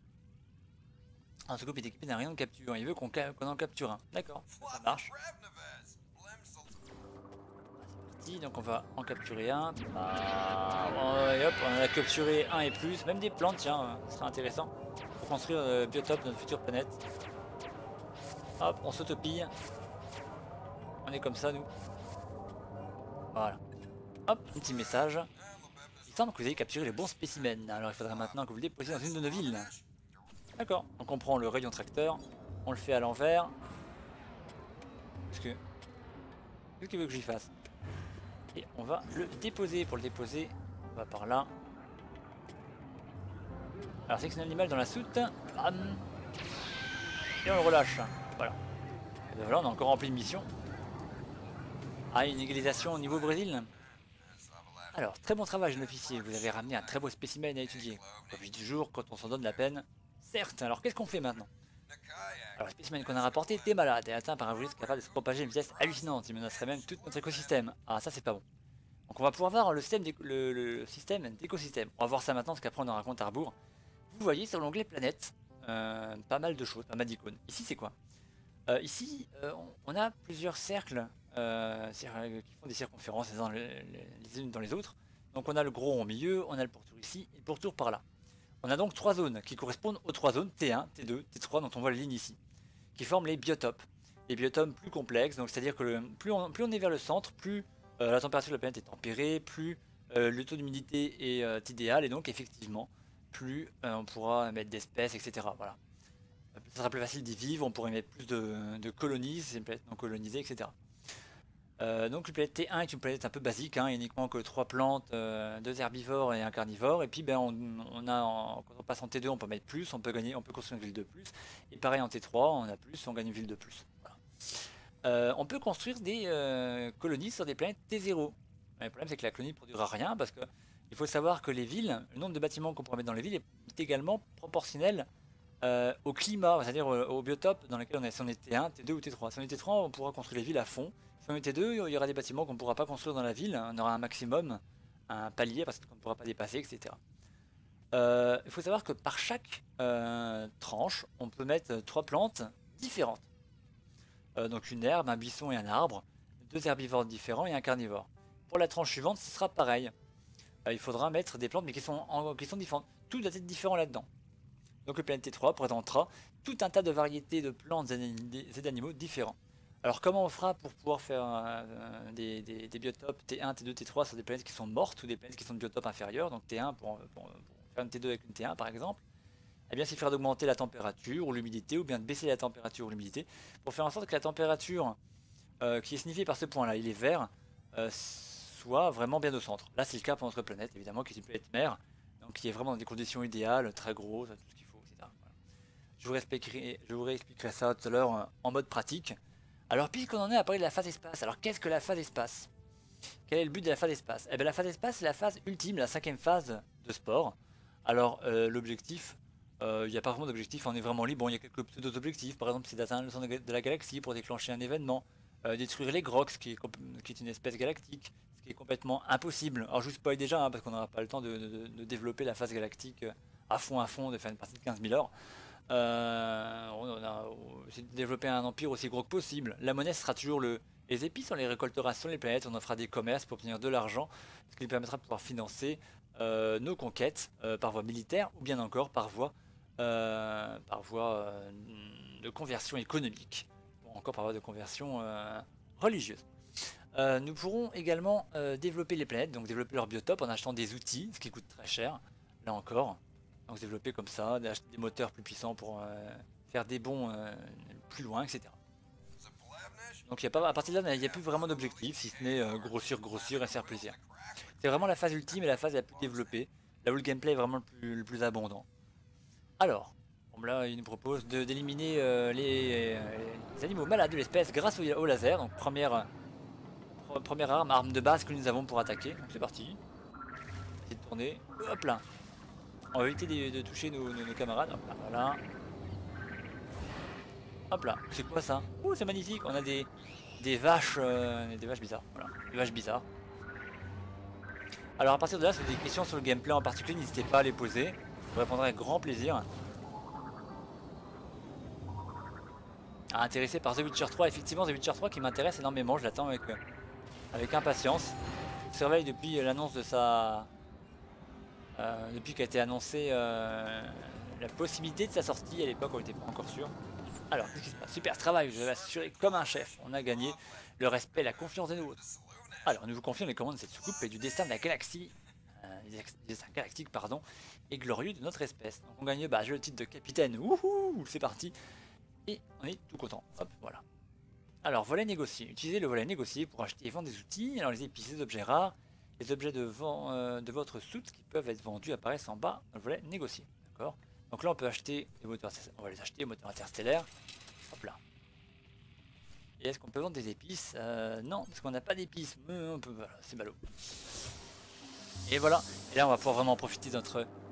Un scope est équipé d'un rayon de capture, il veut qu'on en capture un, d'accord, ça marche. Donc on va en capturer un. Et hop, on en a capturé un et plus. Même des plantes, tiens, ce sera intéressant. Pour construire le biotope de notre future planète. Hop, on s'autopille. On est comme ça, nous. Voilà. Hop, un petit message. Il semble que vous avez capturé les bons spécimens. Alors il faudra maintenant que vous le déposiez dans une de nos villes. D'accord. Donc on prend le rayon tracteur. On le fait à l'envers. Qu'est-ce qu'il veut que j'y fasse? Et on va le déposer. Pour le déposer, on va par là. Alors sélectionne l'animal dans la soute. Bam. Et on le relâche. Voilà. Et ben voilà, on a encore rempli une mission. Ah, une égalisation au niveau Brésil. Alors, très bon travail, jeune officier. Vous avez ramené un très beau spécimen à étudier. Comme je dis toujours, quand on s'en donne la peine. Certes, alors qu'est-ce qu'on fait maintenant? Alors, le spécimen qu'on a rapporté était malade et atteint par un virus capable de se propager à une vitesse hallucinante. Il menacerait même tout notre écosystème. Ah, ça, c'est pas bon. Donc, on va pouvoir voir le système d'écosystème. On va voir ça maintenant, parce qu'après, on en raconte à rebours. Vous voyez sur l'onglet planète, pas mal de choses, pas mal d'icônes. Ici, c'est quoi? Ici, on a plusieurs cercles qui font des circonférences les unes dans les autres. Donc on a le gros rond au milieu, on a le pourtour ici et le pourtour par là. On a donc 3 zones qui correspondent aux 3 zones T1, T2, T3 dont on voit les lignes ici, qui forment les biotopes. Les biotopes plus complexes, donc c'est-à-dire que plus on est vers le centre, plus la température de la planète est tempérée, plus le taux d'humidité est idéal et donc effectivement plus on pourra mettre d'espèces, etc. Voilà. Ça sera plus facile d'y vivre, on pourrait mettre plus de colonies, c'est une planète non colonisée, etc. Donc une planète T1 est une planète un peu basique, hein, uniquement que 3 plantes, 2 herbivores et un carnivore. Et puis ben, quand on passe en T2 on peut mettre plus, on peut construire une ville de plus. Et pareil en T3 on a plus, on gagne une ville de plus. Voilà. On peut construire des colonies sur des planètes T0. Le problème c'est que la colonie ne produira rien parce que il faut savoir que les villes, le nombre de bâtiments qu'on pourra mettre dans les villes est également proportionnel au climat, c'est-à-dire au biotope dans lequel on est. Si on est T1, T2 ou T3. Si on est T3 on pourra construire les villes à fond. Si on est T2 il y aura des bâtiments qu'on ne pourra pas construire dans la ville, on aura un maximum, un palier parce qu'on ne pourra pas dépasser, etc. Il faut savoir que par chaque tranche on peut mettre 3 plantes différentes. Donc une herbe, un buisson et un arbre, 2 herbivores différents et un carnivore. Pour la tranche suivante, ce sera pareil. Il faudra mettre des plantes mais qui sont différentes. Tout doit être différent là-dedans. Donc le planète T3 présentera tout un tas de variétés de plantes et d'animaux différents. Alors comment on fera pour pouvoir faire des biotopes T1, T2, T3 sur des planètes qui sont mortes ou des planètes qui sont de biotopes inférieurs, donc T1 pour faire une T2 avec une T1 par exemple. Eh bien, c'est faire d'augmenter la température ou l'humidité, ou bien de baisser la température ou l'humidité, pour faire en sorte que la température, qui est signifiée par ce point-là, il est vert, soit vraiment bien au centre. Là, c'est le cas pour notre planète, évidemment, qui est une planète mère, donc qui est vraiment dans des conditions idéales, très grosse, tout ce qu'il faut, etc. Voilà. Je vous réexpliquerai ça tout à l'heure en mode pratique. Alors, puisqu'on en est à parler de la phase espace, alors qu'est-ce que la phase espace? Quel est le but de la phase espace? Eh bien, la phase espace, c'est la phase ultime, la 5e phase de sport. Alors, l'objectif... il n'y a pas vraiment d'objectif, on est vraiment libre. Bon, il y a quelques pseudo-objectifs, par exemple c'est d'atteindre le centre de la galaxie pour déclencher un événement, détruire les Grox qui est une espèce galactique, ce qui est complètement impossible. Alors je vous spoil déjà, hein, parce qu'on n'aura pas le temps de développer la phase galactique à fond, de faire une partie de 15 000 heures. On a essayé de développer un empire aussi gros que possible. La monnaie sera toujours les épices, on les récoltera sur les planètes, on en fera des commerces pour obtenir de l'argent, ce qui nous permettra de pouvoir financer nos conquêtes par voie militaire ou bien encore par voie de conversion économique, ou encore par voie de conversion religieuse. Nous pourrons également développer les planètes, donc développer leur biotope en achetant des outils, ce qui coûte très cher, là encore. Donc développer comme ça, acheter des moteurs plus puissants pour faire des bonds plus loin, etc. Donc à partir de là, il n'y a plus vraiment d'objectif, si ce n'est grossir et faire plaisir. C'est vraiment la phase ultime et la phase la plus développée, là où le gameplay est vraiment le plus abondant. Alors, là il nous propose d'éliminer les animaux malades de l'espèce grâce au laser. Donc première arme de base que nous avons pour attaquer. Donc c'est parti. Essayer de tourner. Hop là. On va éviter de toucher nos camarades. Hop là, voilà. Hop là. C'est quoi ça? Oh, c'est magnifique. On a des vaches bizarres. Voilà, des vaches bizarres. Alors à partir de là, si vous avez des questions sur le gameplay en particulier, n'hésitez pas à les poser. Je répondrai avec grand plaisir. Intéressé par The Witcher 3, effectivement The Witcher 3 qui m'intéresse énormément, je l'attends avec impatience. Je surveille depuis l'annonce de sa... depuis qu'a été annoncée la possibilité de sa sortie. À l'époque on n'était pas encore sûr. Alors qu'est-ce qui se passe? Super travail, je vais assurer comme un chef. On a gagné le respect et la confiance des nôtres. Alors nous vous confions les commandes de cette soucoupe et du destin de la galaxie. Destin galactique pardon, et glorieux de notre espèce. Donc on gagne le titre de capitaine. Wouhou, c'est parti. Et on est tout content. Hop, voilà. Alors, volet négocié. Utilisez le volet négocié pour acheter et vendre des outils. Alors, les épices, les objets rares, les objets de votre soute qui peuvent être vendus apparaissent en bas dans le volet négocié. D'accord. Donc là, on peut acheter les moteurs. On va les acheter, moteurs interstellaires. Hop là. Et est-ce qu'on peut vendre des épices? Non, parce qu'on n'a pas d'épices. Voilà, c'est ballot. Et voilà. Et là, on va pouvoir vraiment profiter de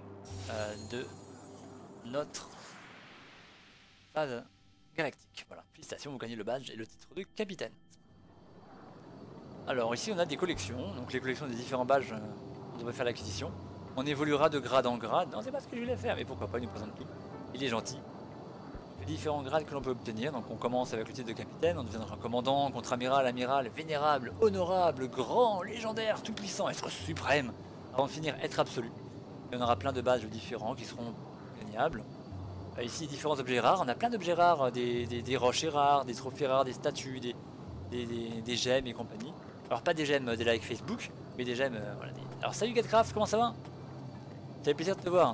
notre phase galactique. Voilà, félicitations, vous gagnez le badge et le titre de capitaine. Alors ici on a des collections, donc les collections des différents badges, on devrait faire l'acquisition. On évoluera de grade en grade. Non, c'est pas ce que je voulais faire, mais pourquoi pas, il nous présente tout. Il est gentil. Les différents grades que l'on peut obtenir, donc on commence avec le titre de capitaine, on deviendra commandant, contre-amiral, amiral, vénérable, honorable, grand, légendaire, tout puissant, être suprême, avant de finir être absolu. Et on aura plein de badges différents qui seront gagnables. Ici différents objets rares, on a plein d'objets rares, des rochers rares, des trophées rares, des statues, des gemmes et compagnie. Alors pas des gemmes des likes Facebook, mais des gemmes... voilà, Alors salut Getcraft, comment ça va? Ça fait plaisir de te voir.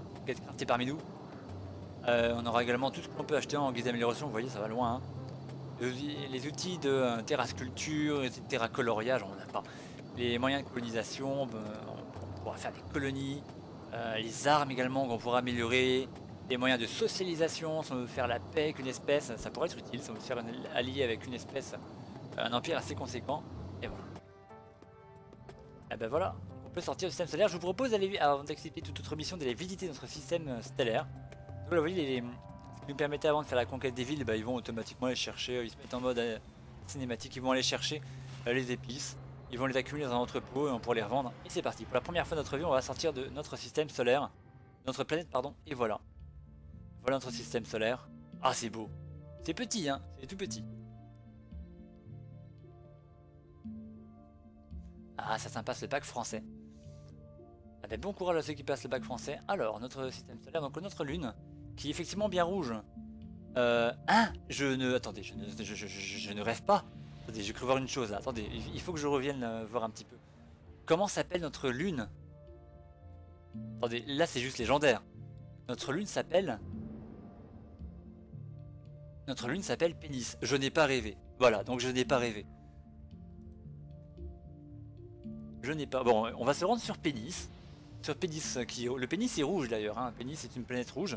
Getcraft est parmi nous. On aura également tout ce qu'on peut acheter en guise d'amélioration, vous voyez ça va loin. Hein. les outils de terrasculture, et terracoloriage, on n'a pas. Les moyens de colonisation, on pourra faire des colonies, les armes également qu'on pourra améliorer, des moyens de socialisation, si on veut faire la paix avec une espèce, ça pourrait être utile, si on veut se faire allier avec une espèce, un empire assez conséquent, et voilà. Et ben voilà, on peut sortir du système solaire. Je vous propose d'aller, avant d'accepter toute autre mission, d'aller visiter notre système stellaire. Donc là, vous voyez, ce qui nous permettait avant de faire la conquête des villes, bah, ils vont automatiquement les chercher, ils se mettent en mode cinématique, ils vont aller chercher les épices, ils vont les accumuler dans un entrepôt et on pourra les revendre. Et c'est parti, pour la première fois de notre vie, on va sortir de notre système solaire, notre planète, pardon, et voilà. Voilà notre système solaire. Ah, c'est beau. C'est petit, hein, c'est tout petit. Ah, ça passe le bac français. Ah ben, bon courage à ceux qui passent le bac français. Alors, notre système solaire, donc notre lune, qui est effectivement bien rouge. Hein, attendez, je ne rêve pas. Attendez, j'ai cru voir une chose là. Attendez, il faut que je revienne voir un petit peu. Comment s'appelle notre lune? Attendez, là c'est juste légendaire. Notre lune s'appelle... Notre lune s'appelle Pénis. Je n'ai pas rêvé. Voilà, donc je n'ai pas rêvé. Je n'ai pas... Bon, on va se rendre sur Pénis. Sur Pénis, qui... Le Pénis est rouge d'ailleurs, hein. Pénis est une planète rouge.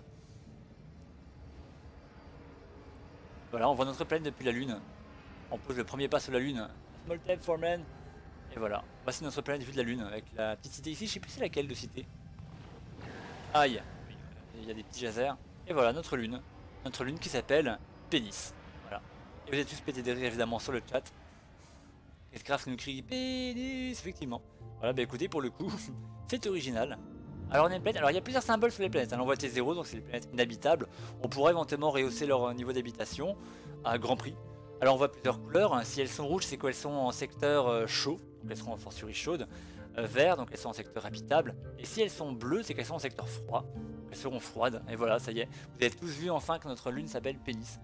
Voilà, on voit notre planète depuis la Lune. On pose le premier pas sur la Lune. Small step for man. Et voilà, voici notre planète vue de la Lune, avec la petite cité ici, je sais plus c'est laquelle de cité. Aïe, il y a des petits geysers. Et voilà, notre lune qui s'appelle Pénis. Voilà. Et vous êtes tous pétés de rire évidemment sur le chat. Craft nous crie Pénis, effectivement. Voilà, bah écoutez, pour le coup, c'est original. Alors on a une planète, alors il y a plusieurs symboles sur les planètes. On voit T0, donc c'est les planètes inhabitables. On pourrait éventuellement rehausser leur niveau d'habitation à grand prix. Alors on voit plusieurs couleurs. Si elles sont rouges, c'est qu'elles sont en secteur chaud, donc elles seront en fortiori chaude. Vert, donc elles sont en secteur habitable. Et si elles sont bleues, c'est qu'elles sont en secteur froid, donc elles seront froides. Et voilà, ça y est, vous avez tous vu enfin que notre lune s'appelle Pénis.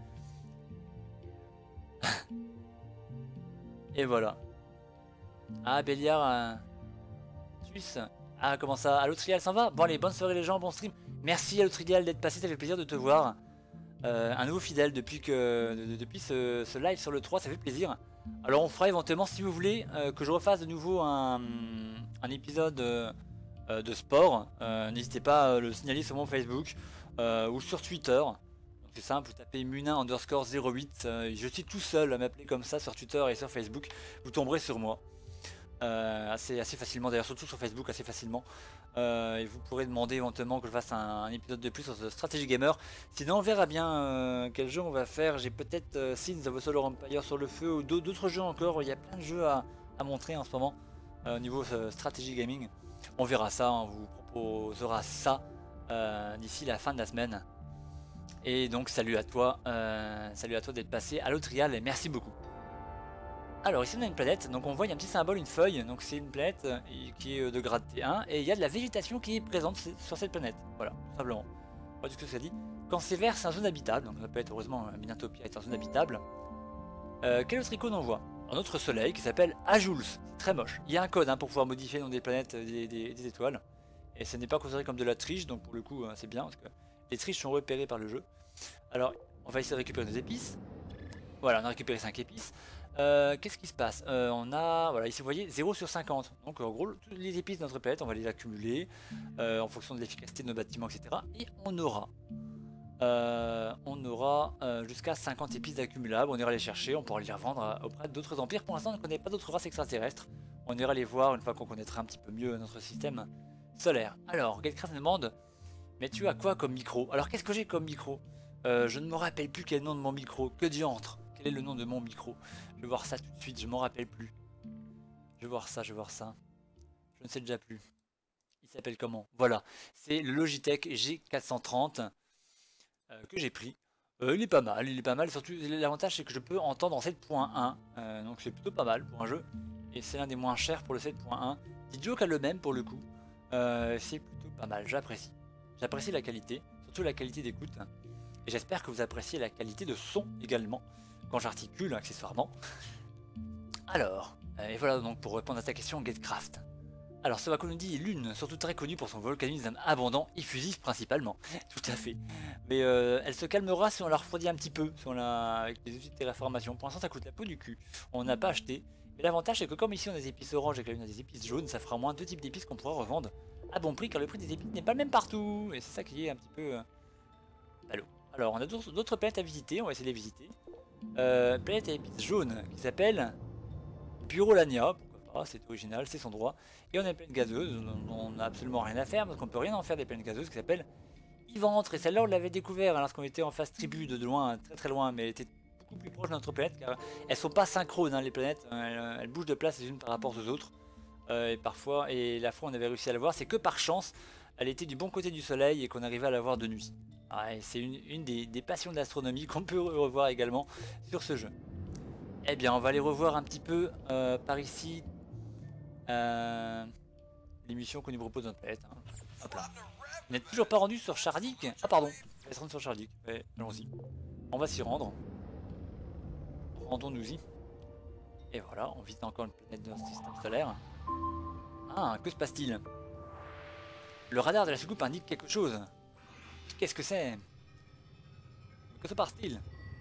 Et voilà. Ah, Béliard, Suisse. Ah, comment ça? Allo Trial s'en va? Bon allez, bonne soirée les gens, bon stream. Merci Allo Trial d'être passé, ça fait plaisir de te voir. Un nouveau fidèle depuis ce live sur le 3, ça fait plaisir. Alors on fera éventuellement, si vous voulez, que je refasse de nouveau un épisode de sport. N'hésitez pas à le signaler sur mon Facebook ou sur Twitter. C'est simple, vous tapez Munin_08. Je suis tout seul à m'appeler comme ça sur Twitter et sur Facebook. Vous tomberez sur moi. Assez facilement, d'ailleurs surtout sur Facebook, assez facilement. Et vous pourrez demander éventuellement que je fasse un épisode de plus sur ce Strategy Gamer. Sinon on verra bien quel jeu on va faire. J'ai peut-être Sins of the Solar Empire sur le feu ou d'autres jeux encore. Il y a plein de jeux à montrer en ce moment au niveau Strategy Gaming. On verra ça, on vous proposera ça d'ici la fin de la semaine. Et donc salut à toi d'être passé à l'Autrial et merci beaucoup. Alors ici on a une planète, donc on voit il y a un petit symbole, une feuille, donc c'est une planète qui est de grade T1 et il y a de la végétation qui est présente sur cette planète, voilà, tout simplement. Pas du tout ce que ça dit. Quand c'est vert c'est en zone habitable, donc ça peut être heureusement Minatopia est en zone habitable. Quel autre icône on voit? Un autre soleil qui s'appelle Ajuls, c'est très moche. Il y a un code pour pouvoir modifier le nom des planètes, des étoiles. Et ce n'est pas considéré comme de la triche, donc pour le coup c'est bien, parce que les triches sont repérées par le jeu. Alors on va essayer de récupérer nos épices. Voilà, on a récupéré 5 épices. Qu'est-ce qui se passe? On a, voilà, ici vous voyez 0 sur 50. Donc en gros, toutes les épices de notre planète, on va les accumuler en fonction de l'efficacité de nos bâtiments, etc. Et on aura jusqu'à 50 épices d'accumulables. On ira les chercher, on pourra les revendre auprès d'autres empires. Pour l'instant, on ne connaît pas d'autres races extraterrestres. On ira les voir une fois qu'on connaîtra un petit peu mieux notre système solaire. Alors, Getcraft me demande, mais tu as quoi comme micro? Alors, qu'est-ce que j'ai comme micro? Je ne me rappelle plus quel est le nom de mon micro. Que diantre? Quel est le nom de mon micro? Je vais voir ça tout de suite, je m'en rappelle plus. Je vais voir ça. Je ne sais déjà plus. Il s'appelle comment? Voilà, c'est le Logitech G430 que j'ai pris. Il est pas mal, surtout l'avantage c'est que je peux entendre en 7.1, donc c'est plutôt pas mal pour un jeu. Et c'est l'un des moins chers pour le 7.1. Didio a le même pour le coup. C'est plutôt pas mal, j'apprécie. J'apprécie la qualité, surtout la qualité d'écoute. Et j'espère que vous appréciez la qualité de son également, quand j'articule accessoirement. Alors, et voilà donc pour répondre à ta question, Getcraft. Alors Sobako nous dit Lune, surtout très connue pour son volcanisme abondant et fusif principalement. Tout à fait. Mais elle se calmera si on la refroidit un petit peu, si on la... avec des outils de terraformation. Pour l'instant ça coûte la peau du cul. On n'a pas acheté. Mais l'avantage c'est que comme ici on a des épices oranges et que là on a des épices jaunes, ça fera au moins deux types d'épices qu'on pourra revendre à bon prix car le prix des épices n'est pas le même partout. Et c'est ça qui est un petit peu ballot. Alors on a d'autres planètes à visiter, on va essayer de les visiter. Planète à épices jaunes qui s'appelle Burolania. C'est original, c'est son droit. Et on a une planète gazeuse, dont on n'a absolument rien à faire, parce qu'on peut rien en faire des planètes gazeuses, qui s'appelle Yventre. Et celle-là, on l'avait découvert lorsqu'on était en phase tribu de loin, très très loin, mais elle était beaucoup plus proche de notre planète, car elles sont pas synchrones, hein, les planètes, elles bougent de place les unes par rapport aux autres. Et parfois, et la fois on avait réussi à la voir, c'est que par chance, elle était du bon côté du soleil et qu'on arrivait à la voir de nuit. C'est une des passions de l'astronomie qu'on peut revoir également sur ce jeu. Eh bien, on va aller revoir un petit peu par ici. L'émission qu'on nous propose notre planète. Hein. Hop là. On n'est toujours pas rendu sur Chardic. Ah pardon, on va se rendre sur Chardic. Ouais, allons-y. On va s'y rendre. Rendons-nous-y. Et voilà, on visite encore une planète de notre système solaire. Ah, que se passe-t-il? Le radar de la soucoupe indique quelque chose. Qu'est-ce que c'est? Que se passe-t-il?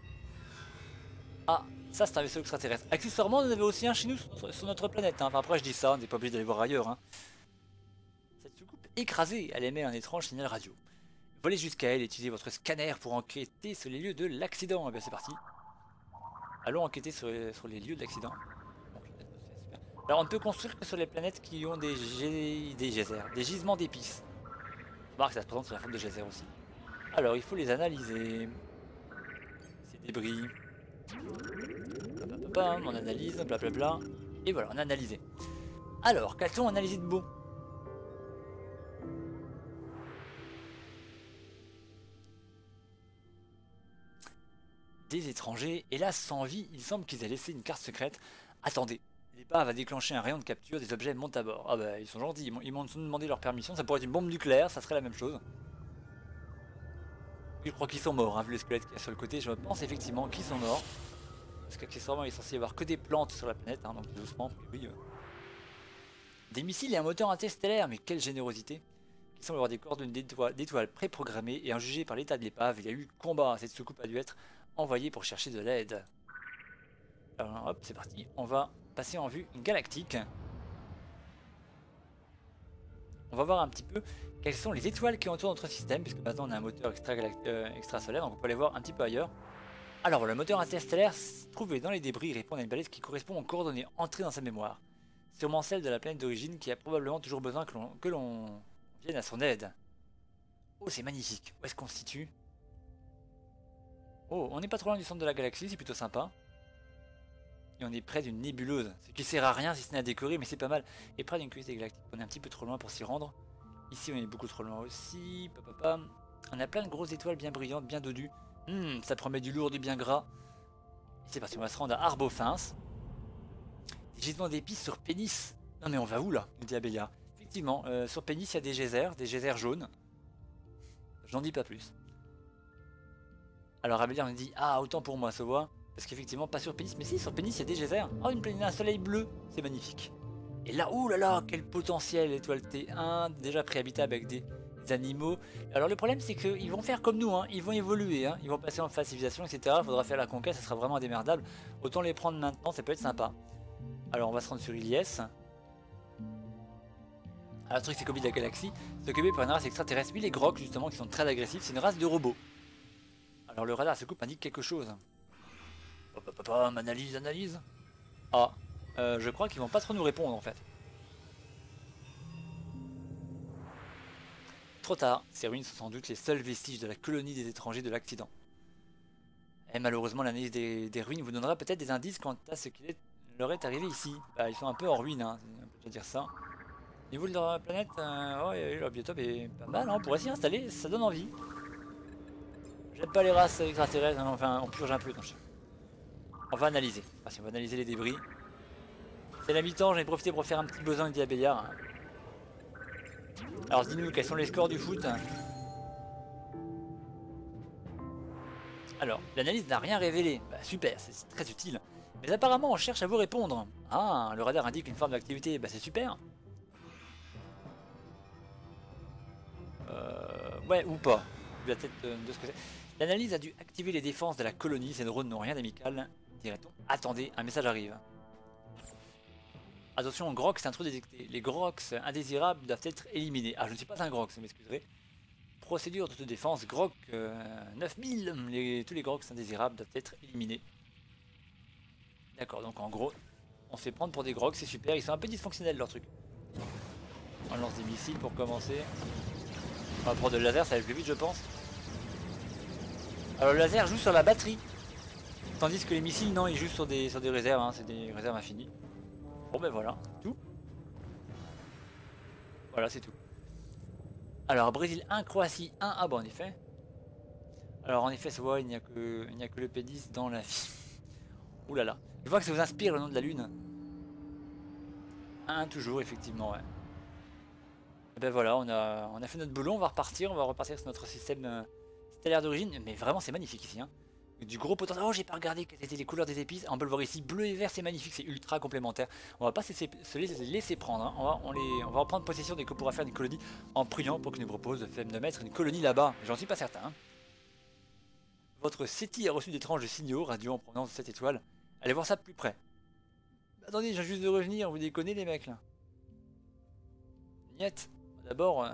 Ah, ça c'est un vaisseau extraterrestre. Accessoirement, on en avait aussi un chez nous sur notre planète. Hein. Enfin, après, je dis ça, on n'est pas obligé d'aller voir ailleurs. Hein. Cette soucoupe écrasée, elle émet un étrange signal radio. Volez jusqu'à elle et utilisez votre scanner pour enquêter sur les lieux de l'accident. Et bien, c'est parti. Allons enquêter sur les lieux de l'accident. Alors, on ne peut construire que sur les planètes qui ont des geysers, des gisements d'épices. Remarque que ça se présente sous la forme de geysers aussi. Alors, il faut les analyser. Ces débris. On analyse, blablabla. Et voilà, on a analysé. Alors, qu'a-t-on analysé de beau? Des étrangers, hélas sans vie, il semble qu'ils aient laissé une carte secrète. Attendez, l'épave va déclencher un rayon de capture, des objets montent à bord. Ah bah ils sont gentils, ils m'ont demandé leur permission, ça pourrait être une bombe nucléaire, ça serait la même chose. Je crois qu'ils sont morts, hein, vu le squelette qu'il y a sur le côté, je pense effectivement qu'ils sont morts. Parce qu'accessoirement il est censé y avoir que des plantes sur la planète, hein, donc doucement, oui. Des missiles et un moteur interstellaire, mais quelle générosité! Qui semble avoir des coordonnées d'étoiles préprogrammées et en jugé par l'état de l'épave, il y a eu combat, cette soucoupe a dû être envoyée pour chercher de l'aide. Alors hop, c'est parti, on va passer en vue galactique. On va voir un petit peu quelles sont les étoiles qui entourent notre système, puisque maintenant on a un moteur extrasolaire, donc on peut aller voir un petit peu ailleurs. Alors le moteur interstellaire trouvé dans les débris répond à une balise qui correspond aux coordonnées entrées dans sa mémoire. Sûrement celle de la planète d'origine qui a probablement toujours besoin que l'on vienne à son aide. Oh c'est magnifique, où est-ce qu'on se situe? Oh, on n'est pas trop loin du centre de la galaxie, c'est plutôt sympa. Et on est près d'une nébuleuse, ce qui sert à rien si ce n'est à décorer, mais c'est pas mal. Et près d'une cuvette galactique, on est un petit peu trop loin pour s'y rendre. Ici on est beaucoup trop loin aussi. On a plein de grosses étoiles bien brillantes, bien dodues. Ça promet du lourd, du bien gras. C'est parti, on va se rendre à Arbofins. Des gisements d'épices sur Pénis. Non mais on va où là, nous dit Abélia. Effectivement, sur Pénis il y a des geysers jaunes. J'en dis pas plus. Alors Abélia on dit, ah autant pour moi, ça voit. Parce qu'effectivement, pas sur Pénis, mais si, sur Pénis, il y a des geysers. Oh, une planète, un soleil bleu, c'est magnifique. Et là, oh là là, quel potentiel, étoile T1, déjà préhabitable avec des animaux. Alors le problème, c'est qu'ils vont faire comme nous, hein. Ils vont évoluer, hein. Ils vont passer en phase civilisation, etc. Il faudra faire la conquête, ça sera vraiment indémerdable. Autant les prendre maintenant, ça peut être sympa. Alors on va se rendre sur Ilyes. Alors le truc, c'est qu'au milieu de la galaxie, c'est occupé par une race extraterrestre. Oui, les Groks, justement, qui sont très agressifs, c'est une race de robots. Alors le radar se coupe indique quelque chose. Analyse. Ah, je crois qu'ils vont pas trop nous répondre en fait. Trop tard, ces ruines sont sans doute les seuls vestiges de la colonie des étrangers de l'accident. Et malheureusement, l'analyse des ruines vous donnera peut-être des indices quant à ce qui leur est arrivé ici. Bah, ils sont un peu en ruine, hein, on peut déjà dire ça. Au niveau de leur planète, leur biotope est pas mal, hein, on pourrait s'y installer, ça donne envie. J'aime pas les races extraterrestres, hein, enfin on purge un peu dans le jeu. On va analyser. On va analyser les débris. C'est la mi-temps, j'en ai profité pour faire un petit besoin de Diabéliard. Alors dis-nous, quels sont les scores du foot? Alors, l'analyse n'a rien révélé. Bah super, c'est très utile. Mais apparemment, on cherche à vous répondre. Ah, le radar indique une forme d'activité. Bah c'est super. Ouais, ou pas. Vu la tête de ce que c'est. L'analyse a dû activer les défenses de la colonie. Ces neurones n'ont rien d'amical, dirait-on. Attendez, un message arrive. Attention, Grox intrus détecté. Les Grox indésirables doivent être éliminés. Ah, je ne suis pas un Grox, vous m'excuserez. Procédure de défense, Grok 9000. Tous les Grox indésirables doivent être éliminés. D'accord, donc en gros, on se fait prendre pour des Grox, c'est super. Ils sont un peu dysfonctionnels leur truc. On lance des missiles pour commencer. On va prendre le laser, ça va aller plus vite, je pense. Alors le laser joue sur la batterie. Tandis que les missiles, non, ils jouent sur des réserves, hein, c'est des réserves infinies. Bon ben voilà, tout. Voilà, c'est tout. Alors Brésil 1, Croatie 1, ah bon en effet. Alors en effet, c'est vrai, il n'y a que le P10 dans la vie. Ouh là là. Je vois que ça vous inspire le nom de la Lune. 1 toujours, effectivement, ouais. Et ben voilà, on a fait notre boulot, on va repartir sur notre système stellaire d'origine. Mais vraiment, c'est magnifique ici, hein. Du gros potentiel. Oh, j'ai pas regardé quelles étaient les couleurs des épices. On peut le voir ici, bleu et vert, c'est magnifique, c'est ultra complémentaire. On va pas se laisser prendre, hein. On va en prendre possession dès qu'on pourra faire des colonies en priant pour qu'ils nous proposent de mettre une colonie là-bas. J'en suis pas certain, hein. Votre SETI a reçu d'étranges signaux radio en provenance de cette étoile. Allez voir ça de plus près. Attendez, je viens juste de revenir, vous déconnez les mecs là. Niet. D'abord,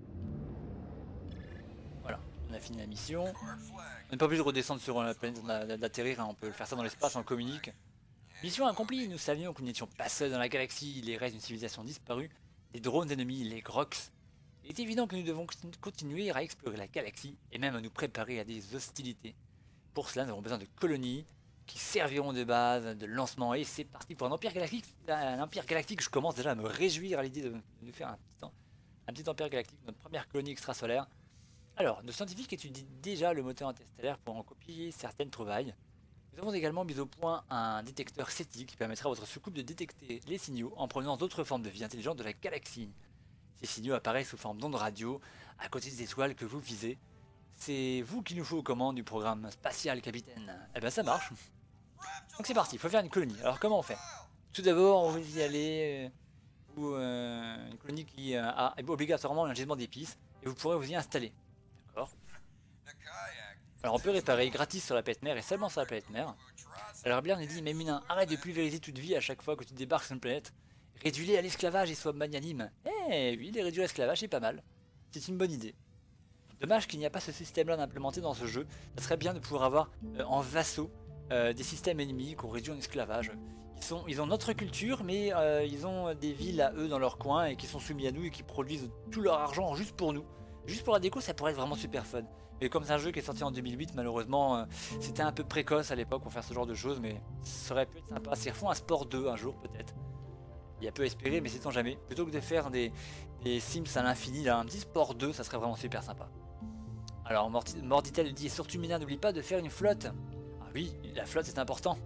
voilà, on a fini la mission. On n'est pas obligé de redescendre sur la planète, d'atterrir, hein. On peut faire ça dans l'espace, on communique. Mission accomplie, nous savions que nous n'étions pas seuls dans la galaxie, il reste d'une civilisation disparue, des drones ennemis, les Grox. Il est évident que nous devons continuer à explorer la galaxie et même à nous préparer à des hostilités. Pour cela, nous avons besoin de colonies qui serviront de base, de lancement, et c'est parti pour un empire galactique. Un empire galactique, je commence déjà à me réjouir à l'idée de faire un petit empire galactique, notre première colonie extrasolaire. Alors, nos scientifiques étudient déjà le moteur interstellaire pour en copier certaines trouvailles. Nous avons également mis au point un détecteur SETI qui permettra à votre soucoupe de détecter les signaux en provenance d'autres formes de vie intelligente de la galaxie. Ces signaux apparaissent sous forme d'ondes radio à côté des étoiles que vous visez. C'est vous qui nous faut aux commandes du programme spatial, capitaine. Eh ben ça marche. Donc c'est parti, il faut faire une colonie. Alors comment on fait? Tout d'abord, on va y aller une colonie qui a obligatoirement un gisement d'épices et vous pourrez vous y installer. D'accord. Alors on peut réparer gratis sur la planète mère et seulement sur la planète mère. Alors Blair nous dit, mais Munin, arrête de pulvériser toute vie à chaque fois que tu débarques sur une planète. Réduis-les à l'esclavage et sois magnanime. Eh oui, les réduire à l'esclavage c'est pas mal. C'est une bonne idée. Dommage qu'il n'y a pas ce système-là d'implémenter dans ce jeu. Ça serait bien de pouvoir avoir en vassaux des systèmes ennemis qu'on réduit en esclavage. Ils ont notre culture, mais ils ont des villes à eux dans leur coin et qui sont soumis à nous et qui produisent tout leur argent juste pour nous. Juste pour la déco, ça pourrait être vraiment super fun. Mais comme c'est un jeu qui est sorti en 2008, malheureusement, c'était un peu précoce à l'époque pour faire ce genre de choses, mais ça aurait pu être sympa. S'ils refont un Sport 2 un jour peut-être. Il y a peu à espérer, mais c'est tant jamais. Plutôt que de faire des Sims à l'infini, là, un petit Sport 2, ça serait vraiment super sympa. Alors Morditel dit, surtout Mina, n'oublie pas de faire une flotte. Ah oui, la flotte c'est important.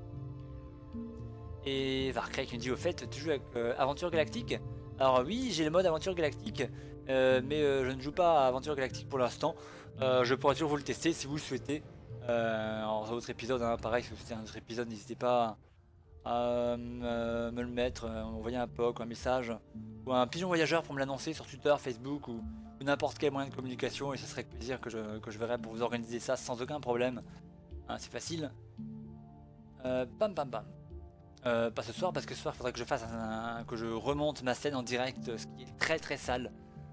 Et Varkrek me dit, au fait, tu joues avec Aventure Galactique? Alors oui, j'ai le mode Aventure Galactique, mais je ne joue pas à Aventure Galactique pour l'instant. Je pourrais toujours vous le tester si vous le souhaitez. En autre épisode, hein, pareil, si vous souhaitez un autre épisode, n'hésitez pas à me le mettre, envoyer un POC, un message, ou un pigeon voyageur pour me l'annoncer sur Twitter, Facebook ou n'importe quel moyen de communication, et ce serait avec plaisir que je verrai pour vous organiser ça sans aucun problème. Hein, c'est facile. Pam pam pam. Pas ce soir, parce que ce soir il faudrait que je fasse que je remonte ma scène en direct, ce qui est très très sale.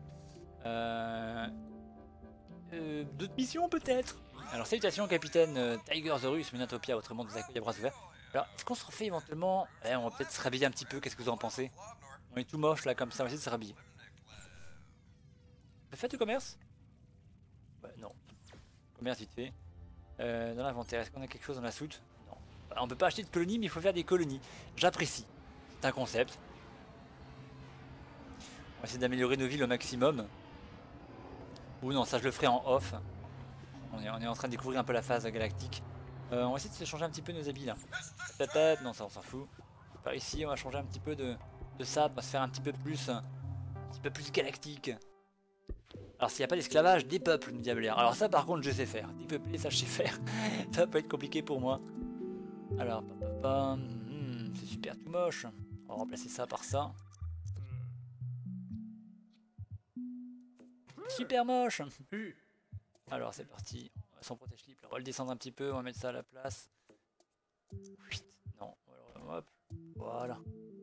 D'autres missions peut-être. Alors salutations capitaine Tiger the Russe, Minatopia, votre monde vous accueille à bras ouverts. Alors est-ce qu'on se refait éventuellement, on va peut-être se rhabiller un petit peu, qu'est-ce que vous en pensez? On est tout moche là comme ça, on va essayer de se rhabiller. Faites du commerce? Ouais, non. Commerce vite fait. Dans l'inventaire, est-ce qu'on a quelque chose dans la soute? Non. On peut pas acheter de colonies, mais il faut faire des colonies. J'apprécie. C'est un concept. On va essayer d'améliorer nos villes au maximum. Ou non, ça je le ferai en off. On est en train de découvrir un peu la phase galactique. On va essayer de se changer un petit peu nos habits là. Non, ça on s'en fout. Par ici, on va changer un petit peu de ça, on va se faire un petit peu plus galactique. Alors s'il n'y a pas d'esclavage, des peuples, me dit Blair. Alors ça par contre je sais faire. Dépeupler, ça je sais faire. Ça peut être compliqué pour moi. Alors, c'est super tout moche. On va remplacer ça par ça. Super moche. Alors c'est parti, son protège-slip, on va le descendre un petit peu, on va mettre ça à la place. Non, alors, hop, voilà.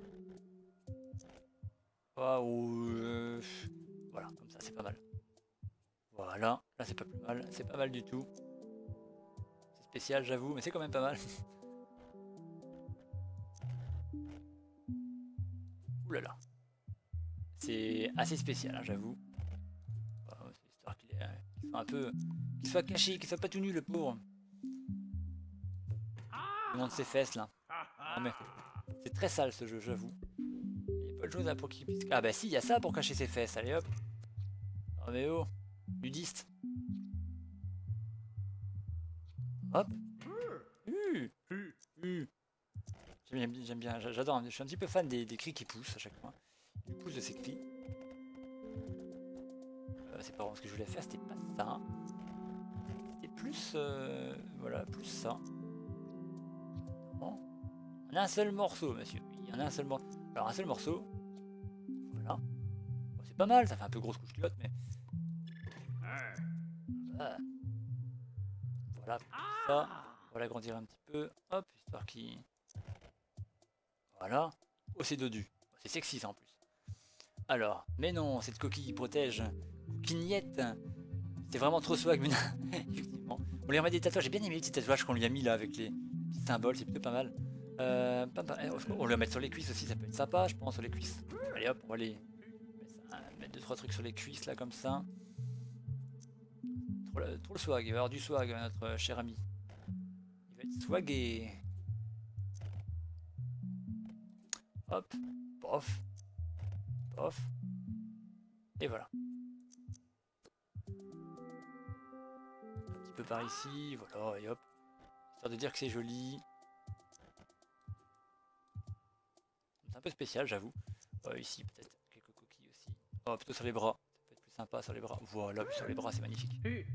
Waouh, voilà, comme ça c'est pas mal. Voilà, là c'est pas plus mal, c'est pas mal du tout. C'est spécial j'avoue, mais c'est quand même pas mal. Ouh là là. C'est assez spécial, hein, j'avoue. C'est histoire qu'il soit un peu... qu'il soit caché, qu'il soit pas tout nu le pauvre. Il montre ses fesses là. Non mais c'est très sale ce jeu, j'avoue. Il y a pas de choses là pour qu'il puisse... Ah bah si, il y a ça pour cacher ses fesses, allez hop. Oh mais oh, nudiste. Hop. J'aime bien, j'adore, je suis un petit peu fan des cris qui poussent à chaque fois. Il pousse de ces cris. C'est pas vraiment ce que je voulais faire, c'était pas ça. C'était plus... voilà, plus ça. Bon. On a un seul morceau, monsieur. Il y en a un seul morceau. Alors un seul morceau. Voilà. Bon, c'est pas mal, ça fait un peu grosse couche culotte, mais... Voilà, ça. On va l'agrandir un petit peu. Hop, histoire qu'il... Voilà. Oh, c'est dodu. C'est sexy ça en plus. Alors, mais non, cette coquille qui protège. Coquignette. C'est vraiment trop swag, mais effectivement. On lui remet des tatouages. J'ai bien aimé les petits tatouages qu'on lui a mis là avec les petits symboles, c'est plutôt pas mal. On lui remet sur les cuisses aussi, ça peut être sympa, je pense, sur les cuisses. Allez hop, on va aller mettre 2-3 trucs sur les cuisses là, comme ça. Trop le swag, il va y avoir du swag, notre cher ami. Il va être swagué. Hop, pof, pof. Et voilà. Un petit peu par ici, voilà, et hop. Histoire de dire que c'est joli. C'est un peu spécial, j'avoue. Ici, peut-être quelques coquilles aussi. Oh, plutôt sur les bras. Ça peut être plus sympa sur les bras. Voilà, sur les bras, c'est magnifique.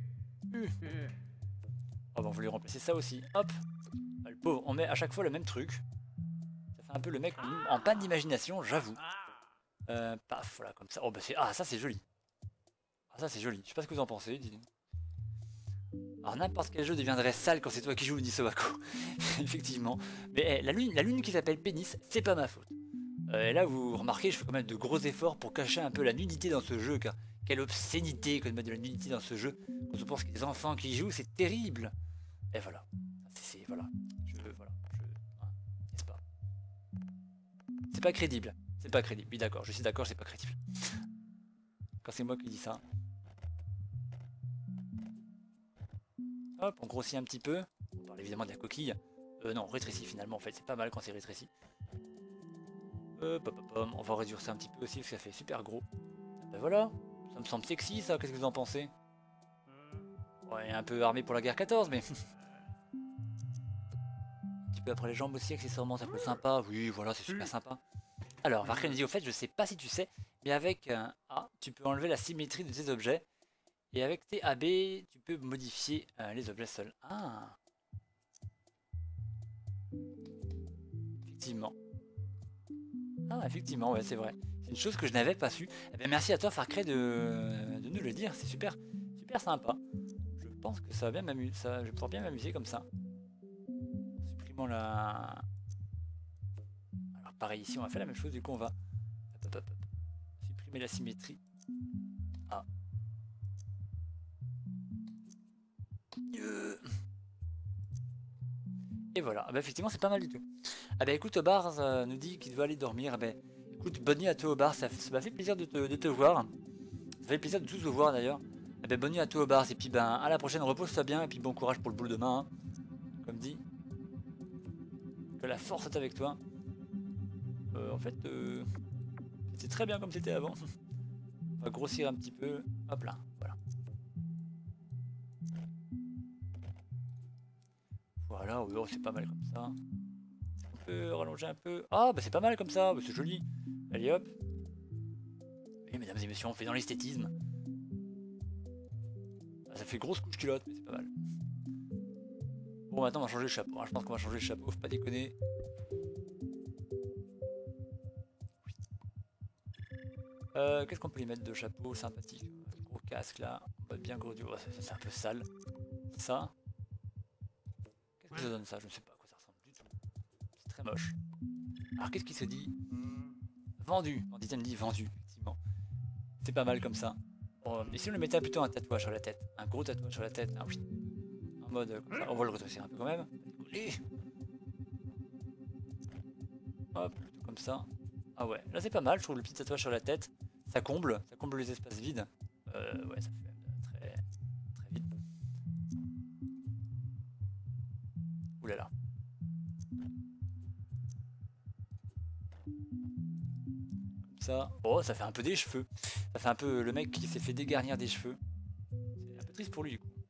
Oh, bah, on voulait remplacer ça aussi. Hop. Ah, le pauvre, on met à chaque fois le même truc. Ça fait un peu le mec en panne d'imagination, j'avoue. Paf, voilà, comme ça. Oh, bah ça, c'est joli. Ah, ça, c'est joli. Je sais pas ce que vous en pensez. Alors, n'importe quel jeu deviendrait sale quand c'est toi qui joues, dit Sobako. Effectivement. Mais la lune qui s'appelle Pénis, c'est pas ma faute. Et là, vous remarquez, je fais quand même de gros efforts pour cacher un peu la nudité dans ce jeu, car quelle obscénité que de mettre de la nudité dans ce jeu. Quand on pense qu'il y a des enfants qui y jouent, c'est terrible. Et voilà. Voilà. N'est-ce pas? C'est pas crédible. C'est pas crédible. Oui, d'accord, je suis d'accord, c'est pas crédible. Quand c'est moi qui dis ça. Hop, on grossit un petit peu. On parle évidemment de la coquille. Non, on rétrécit finalement, en fait, c'est pas mal quand c'est rétréci. On va réduire ça un petit peu aussi, parce que ça fait super gros. Ben voilà, ça me semble sexy ça, qu'est-ce que vous en pensez? Ouais, un peu armé pour la guerre 14, mais... un petit peu après les jambes aussi, accessoirement, ça peut être sympa. Oui, voilà, c'est super sympa. Alors, Varken dit, au fait, je sais pas si tu sais, mais avec un A, tu peux enlever la symétrie de tes objets. Et avec tes AB, tu peux modifier les objets seuls. Ah, effectivement. Ah, effectivement, ouais, c'est vrai. C'est une chose que je n'avais pas su. Eh bien, merci à toi, Farcray, de nous le dire. C'est super, super sympa. Je pense que ça va bien m'amuser. Je vais pouvoir bien m'amuser comme ça. En supprimant la... Alors, pareil, ici, on va faire la même chose. Du coup, on va supprimer la symétrie. Ah. Et voilà. Ah bah, effectivement, c'est pas mal du tout. Ah bah écoute, Obar nous dit qu'il doit aller dormir. Ah bah, écoute, bonne nuit à toi, Obar. Ça m'a fait plaisir de te voir. Ça fait plaisir de tous vous voir d'ailleurs. Ah bah, bonne nuit à toi, Obar. Et puis ben, à la prochaine, repose-toi bien. Et puis bon courage pour le boulot demain. Hein. Comme dit. Que la force est avec toi. En fait, c'était très bien comme c'était avant. On va grossir un petit peu. Hop là, voilà. Voilà, oui, oh, c'est pas mal comme ça. On peut rallonger un peu. Ah, bah c'est pas mal comme ça, bah, c'est joli. Allez hop. Oui, mesdames et messieurs, on fait dans l'esthétisme. Ah, ça fait grosse couche culotte, mais c'est pas mal. Bon, maintenant on va changer le chapeau. Hein. Je pense qu'on va changer le chapeau, faut pas déconner. Oui. Qu'est-ce qu'on peut lui mettre de chapeau sympathique? Gros casque là. va être bien gros du... Oh, c'est un peu sale. Ça. Qu'est-ce que ça donne ça? Je ne sais pas à quoi ça ressemble du tout. C'est très moche. Alors qu'est-ce qui se dit? Vendu. Bandit me dit vendu, effectivement. C'est pas mal comme ça. Bon, mais si on le mettait plutôt un tatouage sur la tête, un gros tatouage sur la tête, hein, oui. En mode comme ça, on va le rétrécir un peu quand même. Allez. Hop, plutôt comme ça. Ah ouais, là c'est pas mal, je trouve le petit tatouage sur la tête. Ça comble les espaces vides. Ouais, ça fait très, très vite. Ouh là là. Comme ça. Oh, ça fait un peu des cheveux. Ça fait un peu le mec qui s'est fait dégarnir des cheveux. C'est un peu triste pour lui du coup.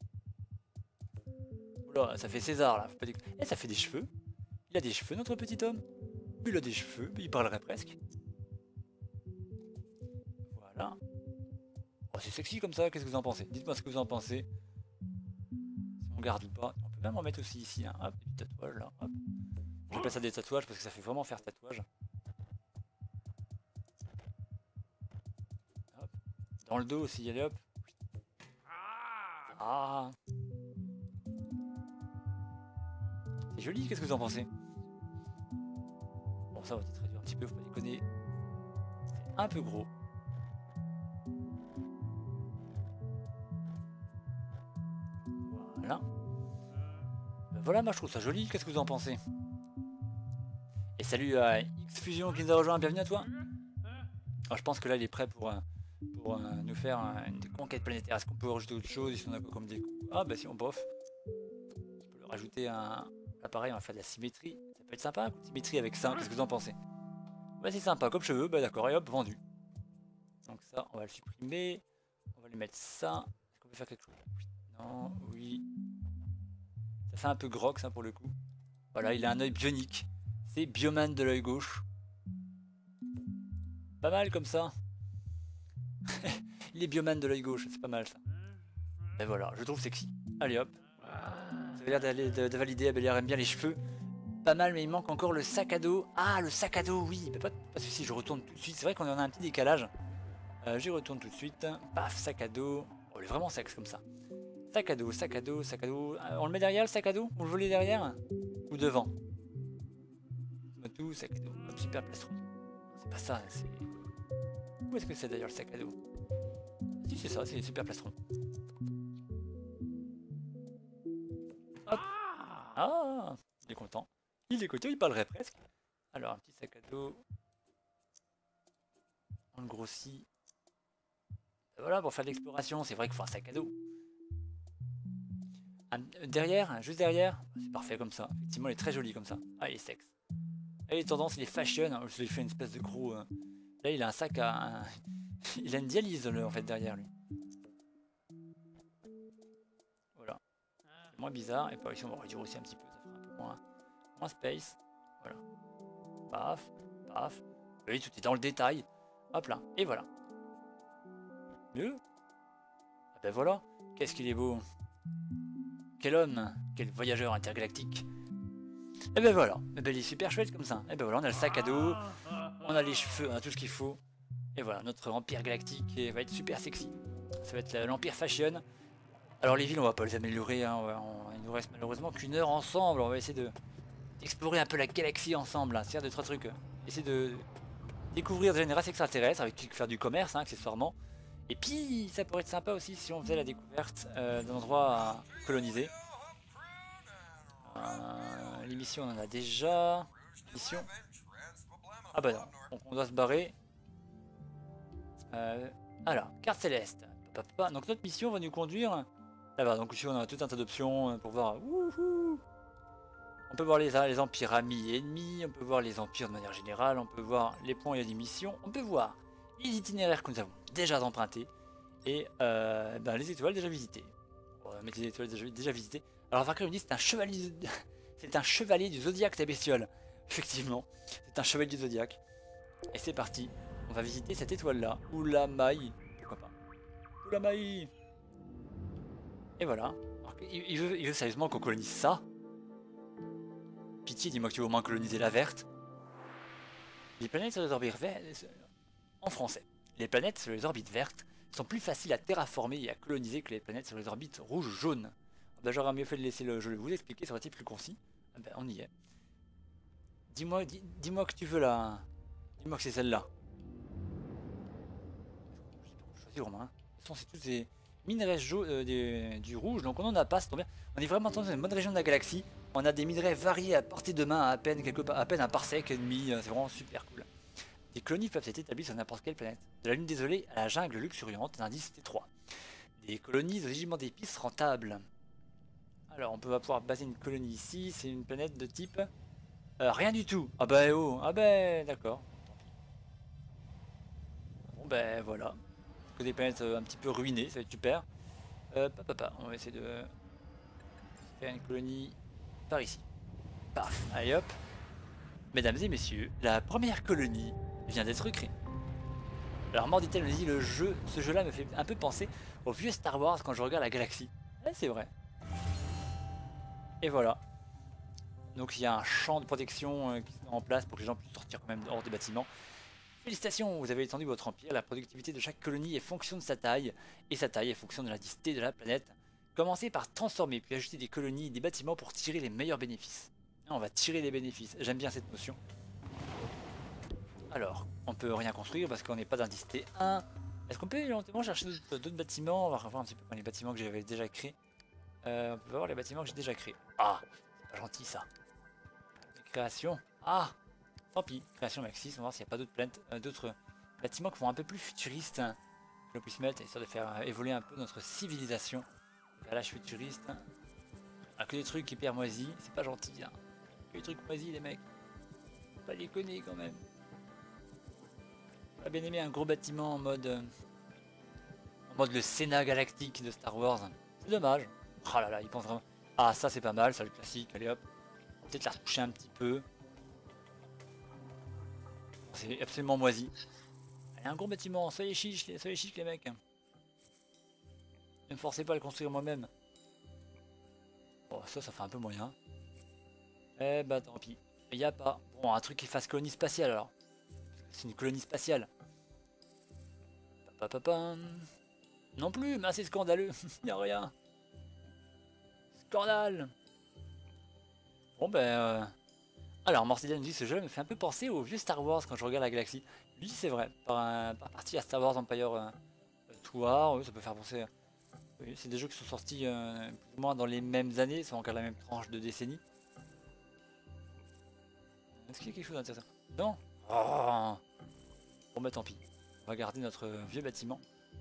Oula, ça fait César là. Faut pas Eh, ça fait des cheveux. Il a des cheveux notre petit homme. Il a des cheveux, il parlerait presque. Voilà. Oh, c'est sexy comme ça, qu'est-ce que vous en pensez? Dites-moi ce que vous en pensez. Si on garde ou pas. On peut même en mettre aussi ici, hein. Hop, des petits tatouages là. Hop. J'appelle ça des tatouages parce que ça fait vraiment faire tatouage. Hop. Dans le dos aussi, allez hop. Ah. C'est joli, qu'est-ce que vous en pensez? Bon, ça va être réduit un petit peu, faut pas déconner. C'est un peu gros. Voilà. Ben voilà, moi je trouve ça joli, qu'est-ce que vous en pensez? Et salut à X-Fusion qui nous a rejoint, bienvenue à toi. Alors, je pense que là il est prêt pour nous faire une conquête planétaire. Est-ce qu'on peut rajouter autre chose? Ici on a quoi comme des... Ah bah si on bof. Je peux le rajouter un... Là pareil, on va faire de la symétrie. Ça peut être sympa, une symétrie avec ça, qu'est-ce que vous en pensez? Ouais, c'est sympa, comme cheveux, bah d'accord, et hop, vendu. Donc ça, on va le supprimer. On va lui mettre ça. Est-ce qu'on peut faire quelque chose? Non, oui. Ça fait un peu grog ça pour le coup. Voilà, il a un œil bionique. C'est Bioman de l'œil gauche. Pas mal comme ça. Il est Bioman de l'œil gauche, c'est pas mal ça. Et voilà, je trouve sexy. Allez hop. Vous avez l'air de valider, Abéliard aime bien les cheveux. Pas mal, mais il manque encore le sac à dos. Ah, le sac à dos, oui. Pas de soucis, je retourne tout de suite. C'est vrai qu'on en a un petit décalage. J'y retourne tout de suite. Paf, sac à dos. Oh, il est vraiment sexe comme ça. Sac à dos, sac à dos, sac à dos. On le met derrière le sac à dos? On le volet derrière? Ou devant? Tout, sac à dos. Hop, super plastron. C'est pas ça, c'est... Où est-ce que c'est d'ailleurs le sac à dos? Si, c'est ça, c'est super plastron. Hop. Ah, il est content. Il est content, il parlerait presque. Alors, un petit sac à dos. On le grossit. Et voilà, pour faire de l'exploration, c'est vrai qu'il faut un sac à dos. Derrière, juste derrière, c'est parfait comme ça. Effectivement, il est très joli comme ça. Ah, il est sexe. Là, il est tendance, il est fashion. Je lui ai fait une espèce de gros... Là, il a un sac à... Il a une dialyse en fait derrière lui. Voilà. C'est moins bizarre. Et par ici, on va réduire aussi un petit peu. Ça fera un peu moins space. Voilà. Paf, paf. Oui, tout est dans le détail. Hop là. Et voilà. Mieux. Ah ben voilà. Qu'est-ce qu'il est beau. Quel homme. Quel voyageur intergalactique. Et ben voilà. Et ben il est super chouette comme ça. Et ben voilà, on a le sac à dos. On a les cheveux, on a tout ce qu'il faut. Et voilà, notre empire galactique va être super sexy. Ça va être l'empire fashion. Alors les villes, on va pas les améliorer. Hein. Il nous reste malheureusement qu'une heure ensemble. On va essayer d'explorer un peu la galaxie ensemble. Hein. C'est-à-dire de 3 trucs. Essayer de découvrir déjà une race extraterrestre avec qui faire du commerce, hein, accessoirement. Et puis, ça pourrait être sympa aussi si on faisait la découverte d'un endroit à coloniser. Les missions, on en a déjà. Mission. Ah bah non, donc on doit se barrer. Alors, carte céleste. Donc notre mission va nous conduire là-bas. Donc ici on a tout un tas d'options pour voir. Wouhou. On peut voir les empires amis et ennemis, on peut voir les empires de manière générale, on peut voir les points et les missions, on peut voir les itinéraires que nous avons déjà empruntés et les étoiles déjà visitées. On va mettre les étoiles déjà visitées. Alors Varkar me dit c'est un chevalier, c'est un chevalier du zodiaque ta bestiole. Effectivement, c'est un chevalier du zodiaque. Et c'est parti, on va visiter cette étoile là, Ulamai, pourquoi pas. Ulamai. Et voilà. Alors, il veut sérieusement qu'on colonise ça. Pitié, dis-moi que tu veux au moins coloniser la verte. Les planètes sur les orbites vertes... En français. Les planètes sur les orbites vertes sont plus faciles à terraformer et à coloniser que les planètes sur les orbites rouges-jaunes. Ben, j'aurais mieux fait de laisser le jeu vous expliquer, ça aurait été plus concis. Ah ben, on y est. Dis-moi que tu veux la... Dis-moi que c'est celle-là. Je sais pas quoi choisir, Romain. De toute façon, c'est tous des minerais du rouge, donc on en a pas, c'est trop bien. On est vraiment dans une bonne région de la galaxie. On a des minerais variés à portée de main, à peine un parsec et demi. C'est vraiment super cool. Des colonies peuvent être établies sur n'importe quelle planète. De la lune désolée à la jungle luxuriante, indice T3. Des colonies aux gisements d'épices rentables. Alors, va pouvoir baser une colonie ici. C'est une planète de type... rien du tout. Ah bah oh, ah bah d'accord. Bon ben voilà. Que des planètes un petit peu ruinées, ça va être super. On va essayer de faire une colonie par ici. Paf, allez hop. Mesdames et messieurs, la première colonie vient d'être créée. Alors Morditel me dit ce jeu-là me fait un peu penser au vieux Star Wars quand je regarde la galaxie. Ouais, c'est vrai. Et voilà. Donc il y a un champ de protection qui se met en place pour que les gens puissent sortir quand même hors des bâtiments. Félicitations, vous avez étendu votre empire. La productivité de chaque colonie est fonction de sa taille, et sa taille est fonction de la densité de la planète. Commencez par transformer, puis ajouter des colonies et des bâtiments pour tirer les meilleurs bénéfices. On va tirer les bénéfices, j'aime bien cette notion. Alors, on peut rien construire parce qu'on n'est pas d'indice T1. Est-ce qu'on peut éventuellement chercher d'autres bâtiments? On va revoir un petit peu les bâtiments que j'avais déjà créés. On peut voir les bâtiments que j'ai déjà créés. Ah, c'est pas gentil ça. Les créations. Ah, tant pis. Création maxis, on va voir s'il n'y a pas d'autres planètes, d'autres bâtiments qui font un peu plus futuristes. Que l'on puisse mettre, histoire de faire évoluer un peu notre civilisation. Vers l'âge futuriste. Ah, que des trucs hyper moisis, c'est pas gentil. Hein. Que des trucs moisis les mecs. Faut pas déconner quand même. J'aurais bien aimé un gros bâtiment en mode le Sénat galactique de Star Wars. C'est dommage. Oh là là, il pense vraiment. Ah ça c'est pas mal, ça le classique, allez hop. Peut-être la retoucher un petit peu. C'est absolument moisi. Allez, un gros bâtiment, soyez chiches les mecs. Ne me forcez pas à le construire moi-même. Bon ça fait un peu moyen. Eh bah tant pis. Il n'y a pas. Bon un truc qui fasse colonie spatiale alors. C'est une colonie spatiale. Non plus, mais c'est scandaleux. Il n'y a rien. Scandale. Bon ben... Alors Morcidian nous dit ce jeu me fait un peu penser au vieux Star Wars quand je regarde la galaxie. Lui c'est vrai, par partie à Star Wars Empire War, oui, ça peut faire penser... Oui, c'est des jeux qui sont sortis plus ou moins dans les mêmes années, c'est encore la même tranche de décennie. Est-ce qu'il y a quelque chose d'intéressant? Non. Oh. Bon bah tant pis. On va garder notre vieux bâtiment.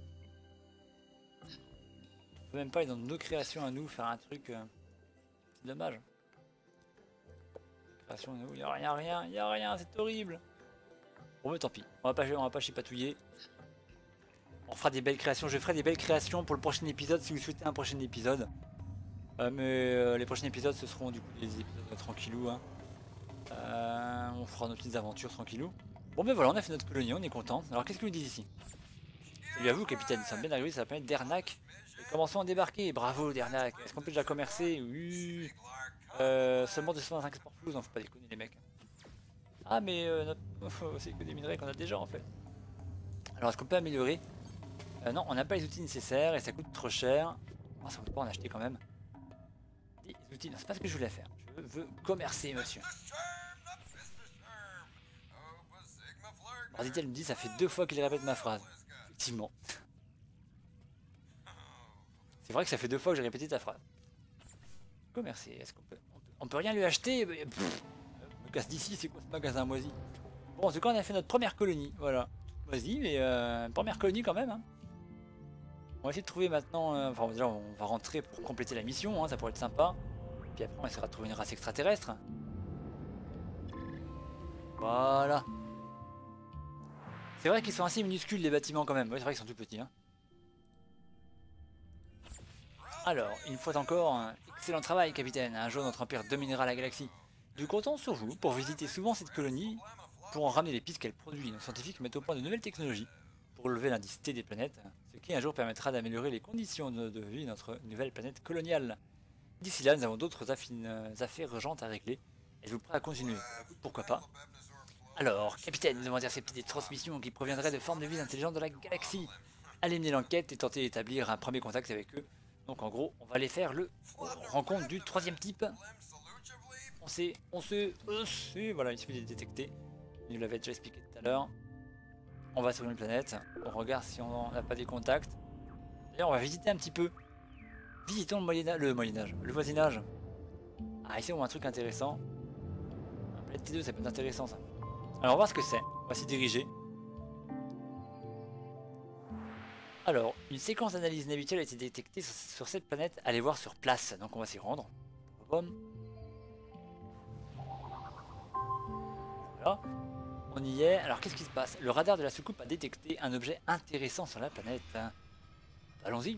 On peut même pas aller dans nos créations à nous faire un truc... C'est dommage. Création à nous, il n'y a rien, c'est horrible. Bon mais tant pis, on va pas chipatouiller. On fera des belles créations, je ferai des belles créations pour le prochain épisode si vous souhaitez un prochain épisode. Les prochains épisodes ce seront du coup des épisodes tranquillou. Hein. On fera nos petites aventures tranquillou. Bon ben voilà, on a fait notre colonie, on est content. Alors qu'est-ce que vous dites ici? Salut à vous capitaine, nous sommes bien arrivés sur la planète d'Ernak. Commençons à débarquer, bravo Dernak. Est-ce qu'on peut déjà commercer? Oui. Seulement 225 sport flous, non faut pas déconner les mecs. Ah mais c'est que des minerais qu'on a déjà en fait. Alors est-ce qu'on peut améliorer? Non, on n'a pas les outils nécessaires et ça coûte trop cher. Oh, ça coûte pas en acheter quand même. Des outils, non c'est pas ce que je voulais faire. Je veux commercer monsieur. Morditel me dit ça fait 2 fois qu'il répète ma phrase. Effectivement. C'est vrai que ça fait 2 fois que j'ai répété ta phrase. Commercer, est-ce qu'on peut... On peut rien lui acheter? Pff, me casse d'ici, c'est quoi ce magasin moisi? Bon, en tout cas, on a fait notre première colonie, voilà. Moisi, mais première colonie quand même. Hein. On va essayer de trouver maintenant... enfin, déjà, on va rentrer pour compléter la mission, hein, ça pourrait être sympa. Puis après, on essaiera de trouver une race extraterrestre. Voilà. C'est vrai qu'ils sont assez minuscules, les bâtiments, quand même. Ouais, c'est vrai qu'ils sont tout petits. Hein. Alors, une fois encore, excellent travail, capitaine. Un jour, notre empire dominera la galaxie. Nous comptons sur vous pour visiter souvent cette colonie, pour en ramener les pistes qu'elle produit. Nos scientifiques mettent au point de nouvelles technologies pour relever l'indice T des planètes, ce qui un jour permettra d'améliorer les conditions de vie de notre nouvelle planète coloniale. D'ici là, nous avons d'autres affaires urgentes à régler. Êtes-vous prêt à continuer? Pourquoi pas? Alors, capitaine, nous avons intercepté des transmissions qui proviendraient de formes de vie intelligentes de la galaxie. aller mener l'enquête et tenter d'établir un premier contact avec eux. Donc en gros, on va aller faire le rencontre du troisième type. Voilà, il suffit de les détecter. Il nous l'avait déjà expliqué tout à l'heure. On va sur une planète, on regarde si on n'a pas des contacts. D'ailleurs, on va visiter un petit peu. Visitons le voisinage. Ah, ici on voit un truc intéressant. Un planète T2, ça peut être intéressant ça. Alors on va voir ce que c'est. On va s'y diriger. Alors, une séquence d'analyse inhabituelle a été détectée sur cette planète. Allez voir sur place. Donc on va s'y rendre. Voilà. On y est. Alors qu'est-ce qui se passe? Le radar de la soucoupe a détecté un objet intéressant sur la planète. Allons-y.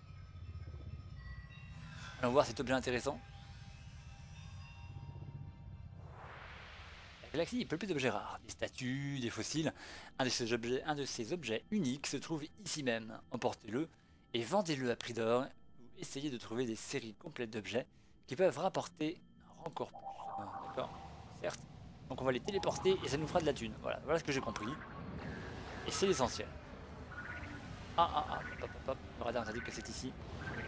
Allons voir cet objet intéressant. La galaxie est peuplée d'objets rares, des statues, des fossiles. Un de ces objets uniques se trouve ici même. Emportez-le et vendez-le à prix d'or ou essayez de trouver des séries complètes d'objets qui peuvent rapporter encore plus. D'accord, certes. Donc on va les téléporter et ça nous fera de la thune. Voilà ce que j'ai compris. Et c'est l'essentiel. Hop. Le radar nous a dit que c'est ici.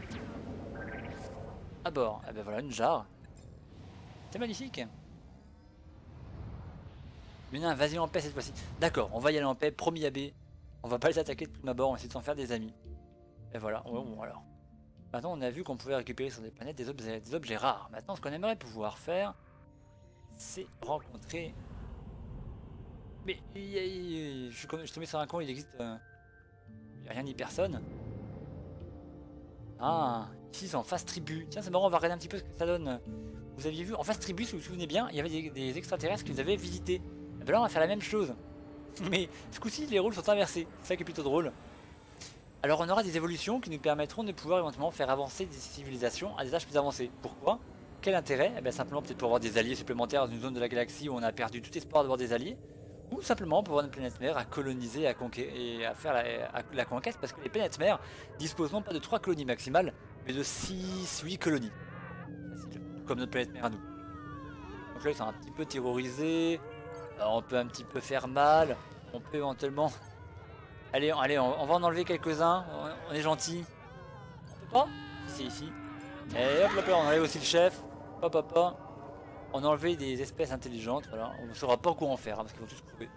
À bord, eh ben voilà une jarre. C'est magnifique. Mais non, vas-y en paix cette fois-ci. D'accord, on va y aller en paix, promis AB. On va pas les attaquer de prime abord, on va essayer de s'en faire des amis. Et voilà, bon alors. Maintenant on a vu qu'on pouvait récupérer sur des planètes des objets rares. Maintenant ce qu'on aimerait pouvoir faire, c'est rencontrer... Mais je suis tombé sur un con, il existe... il n'y a rien ni personne. Ah, ici c'est en face tribu. Tiens c'est marrant, on va regarder un petit peu ce que ça donne. Vous aviez vu, en face tribu, si vous vous souvenez bien, il y avait des extraterrestres qui nous avaient visités. Et ben là on va faire la même chose. Mais ce coup-ci les rôles sont inversés, c'est ça qui est plutôt drôle. Alors on aura des évolutions qui nous permettront de pouvoir éventuellement faire avancer des civilisations à des âges plus avancés. Pourquoi? Quel intérêt? Eh bien simplement peut-être pour avoir des alliés supplémentaires dans une zone de la galaxie où on a perdu tout espoir d'avoir des alliés. Ou simplement pour avoir une planète mère à coloniser à et à faire la conquête, parce que les planètes mères disposent non pas de 3 colonies maximales, mais de 6-8 colonies. Facile, comme notre planète mère à nous. Donc là ils sont un petit peu terrorisés, on peut un petit peu faire mal, on peut éventuellement... Allez, on va en enlever quelques-uns, on est gentil. On peut pas? C'est ici. Et hop là, on enlève aussi le chef. Hop. On a enlevé des espèces intelligentes, voilà. On ne saura pas quoi en faire, hein, parce qu'ils vont tous crever.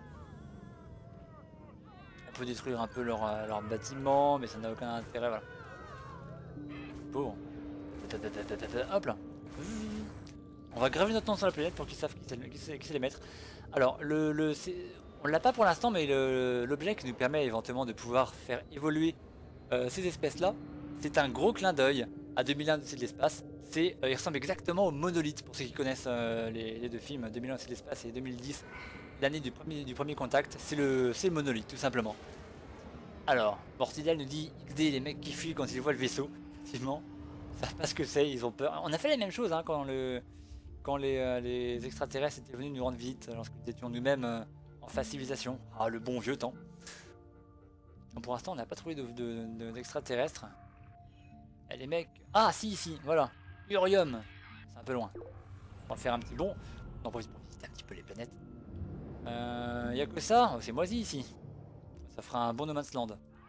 On peut détruire un peu leur bâtiment, mais ça n'a aucun intérêt, voilà. Bon. Hop là. On va graver notre nom sur la planète pour qu'ils savent qui c'est les mettre. Alors, on l'a pas pour l'instant, mais l'objet qui nous permet éventuellement de pouvoir faire évoluer ces espèces-là, c'est un gros clin d'œil à 2001 de l'espace. Il ressemble exactement au monolithe, pour ceux qui connaissent les deux films, 2001 de l'espace et 2010, l'année du premier contact, c'est le monolithe, tout simplement. Alors, Mortidal nous dit XD, les mecs qui fuient quand ils voient le vaisseau, effectivement, ils savent pas ce que c'est, ils ont peur. On a fait la même chose hein, quand les extraterrestres étaient venus nous rendre visite, lorsque nous étions nous-mêmes en phase civilisation. Ah, le bon vieux temps. Donc pour l'instant, on n'a pas trouvé d'extraterrestres. Et les mecs... Ah, si, ici, voilà. Urium. C'est un peu loin. On va faire un petit bond. On en profite pour visiter un petit peu les planètes. Y a que ça? C'est moisi ici. Ça fera un bon No Man's Land.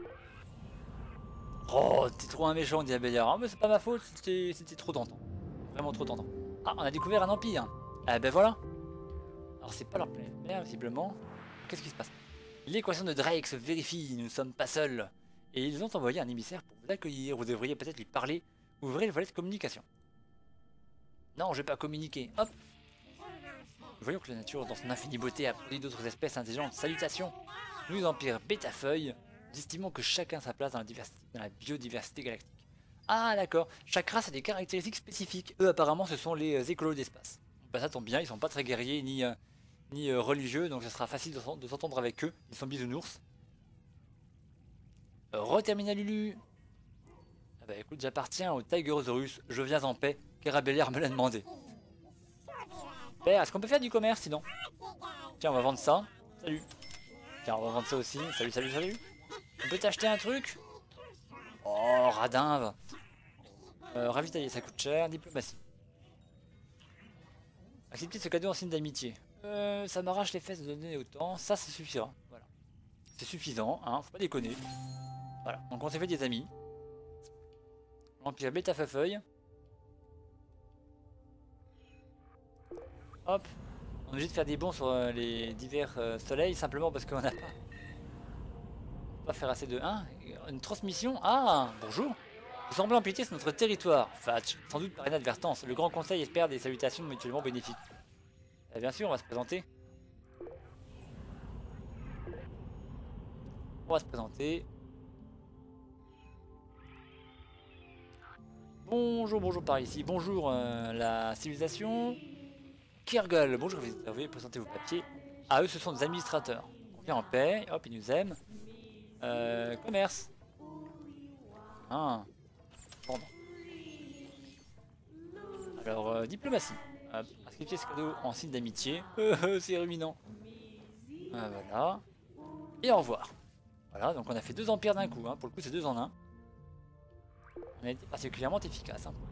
Oh, t'es trop un méchant, dit Abéliard. Ah, mais c'est pas ma faute, c'était trop tentant. Vraiment trop tentant. Ah, on a découvert un empire. Ah, ben voilà. Alors, c'est pas leur planète mère, visiblement. Qu'est-ce qui se passe? L'équation de Drake se vérifie, nous ne sommes pas seuls. Et ils ont envoyé un émissaire pour vous accueillir. Vous devriez peut-être lui parler. Ouvrez le volet de communication. Non, je vais pas communiquer. Hop. Voyons que la nature, dans son infinie beauté, a produit d'autres espèces intelligentes. Salutations. Nous, Empire Bêta-Feuille, nous estimons que chacun a sa place dans la biodiversité galactique. Ah, d'accord. Chaque race a des caractéristiques spécifiques. Eux, apparemment, ce sont les écolos d'espace. Bah, ça tombe bien, ils sont pas très guerriers ni religieux, donc ce sera facile de s'entendre avec eux. Ils sont bisounours. Re-terminal Lulu. Ah bah écoute, j'appartiens au Tigerosaurus, je viens en paix, Carabellière me l'a demandé. Est-ce qu'on peut faire du commerce sinon? Tiens, on va vendre ça. Salut. Tiens, on va vendre ça aussi. Salut. On peut t'acheter un truc? Oh, radin. Ravitailler, ça coûte cher. Diplomatie. Accepter ce cadeau en signe d'amitié. Ça m'arrache les fesses de donner autant. Ça suffira. Voilà. C'est suffisant, hein, faut pas déconner. Voilà, donc on s'est fait des amis. L'Empire Bêta Feuille. Hop. On est obligé de faire des bons sur les divers soleils simplement parce qu'on n'a pas faire assez de 1. Une transmission. Ah, bonjour. Vous semblez empiéter sur notre territoire. Fatch, sans doute par inadvertance. Le Grand Conseil espère des salutations mutuellement bénéfiques. Bien sûr, on va se présenter. On va se présenter. Bonjour, bonjour par ici. Bonjour la civilisation. Kirgol, bonjour, vous avez présenté vos papiers. Ah, eux, ce sont des administrateurs. On vient en paix. Hop, ils nous aiment. Commerce. Ah. Pardon. Alors, diplomatie. Inscription ce cadeau en signe d'amitié. C'est ruminant. Voilà. Et au revoir. Voilà, donc on a fait 2 empires d'un coup. Hein. Pour le coup, c'est 2 en 1. On a été particulièrement efficace. Hein.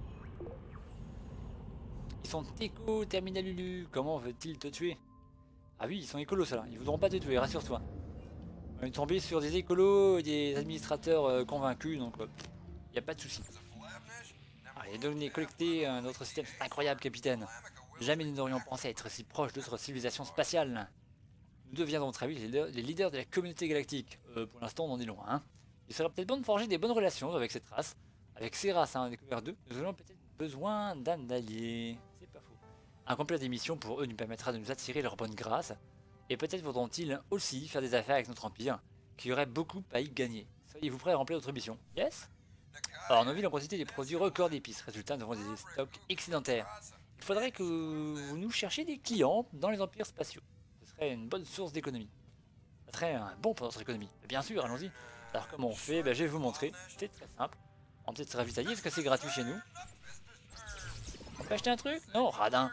Ils sont éco, Terminalulu. Comment veut-il te tuer? Ah oui, ils sont écolos, ça là. Ils voudront pas te tuer, rassure-toi. On est tombé sur des écolos et des administrateurs convaincus, donc il n'y a pas de souci. Les données collectées dans notre système, c'est incroyable, capitaine. Jamais nous n'aurions pensé être si proches d'autres civilisations spatiales. Nous deviendrons très vite les leaders de la communauté galactique. Pour l'instant, on en est loin. Hein. Il serait peut-être bon de forger des bonnes relations avec cette race. Avec ces races, hein, on a découvert 2. Nous aurons peut-être besoin d'un allié. C'est pas faux. Un complet d'émission pour eux nous permettra de nous attirer leur bonne grâce. Et peut-être voudront-ils aussi faire des affaires avec notre empire, qui y aurait beaucoup à y gagner. Soyez-vous prêts à remplir notre mission? Yes? Alors, nos villes ont quantité des produits records d'épices. Résultat, nous avons des stocks excédentaires. Il faudrait que vous nous cherchiez des clients dans les empires spatiaux. Ce serait une bonne source d'économie. Ce serait bon pour notre économie. Bien sûr, allons-y. Alors, comment on fait? Je vais vous montrer. C'est très simple. On va peut-être se ravitailler parce que c'est gratuit chez nous. On peut acheter un truc? Non, radin.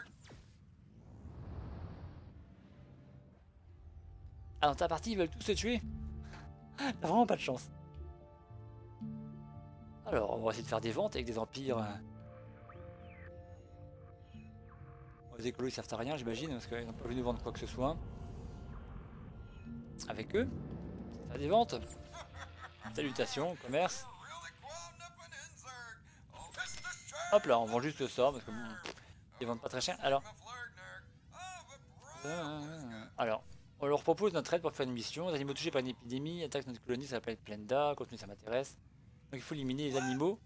Ah, dans ta partie, ils veulent tous se tuer? T'as vraiment pas de chance. Alors, on va essayer de faire des ventes avec des empires. Les écolos ils servent à rien, j'imagine, parce qu'ils n'ont pas voulu nous vendre quoi que ce soit. Avec eux, faire des ventes. Salutations, commerce. Hop là, on vend juste ça, parce que bon, ils vendent pas très cher. Alors, on leur propose notre aide pour faire une mission. Les animaux touchés par une épidémie attaquent notre colonie sur la planète Plenda. Continue, ça m'intéresse. Donc il faut éliminer les animaux.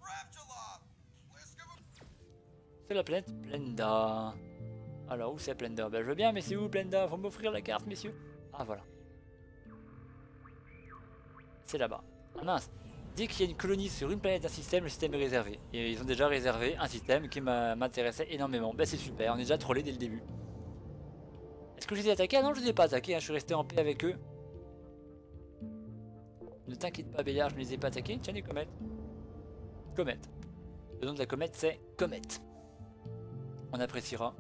C'est la planète Plenda. Alors où c'est Plenda? Je veux bien, mais c'est où Plenda? Faut m'offrir la carte, messieurs. Ah voilà. C'est là-bas. Ah mince. Dès qu'il y a une colonie sur une planète d'un système, le système est réservé. Et ils ont déjà réservé un système qui m'intéressait énormément. C'est super, on est déjà trollé dès le début. Est-ce que je les ai attaqués? Ah non, je les ai pas attaqués, hein. Je suis resté en paix avec eux. Ne t'inquiète pas, Béliard, je ne les ai pas attaqués. Tiens, des comètes. Comète. Le nom de la comète, c'est Comète. On appréciera.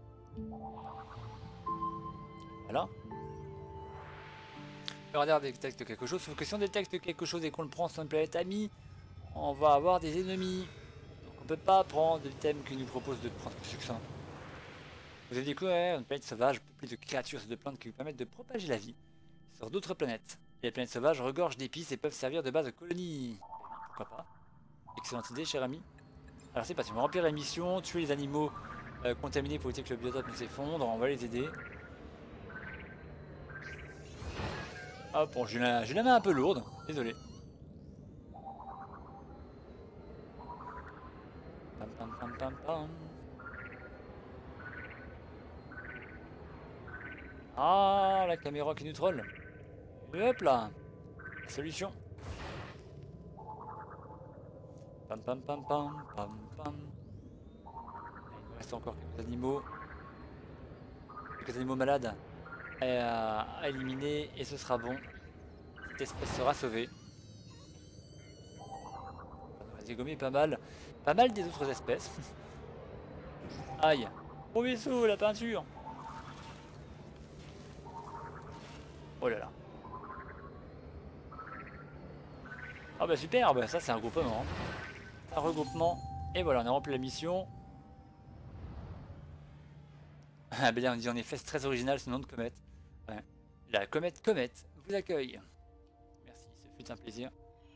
Voilà. Regardez, détecte quelque chose. Sauf que si on détecte quelque chose et qu'on le prend sur une planète amie, on va avoir des ennemis. Donc on peut pas prendre l'item qui nous propose de prendre plus que ça. Vous avez découvert une planète sauvage peuplée de créatures et de plantes qui vous permettent de propager la vie sur d'autres planètes. Les planètes sauvages regorgent d'épices et peuvent servir de base de colonie. Pourquoi pas? Excellente idée, cher ami. Alors c'est parti, on va remplir la mission, tuer les animaux contaminés pour éviter que le biotope ne s'effondre. On va les aider. Hop, bon, j'ai la main un peu lourde, désolé. Pam, pam, pam, pam, pam. Ah, la caméra qui nous troll. Et hop là, la solution. Pam pam pam pam pam pam. Il nous reste encore quelques animaux. Quelques animaux malades à éliminer et ce sera bon. Cette espèce sera sauvée. On va dégommer pas mal. Pas mal des autres espèces. Aïe. Au vaisseau, la peinture. Oh là là. Ah bah super, bah ça c'est un regroupement. Un regroupement. Et voilà, on a rempli la mission. Ah bah là on dit en effet c'est très original ce nom de comète. Ouais. La comète vous accueille. Merci, ce fut un plaisir.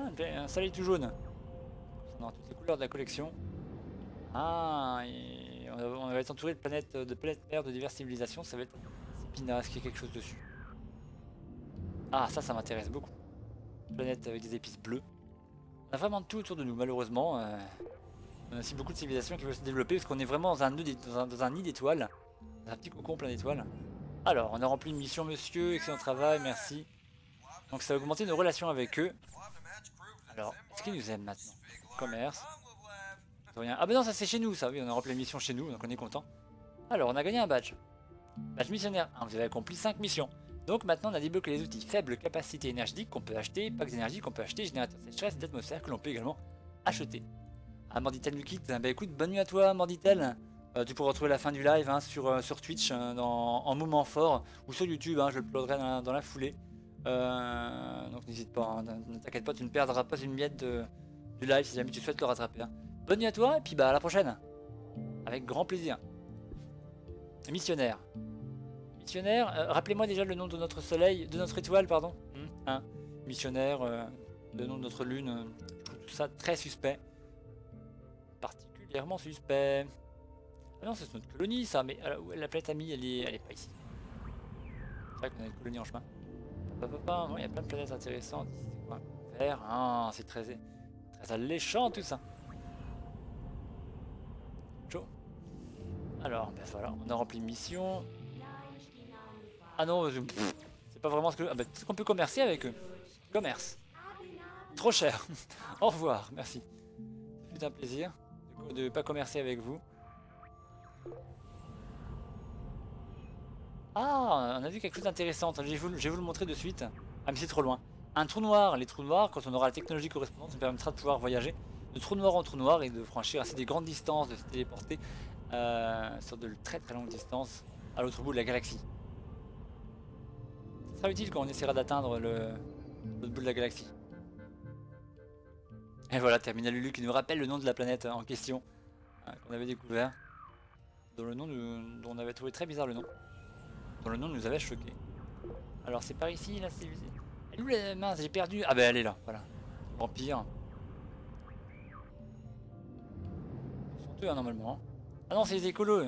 Un soleil tout jaune. On aura toutes les couleurs de la collection. Ah, et on va être entouré de planètes mères de diverses civilisations. Ça va être Pinasse qui a quelque chose dessus. Ah, ça m'intéresse beaucoup. Planète avec des épices bleues. On a vraiment tout autour de nous, malheureusement. On a aussi beaucoup de civilisations qui veulent se développer parce qu'on est vraiment dans un nid d'étoiles. Dans un petit cocon plein d'étoiles. Alors, on a rempli une mission, monsieur. Excellent travail, merci. Donc, ça a augmenté nos relations avec eux. Alors, est-ce qu'ils nous aiment maintenant? Commerce. Rien. Ah, bah non, ça c'est chez nous, ça. Oui, on a rempli la mission chez nous, donc on est content. Alors, on a gagné un badge. Badge missionnaire. Ah, vous avez accompli 5 missions. Donc maintenant on a débloqué les outils faible capacité énergétique qu'on peut acheter, packs d'énergie qu'on peut acheter, générateur de sécheresse d'atmosphère que l'on peut également acheter. Ah, Morditel nous quitte. Bah écoute, bonne nuit à toi Morditel. Tu pourras retrouver la fin du live hein, sur Twitch en moment fort ou sur YouTube, hein, je le uploaderai dans la foulée. Donc n'hésite pas, hein, ne t'inquiète pas, tu ne perdras pas une miette du live si jamais tu souhaites le rattraper. Hein. Bonne nuit à toi et puis bah à la prochaine. Avec grand plaisir. Missionnaire. Missionnaire, rappelez-moi déjà le nom de notre soleil, de notre étoile, pardon. Hein. Missionnaire, le nom de notre lune, je trouve tout ça très suspect. Particulièrement suspect. Ah non, c'est notre colonie ça, mais la planète amie, elle est pas ici. C'est vrai qu'on a une colonie en chemin. Il y a plein de planètes intéressantes. C'est quoi? Vert, ah, c'est très alléchant tout ça. Chaud. Alors, ben voilà, on a rempli une mission. Ah non, c'est pas vraiment ce que... Ah bah, peut-être qu'on peut commercer avec eux. Commerce. Trop cher. Au revoir, merci. C'est un plaisir de pas commercer avec vous. Ah, on a vu quelque chose d'intéressant. Je vais vous le montrer de suite. Ah mais c'est trop loin. Un trou noir. Les trous noirs, quand on aura la technologie correspondante, ça nous permettra de pouvoir voyager de trou noir en trou noir et de franchir assez des grandes distances, de se téléporter sur de très longues distances à l'autre bout de la galaxie. Ce sera utile quand on essaiera d'atteindre l'autre bout de la galaxie. Et voilà, Terminal Lulu qui nous rappelle le nom de la planète en question qu'on avait découvert. Dont on avait trouvé très bizarre le nom. Dont le nom nous avait choqué. Alors c'est par ici, là c'est... Elle est où la mince, j'ai perdu. Ah bah elle est là, voilà. Vampire. Ils sont deux hein, normalement. Ah non, c'est les écolos.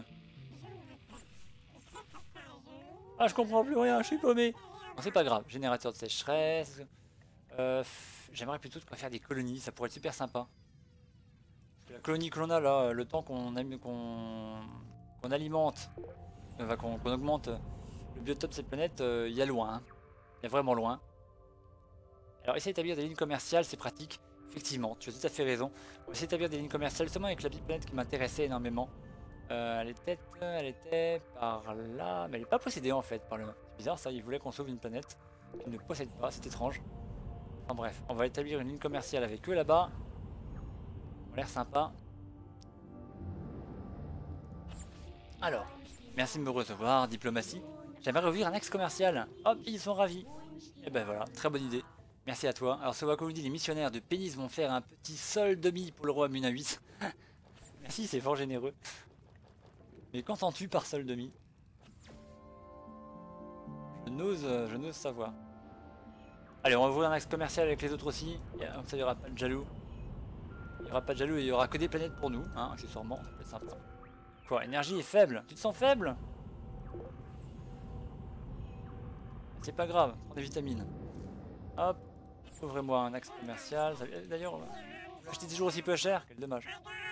Ah je comprends plus rien, je suis paumé. Bon c'est pas grave, générateur de sécheresse. J'aimerais plutôt de quoi faire des colonies, ça pourrait être super sympa. Parce que la colonie que l'on a là, le temps qu'on alimente, qu'on augmente le biotope de cette planète, il y a loin. Hein. Il y a vraiment loin. Alors essayer d'établir des lignes commerciales, c'est pratique. Effectivement, tu as tout à fait raison. On va essayer d'établir des lignes commerciales seulement avec la petite planète qui m'intéressait énormément. Elle était par là, mais elle n'est pas possédée en fait par le... C'est bizarre ça, il voulait qu'on sauve une planète qu'il ne possède pas, c'est étrange. Enfin bref, on va établir une ligne commerciale avec eux là-bas. Ça a l'air sympa. Alors, merci de me recevoir, diplomatie. J'aimerais ouvrir un axe commercial. Hop, ils sont ravis. Et ben voilà, très bonne idée. Merci à toi. Alors, ce qu'on nous dit, les missionnaires de Pénis vont faire un petit sol demi pour le roi Muna 8. Merci, c'est fort généreux. Mais qu'entends-tu par sol demi? Je n'ose savoir. Allez, on va ouvrir un axe commercial avec les autres aussi. Comme ça, il n'y aura pas de jaloux. Il n'y aura pas de jaloux et il n'y aura que des planètes pour nous, hein, accessoirement. Ça peut être sympa. Quoi, énergie est faible? Tu te sens faible? C'est pas grave, prends des vitamines. Hop, ouvrez-moi un axe commercial. D'ailleurs, vous l'achetez toujours aussi peu cher, quel dommage.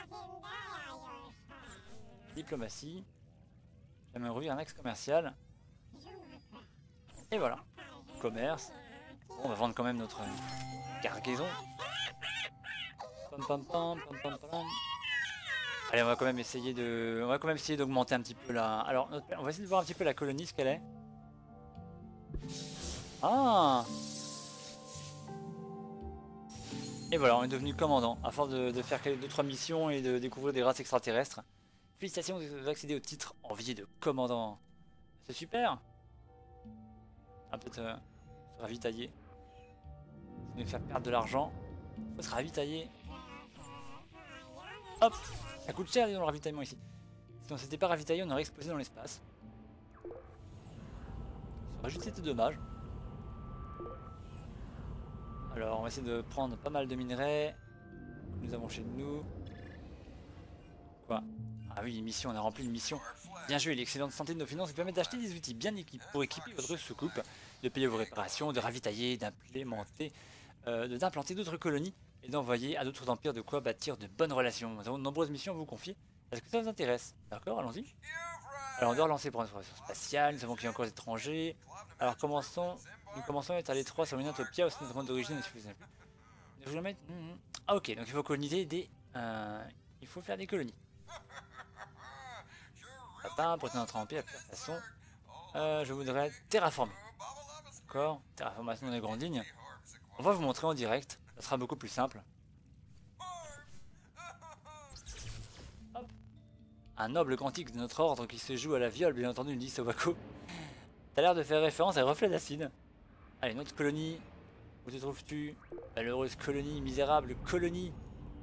Diplomatie. J'aimerais ouvrir un axe commercial. Et voilà. Commerce. Bon, on va vendre quand même notre cargaison. Pam, pam, pam, pam, pam, pam. Allez, on va quand même essayer d'augmenter un petit peu la... Alors, on va essayer de voir un petit peu la colonie, ce qu'elle est. Ah! Et voilà, on est devenu commandant, à force de faire 2-3 missions et de découvrir des races extraterrestres. Félicitations, vous avez accédé au titre envié de commandant. C'est super! On va peut-être se ravitailler. Ça va nous faire perdre de l'argent. Faut se ravitailler. Hop! Ça coûte cher, disons, le ravitaillement ici. Si on s'était pas ravitaillé, on aurait explosé dans l'espace. Ça aurait juste été dommage. Alors on va essayer de prendre pas mal de minerais. Nous avons chez nous. Quoi? Ah oui, une mission, on a rempli une mission. Bien joué, l'excellente santé de nos finances vous permet d'acheter des outils bien équipés pour équiper votre soucoupe, de payer vos réparations, de ravitailler, d'implémenter, d'implanter d'autres colonies et d'envoyer à d'autres empires de quoi bâtir de bonnes relations. Nous avons de nombreuses missions à vous confier. Est-ce que ça vous intéresse? D'accord, allons-y. Alors on doit relancer pour une exploration spatiale, nous savons qu'il y a encore des étrangers. Alors nous commençons à être à l'étroit sur une utopia, aussi notre monde d'origine ne suffisait plus. Ah ok, donc il faut coloniser des... il faut faire des colonies. Papa, pour notre empire, de toute façon, je voudrais terraformer. D'accord, terraformation dans les grandes lignes. On va vous montrer en direct, ça sera beaucoup plus simple. Hop. Un noble cantique de notre ordre qui se joue à la viole, bien entendu, dit Sawako. T'as l'air de faire référence à Reflet d'Acide. Allez, notre colonie. Où te trouves-tu? Malheureuse colonie, misérable colonie.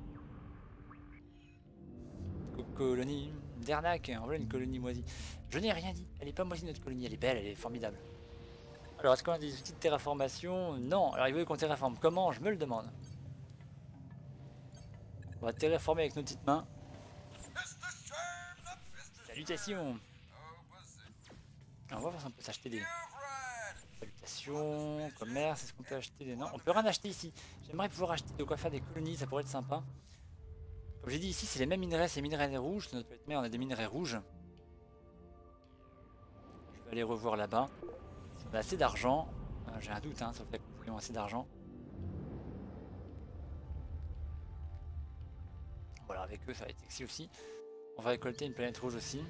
Colonie d'Ernak, en voilà une colonie moisie. Je n'ai rien dit, elle est pas moisie notre colonie, elle est belle, elle est formidable. Alors est-ce qu'on a des outils de terraformation? Non, alors il veut qu'on terraforme. Comment? Je me le demande. On va terraformer avec nos petites mains. Salutations. Alors, on va voir si on peut s'acheter des... Salutations, commerce, est-ce qu'on peut acheter des... Non, on peut rien acheter ici. J'aimerais pouvoir acheter de quoi faire des colonies, ça pourrait être sympa. Comme j'ai dit ici, c'est les mêmes minerais, c'est les minerais rouges. Sur notre planète mère, on a des minerais rouges. Je vais aller revoir là-bas. Si on a assez d'argent. J'ai un doute, hein, sur le fait que nous ayons assez d'argent. Voilà, avec eux, ça va être sexy aussi. On va récolter une planète rouge aussi.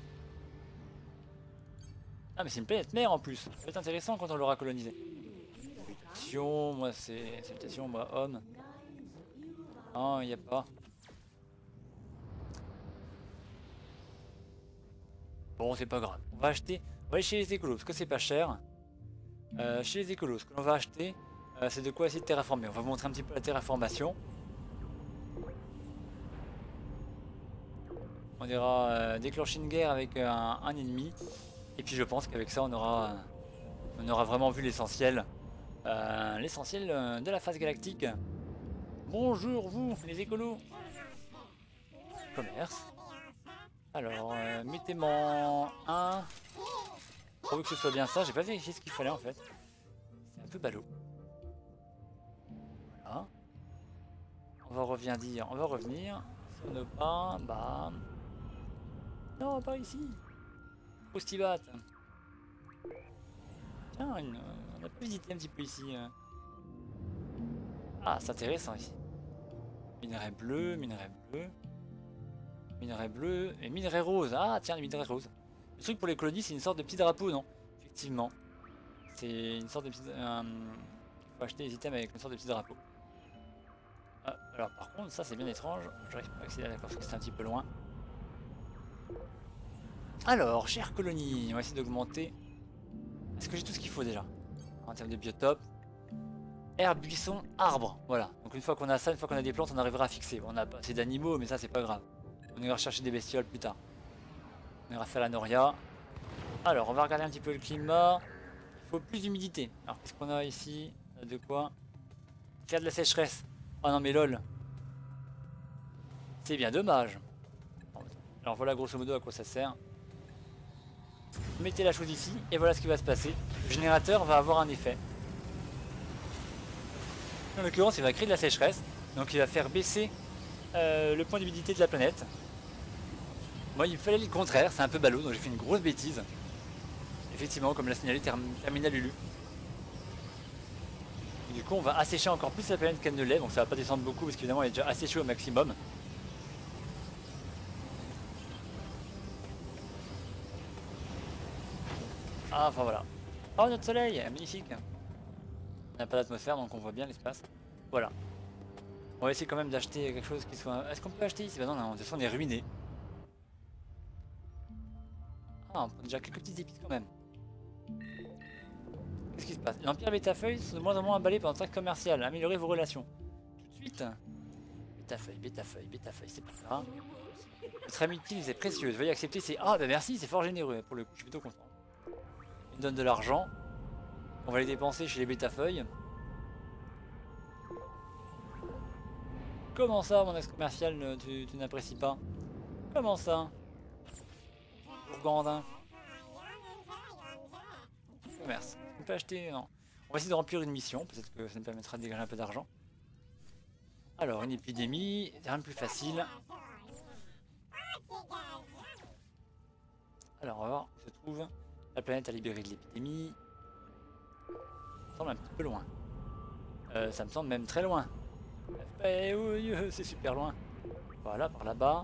Ah, mais c'est une planète mère en plus. Ça va être intéressant quand on l'aura colonisé. Salutations, moi c'est... Salutations, moi homme. Non, il n'y a pas. Bon, c'est pas grave. On va acheter. On va aller chez les écolos parce que c'est pas cher. Chez les écolos, ce que l'on va acheter, c'est de quoi essayer de terraformer. On va vous montrer un petit peu la terraformation. On ira déclencher une guerre avec un ennemi. Et puis je pense qu'avec ça, on aura vraiment vu l'essentiel. L'essentiel de la phase galactique. Bonjour vous, les écolos. Commerce. Alors, mettez-moi un. Pour que ce soit bien ça, j'ai pas vérifié ce qu'il fallait en fait. C'est un peu ballot. Voilà. On va revenir sur nos pas. Bah. Non, pas ici. Poustibat. Tiens, on a pu visiter un petit peu ici. Ah, c'est intéressant ici. Minerai bleu, minerai bleu. Minerai bleu et minerai rose. Ah, tiens, les minerais roses. Le truc pour les colonies, c'est une sorte de petit drapeau, non? Effectivement. C'est une sorte de petit... il faut acheter des items avec une sorte de petit drapeau. Ah, alors par contre, ça c'est bien étrange. J'arrive pas à accéder à d'accord parce que c'est un petit peu loin. Alors, chère colonie, on va essayer d'augmenter. Est-ce que j'ai tout ce qu'il faut déjà? En termes de biotope. Herbe, buisson, arbre. Voilà. Donc une fois qu'on a ça, une fois qu'on a des plantes, on arrivera à fixer. Bon, on a pas assez d'animaux, mais ça c'est pas grave. On ira chercher des bestioles plus tard. On ira faire la noria. Alors, on va regarder un petit peu le climat. Il faut plus d'humidité. Alors, qu'est-ce qu'on a ici? De quoi? Faire de la sécheresse. Oh non, mais lol. C'est bien dommage. Alors, voilà grosso modo à quoi ça sert. Mettez la chose ici, et voilà ce qui va se passer. Le générateur va avoir un effet. En l'occurrence, il va créer de la sécheresse. Donc, il va faire baisser le point d'humidité de la planète. Moi, il fallait le contraire, c'est un peu ballot, donc j'ai fait une grosse bêtise. Effectivement, comme l'a signalé Terminal Lulu. Et du coup, on va assécher encore plus la planète qu'elle ne l'est, donc ça va pas descendre beaucoup parce qu'évidemment, elle est déjà asséchée au maximum. Ah, enfin voilà. Oh, notre soleil, magnifique. On n'a pas d'atmosphère, donc on voit bien l'espace. Voilà. On va essayer quand même d'acheter quelque chose qui soit... Est-ce qu'on peut acheter ici? Bah non, non, de toute façon, on est ruiné. Ah, on prend déjà quelques petites épices quand même. Qu'est-ce qui se passe? L'Empire Bêta-Feuille sont de moins en moins emballés par notre acte commercial. Améliorez vos relations. Tout de suite. Bêta-Feuille, c'est pas ça. Votre amitié est précieuse. Veuillez accepter ces... Ah, bah merci, c'est fort généreux. Pour le coup, je suis plutôt content. Il me donne de l'argent. On va les dépenser chez les Bêta-Feuilles. Comment ça, mon ex-commercial, tu n'apprécies pas? Comment ça? Gourgandin. Commerce. On peut acheter... Non. On va essayer de remplir une mission, peut-être que ça nous permettra de dégager un peu d'argent. Alors, une épidémie, c'est rien de plus facile. Alors, on va voir où se trouve la planète à libérer de l'épidémie. Ça me semble un petit peu loin. Ça me semble même très loin. Oui, c'est super loin. Voilà, par là-bas.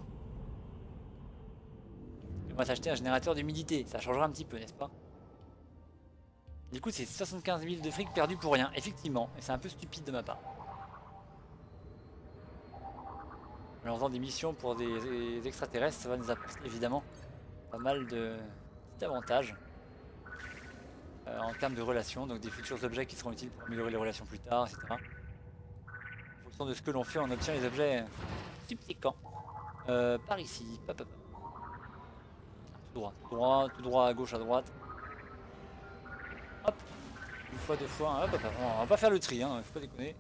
On va s'acheter un générateur d'humidité, ça changera un petit peu, n'est-ce pas? Du coup, c'est 75 000 de fric perdu pour rien, effectivement, et c'est un peu stupide de ma part. Mais en faisant des missions pour des extraterrestres, ça va nous apporter évidemment pas mal de petits avantages en termes de relations, donc des futurs objets qui seront utiles pour améliorer les relations plus tard, etc. En fonction de ce que l'on fait, on obtient les objets subséquents. Par ici, Tout droit, tout droit, tout droit, à gauche, à droite. Hop, une fois, deux fois, hop, on va pas faire le tri, hein, faut pas déconner.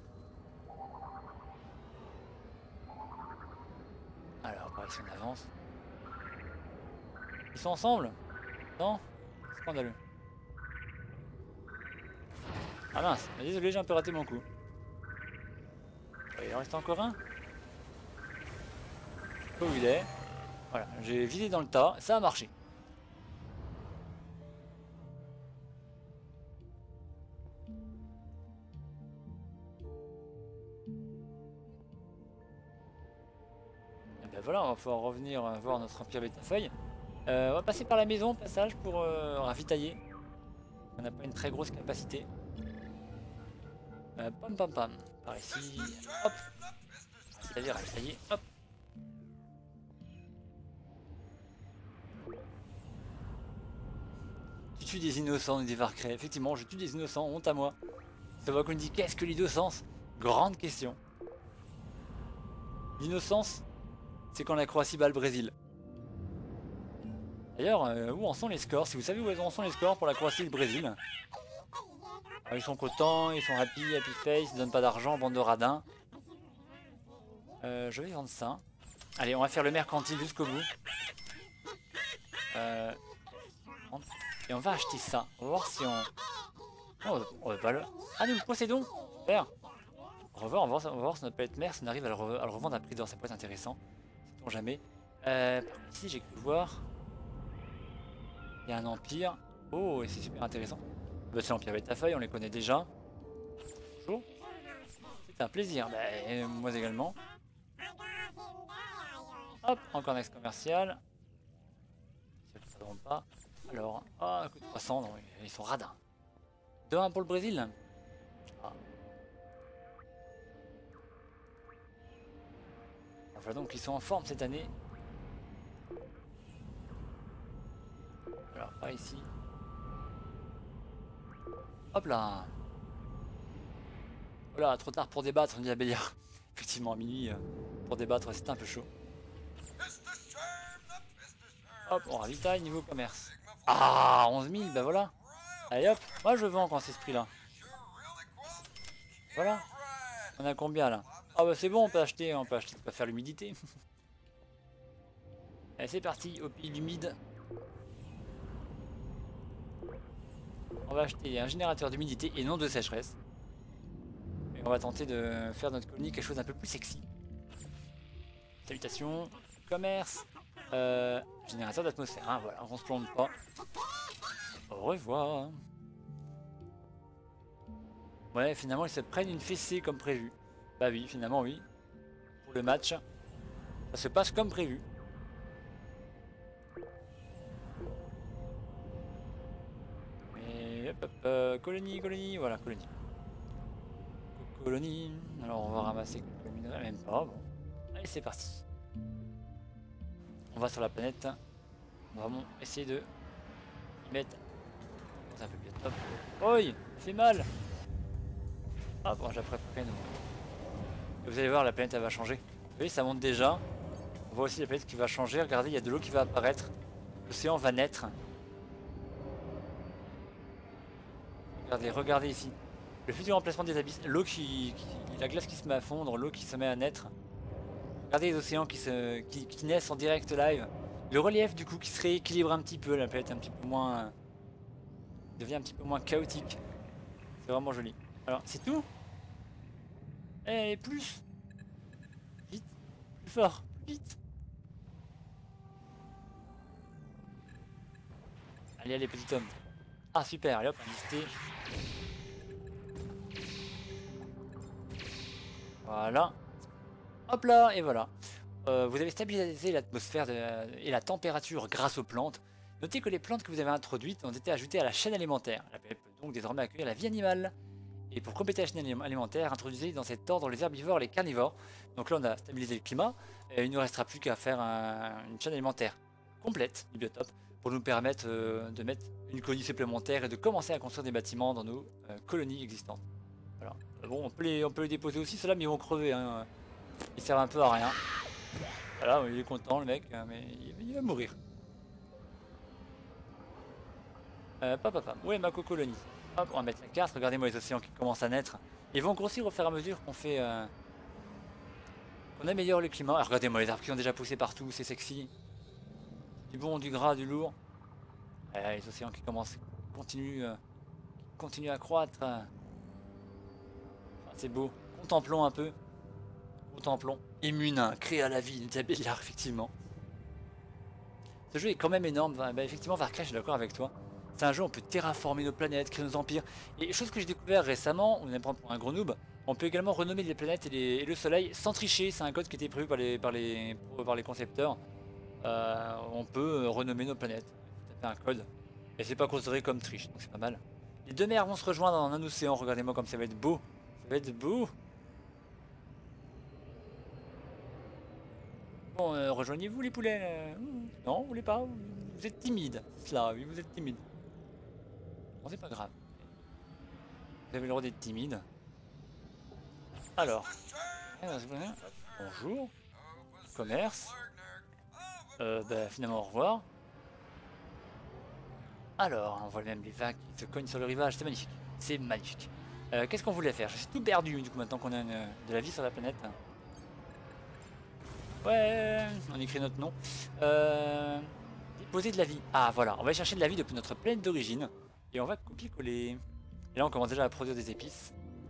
Alors, par ici on avance. Ils sont ensemble? Non? Scandaleux. Ah mince, désolé, j'ai un peu raté mon coup. Il en reste encore un? Je sais pas où il est. Voilà, j'ai vidé dans le tas, ça a marché. Et ben voilà, on va pouvoir revenir voir notre empire bêta-feuille. On va passer par la maison au passage pour ravitailler. On n'a pas une très grosse capacité. Pam pam pam. Par ici. Hop. C'est-à-dire ravitailler. Hop. Tu tues des innocents et des varcrés. Effectivement, je tue des innocents, honte à moi. Ça va qu'on dit qu'est-ce que l'innocence? Grande question. L'innocence, c'est quand la Croatie bat le Brésil. D'ailleurs, où en sont les scores? Si vous savez où en sont les scores pour la Croatie et le Brésil. Alors, ils sont contents, ils sont happy face, ils donnent pas d'argent, bande de radins. Je vais vendre ça. Allez, on va faire le mercantile jusqu'au bout. Et on va acheter ça. On va voir si on... Oh, on va pas le... Ah, nous le possédons. Super. On va voir si notre planète mère, si on arrive à le revendre à prix d'or. Ça peut être intéressant. Sait-on jamais. Ici, j'ai pu voir... Il y a un empire. Oh, et c'est super intéressant. Bah, c'est l'empire bêta-feuille, on les connaît déjà. Bonjour. C'est un plaisir. Bah, moi également. Hop, encore un ex commercial. Ça ne pas. Alors, ah, 300, non, ils sont radins. 2-1 pour le Brésil. Ah. Enfin, donc ils sont en forme cette année. Alors, par ici. Hop là. Voilà, trop tard pour débattre, on dit à Béliard. Effectivement, à minuit, pour débattre, c'est un peu chaud. Hop, on ravitaille niveau commerce. Ah, 11 000, bah voilà. Allez hop, moi je vends quand c'est ce prix là. Voilà. On a combien là? Ah bah c'est bon, on peut acheter, on peut faire l'humidité. Allez, c'est parti, au pays humide. On va acheter un générateur d'humidité et non de sécheresse. Et on va tenter de faire notre colonie quelque chose d'un peu plus sexy. Salutations, commerce, générateur d'atmosphère, hein, voilà, on se plante pas. Au revoir. Ouais, finalement ils se prennent une fessée comme prévu. Bah oui, finalement oui. Pour le match, ça se passe comme prévu. Et hop, hop, colonie, voilà, colonie. Colonie, alors on va ramasser quelques minerais, même pas, bon. Allez, c'est parti. On va sur la planète. On va vraiment essayer de y mettre un peu plus top. Oi, fait mal. Ah bon, j'ai préparé nous. Et vous allez voir, la planète elle va changer. Vous voyez, ça monte déjà. On voit aussi la planète qui va changer. Regardez, il y a de l'eau qui va apparaître. L'océan va naître. Regardez ici. Le futur emplacement des abysses. L'eau la glace qui se met à fondre, l'eau qui se met à naître. Regardez les océans qui naissent en direct live. Le relief du coup qui se rééquilibre un petit peu, la planète un petit peu moins... devient un petit peu moins chaotique. C'est vraiment joli. Alors, c'est tout? Eh, plus! Vite! Plus fort! Vite! Allez, allez, petit homme. Ah, super! Allez hop, listé. Voilà. Hop là, et voilà. Vous avez stabilisé l'atmosphère et la température grâce aux plantes. Notez que les plantes que vous avez introduites ont été ajoutées à la chaîne alimentaire. La planète peut donc désormais accueillir la vie animale. Et pour compléter la chaîne alimentaire, introduisez dans cet ordre les herbivores et les carnivores. Donc là on a stabilisé le climat, et il ne nous restera plus qu'à faire une chaîne alimentaire complète du biotope pour nous permettre de mettre une colonie supplémentaire et de commencer à construire des bâtiments dans nos colonies existantes. Voilà. Bon, on peut les déposer aussi, ceux-là, mais ils vont crever. Hein. Ils servent un peu à rien. Voilà, il est content le mec, mais il va mourir. Papa, où est ma colonie? Hop, on va mettre la carte, regardez-moi les océans qui commencent à naître. Ils vont grossir au fur et à mesure qu'on fait... qu'on améliore le climat. Regardez-moi les arbres qui ont déjà poussé partout, c'est sexy. Du bon, du gras, du lourd. Les océans qui commencent, continuent à croître. Ah, c'est beau. Contemplons un peu. Contemplons. Immune, créé à la vie, une diabète l'art, effectivement. Ce jeu est quand même énorme. Bah, effectivement, Varka, je suis d'accord avec toi. C'est un jeu où on peut terraformer nos planètes, créer nos empires. Et chose que j'ai découvert récemment, on est prendre pour un gros noob, on peut également renommer les planètes et le soleil sans tricher. C'est un code qui était prévu par les concepteurs. On peut renommer nos planètes. Taper un code. Et c'est pas considéré comme triche, donc c'est pas mal. Les deux mers vont se rejoindre dans un océan. Regardez-moi comme ça va être beau. Ça va être beau. Bon, rejoignez-vous les poulets. Non, vous voulez pas? Vous êtes timide. Cela, oui, vous êtes timide. Bon, c'est pas grave. Vous avez le droit d'être timide. Alors. Bonjour. Commerce. Bah, finalement, au revoir. Alors, on voit même les vagues qui se cognent sur le rivage. C'est magnifique. C'est magnifique. Qu'est-ce qu'on voulait faire? Je suis tout perdu, du coup, maintenant qu'on a de la vie sur la planète. Ouais, on écrit notre nom. Déposer de la vie. Ah, voilà. On va aller chercher de la vie depuis notre planète d'origine. Et on va copier-coller. Et là, on commence déjà à produire des épices.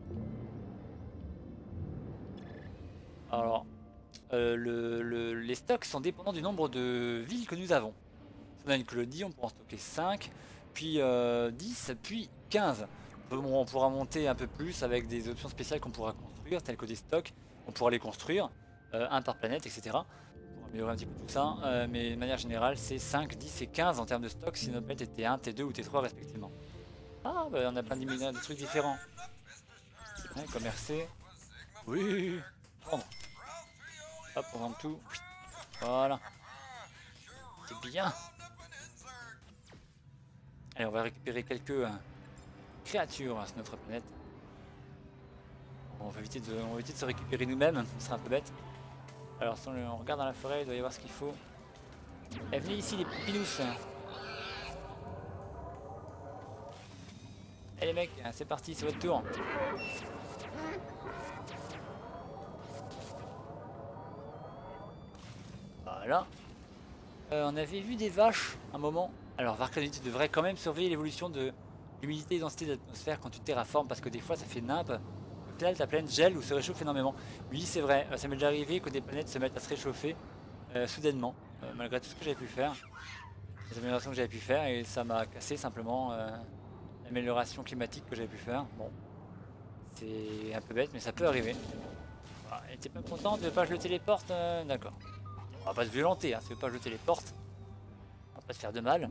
Alors, les stocks sont dépendants du nombre de villes que nous avons. Si on a une colonie, on pourra en stocker 5, puis 10, puis 15. On pourra monter un peu plus avec des options spéciales qu'on pourra construire, telles que des stocks. On pourra les construire, un par planète, etc. Pour améliorer un petit peu tout ça. Mais de manière générale, c'est 5, 10 et 15 en termes de stock si notre planète était T1, T2 ou T3 respectivement. Ah, bah on a plein de trucs différents. Ouais, commercer. Oui, prendre. Hop, on vend tout. Voilà. C'est bien. Allez, on va récupérer quelques créatures sur notre planète. On va éviter de se récupérer nous-mêmes, ce serait un peu bête. Alors, si on regarde dans la forêt, il doit y avoir ce qu'il faut. Eh, venez ici, les pinous. Allez, les mecs, c'est parti, c'est votre tour. Voilà. On avait vu des vaches un moment. Alors Varkanite devrait quand même surveiller l'évolution de l'humidité et densité de l'atmosphère quand tu terraformes parce que des fois ça fait nimp. Au final ta planète gèle ou se réchauffe énormément. Oui c'est vrai, ça m'est déjà arrivé que des planètes se mettent à se réchauffer soudainement, malgré tout ce que j'avais pu faire. Les améliorations que j'avais pu faire et ça m'a cassé simplement l'amélioration climatique que j'avais pu faire. Bon, c'est un peu bête mais ça peut arriver. Ah, et t'es pas content de pas jeter les portes d'accord. On va pas se violenter, hein, ça veut pas jeter les portes. On va pas se faire de mal.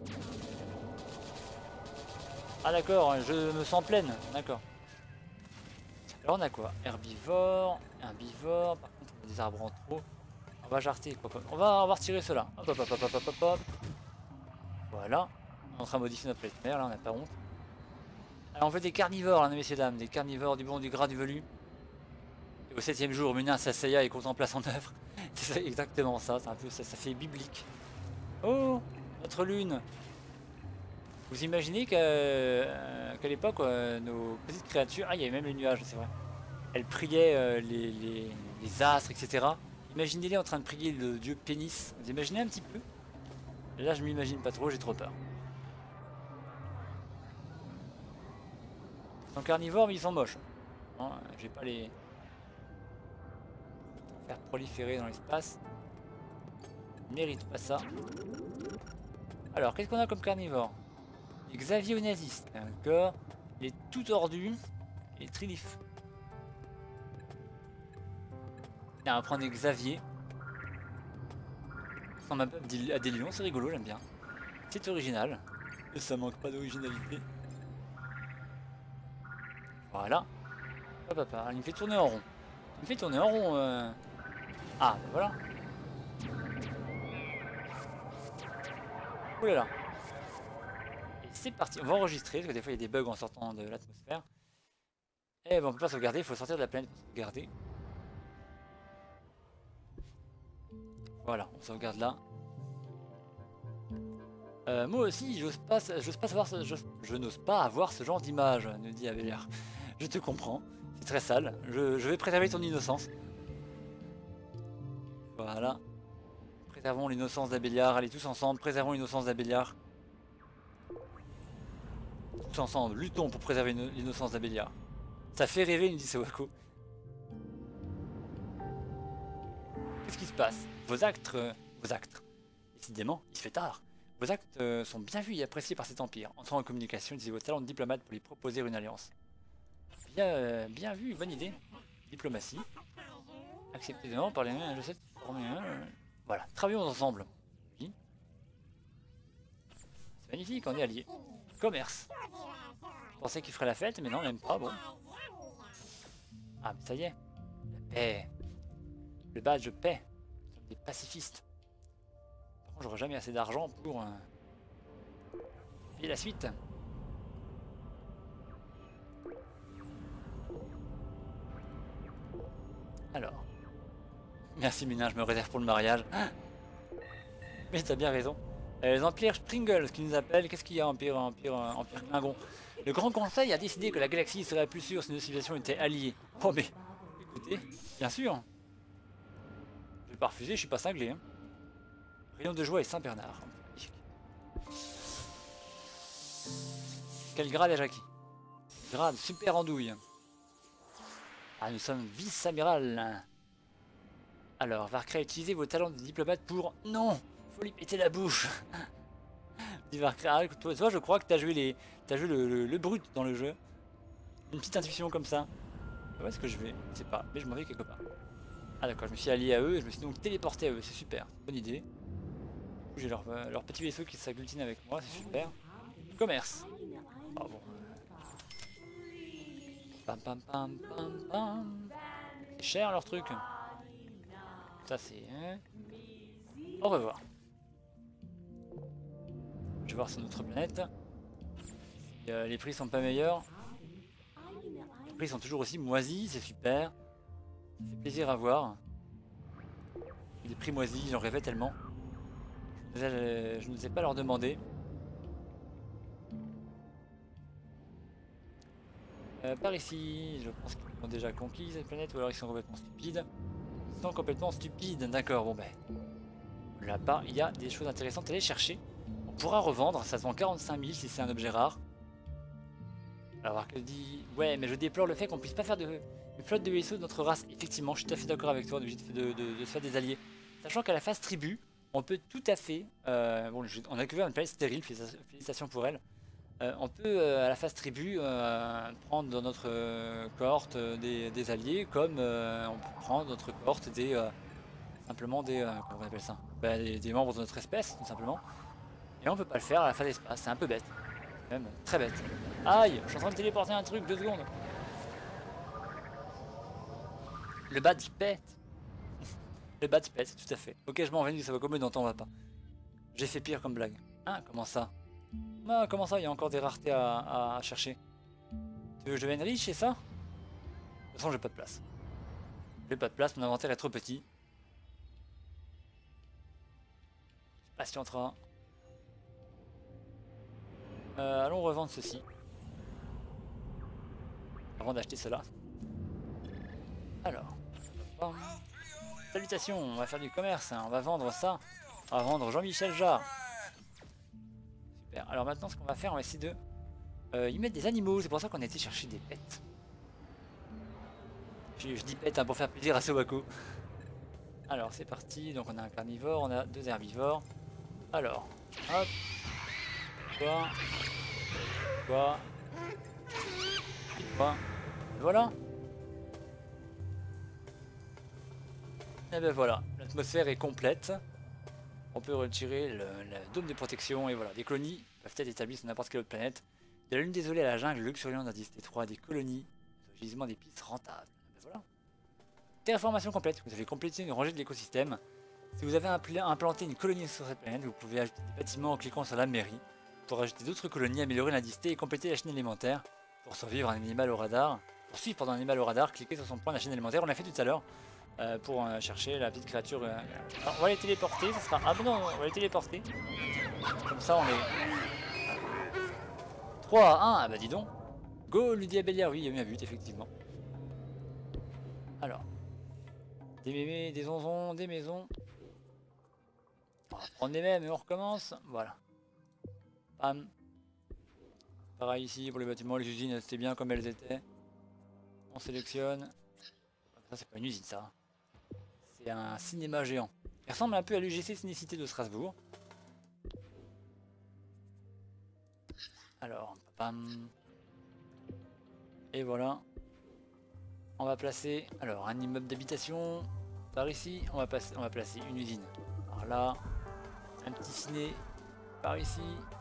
Ah d'accord, je me sens pleine, d'accord. Alors on a quoi? Herbivore, par contre on a des arbres en trop. On va jarter quoi. On va retirer cela. Hop hop hop hop hop hop hop. Voilà. On est en train de modifier notre planète mère, là on n'a pas honte. Alors on veut des carnivores là, messieurs dames, des carnivores du bon, du gras, du velu. Et au 7ème jour, Munin s'assaya et contempla son œuvre. C'est exactement ça, c'est un peu ça fait biblique. Oh, notre lune. Vous imaginez qu'à l'époque, nos petites créatures... Ah, il y avait même les nuages, c'est vrai. Elles priaient les astres, etc. Imaginez-les en train de prier le dieu pénis. Vous imaginez un petit peu? Là, je m'imagine pas trop, j'ai trop peur. Ils sont carnivores, mais ils sont moches. Hein, je vais pas les faire proliférer dans l'espace. Ils méritent pas ça. Alors, qu'est-ce qu'on a comme carnivore? Xavier Onassis, d'accord. Il est tout tordu. Il est trilif. On va prendre Xavier. On m'a à des lions, c'est rigolo, j'aime bien. C'est original. Et ça manque pas d'originalité. Voilà. Hop, hop, il me fait tourner en rond. Il me fait tourner en rond. Ah, bah voilà. Ouh là là. Et c'est parti. On va enregistrer, parce que des fois il y a des bugs en sortant de l'atmosphère. Et bon, on peut pas sauvegarder, il faut sortir de la planète pour sauvegarder. Voilà, on sauvegarde là. Moi aussi, j'ose pas savoir, je n'ose pas avoir ce genre d'image, nous dit Abéliard. Je te comprends, c'est très sale. Je vais préserver ton innocence. Voilà. Préservons l'innocence d'Abéliard. Allez, tous ensemble, préservons l'innocence d'Abéliard. Tous ensemble, luttons pour préserver l'innocence d'Abéliard. Ça fait rêver, nous dit Sawako. Qu'est-ce qui se passe? Vos actes... Décidément, il se fait tard. Vos actes sont bien vus et appréciés par cet empire. Entrant en communication, utilisez vos talents de diplomate pour lui proposer une alliance. Bien vu, bonne idée. Diplomatie. Acceptez de par les mains, je sais former un. Voilà, travaillons ensemble. Oui. C'est magnifique, on est alliés. Commerce. Je pensais qu'il ferait la fête, mais non, même pas, bon. Ah, mais ça y est. La paix. Le badge paix. Nous sommes des pacifistes. Par contre, j'aurai jamais assez d'argent pour payer la suite. Alors. Merci Mina, je me réserve pour le mariage. Mais t'as bien raison. Les empires Pringles qui nous appellent. Qu'est-ce qu'il y a, Empire Klingon? Le Grand Conseil a décidé que la galaxie serait plus sûre si nos civilisations étaient alliées. Oh mais, écoutez, bien sûr. Je vais pas refuser, je suis pas cinglé. Hein. Rayon de joie et Saint-Bernard. Quel grade est-je acquis? Grade super andouille. Ah, nous sommes vice-amiral. Alors, Varkra, utilisez vos talents de diplomate pour... Non! Faut lui péter la bouche. Dit Varkra, toi, je crois que t'as joué le brut dans le jeu. Une petite intuition comme ça. Où est-ce que je vais? Je sais pas, mais je m'en vais quelque part. Ah d'accord, je me suis allié à eux et je me suis donc téléporté à eux, c'est super, bonne idée. J'ai leur petit vaisseau qui s'agglutine avec moi, c'est super. Commerce. Ah bon. Pam pam pam pam pam. C'est cher leur truc. Ça c'est... Hein. Au revoir. Je vais voir sur notre planète. Les prix sont pas meilleurs. Les prix sont toujours aussi moisis, c'est super. Ça fait plaisir à voir. Des prix moisis, j'en rêvais tellement. Je ne sais pas leur demander. Par ici, je pense qu'ils ont déjà conquis cette planète ou alors ils sont complètement stupides. Ils sont complètement stupides, d'accord, bon ben. Là-bas, il y a des choses intéressantes à aller chercher. On pourra revendre, ça se vend 45 000 si c'est un objet rare. Alors que dit... Ouais, mais je déplore le fait qu'on puisse pas faire une flotte de vaisseaux de notre race. Effectivement, je suis tout à fait d'accord avec toi, de se faire des alliés. Sachant qu'à la phase tribu, on peut tout à fait... bon, on a découvert une planète stérile, félicitations pour elle. On peut, à la phase tribu, prendre dans notre cohorte des alliés, comme on peut prendre dans notre cohorte simplement comment on appelle ça, bah, des membres de notre espèce, tout simplement. Et on peut pas le faire à la phase espace, c'est un peu bête. Même très bête. Aïe, je suis en train de téléporter un truc, 2 secondes. Le badge pète. Le badge pète, tout à fait. Ok, je m'en vais, ça va comme dans on va pas. J'ai fait pire comme blague. Ah, comment ça? Ah, comment ça, il y a encore des raretés à chercher. Tu veux que je devienne riche, c'est ça? De toute façon, j'ai pas de place. J'ai pas de place, mon inventaire est trop petit. Patientera. Allons revendre ceci. Avant d'acheter cela. Alors. Salutations, on va faire du commerce, hein. On va vendre ça. On va vendre Jean-Michel Jarre. Super. Alors maintenant, ce qu'on va faire, on va essayer de y mettre des animaux. C'est pour ça qu'on a été chercher des pets. Je dis pets hein, pour faire plaisir à Sobako. Alors c'est parti. Donc on a un carnivore, on a 2 herbivores. Alors, hop. Quoi. Voilà. Et ben voilà, l'atmosphère est complète. On peut retirer le dôme de protection et voilà, des colonies peuvent être établies sur n'importe quelle autre planète. De la lune désolée à la jungle, luxuriant d'indice T3, des colonies, au gisement des pistes rentables. Ben voilà. Terraformation complète, vous avez complété une rangée de l'écosystème. Si vous avez implanté une colonie sur cette planète, vous pouvez ajouter des bâtiments en cliquant sur la mairie. Pour ajouter d'autres colonies, améliorer l'indice T et compléter la chaîne alimentaire. Pour survivre un animal au radar, pour suivre pendant un animal au radar, cliquez sur son point de la chaîne alimentaire, on l'a fait tout à l'heure. Pour chercher la petite créature. Alors, on va les téléporter, ça sera... Ah bon non, on va les téléporter. Comme ça on les... 3 à 1, ah bah dis donc. Go Ludiabelia, oui il y a eu un but effectivement. Alors. Des mémés, des onzons, des maisons. On va prendre les mêmes et on recommence. Voilà. Bam. Pareil ici pour les bâtiments, les usines c'était bien comme elles étaient. On sélectionne. Ça c'est pas une usine ça. C'est un cinéma géant. Il ressemble un peu à l'UGC Cinécité de Strasbourg. Alors, pam. Et voilà. On va placer alors un immeuble d'habitation par ici. On va placer une usine par là. Un petit ciné par ici.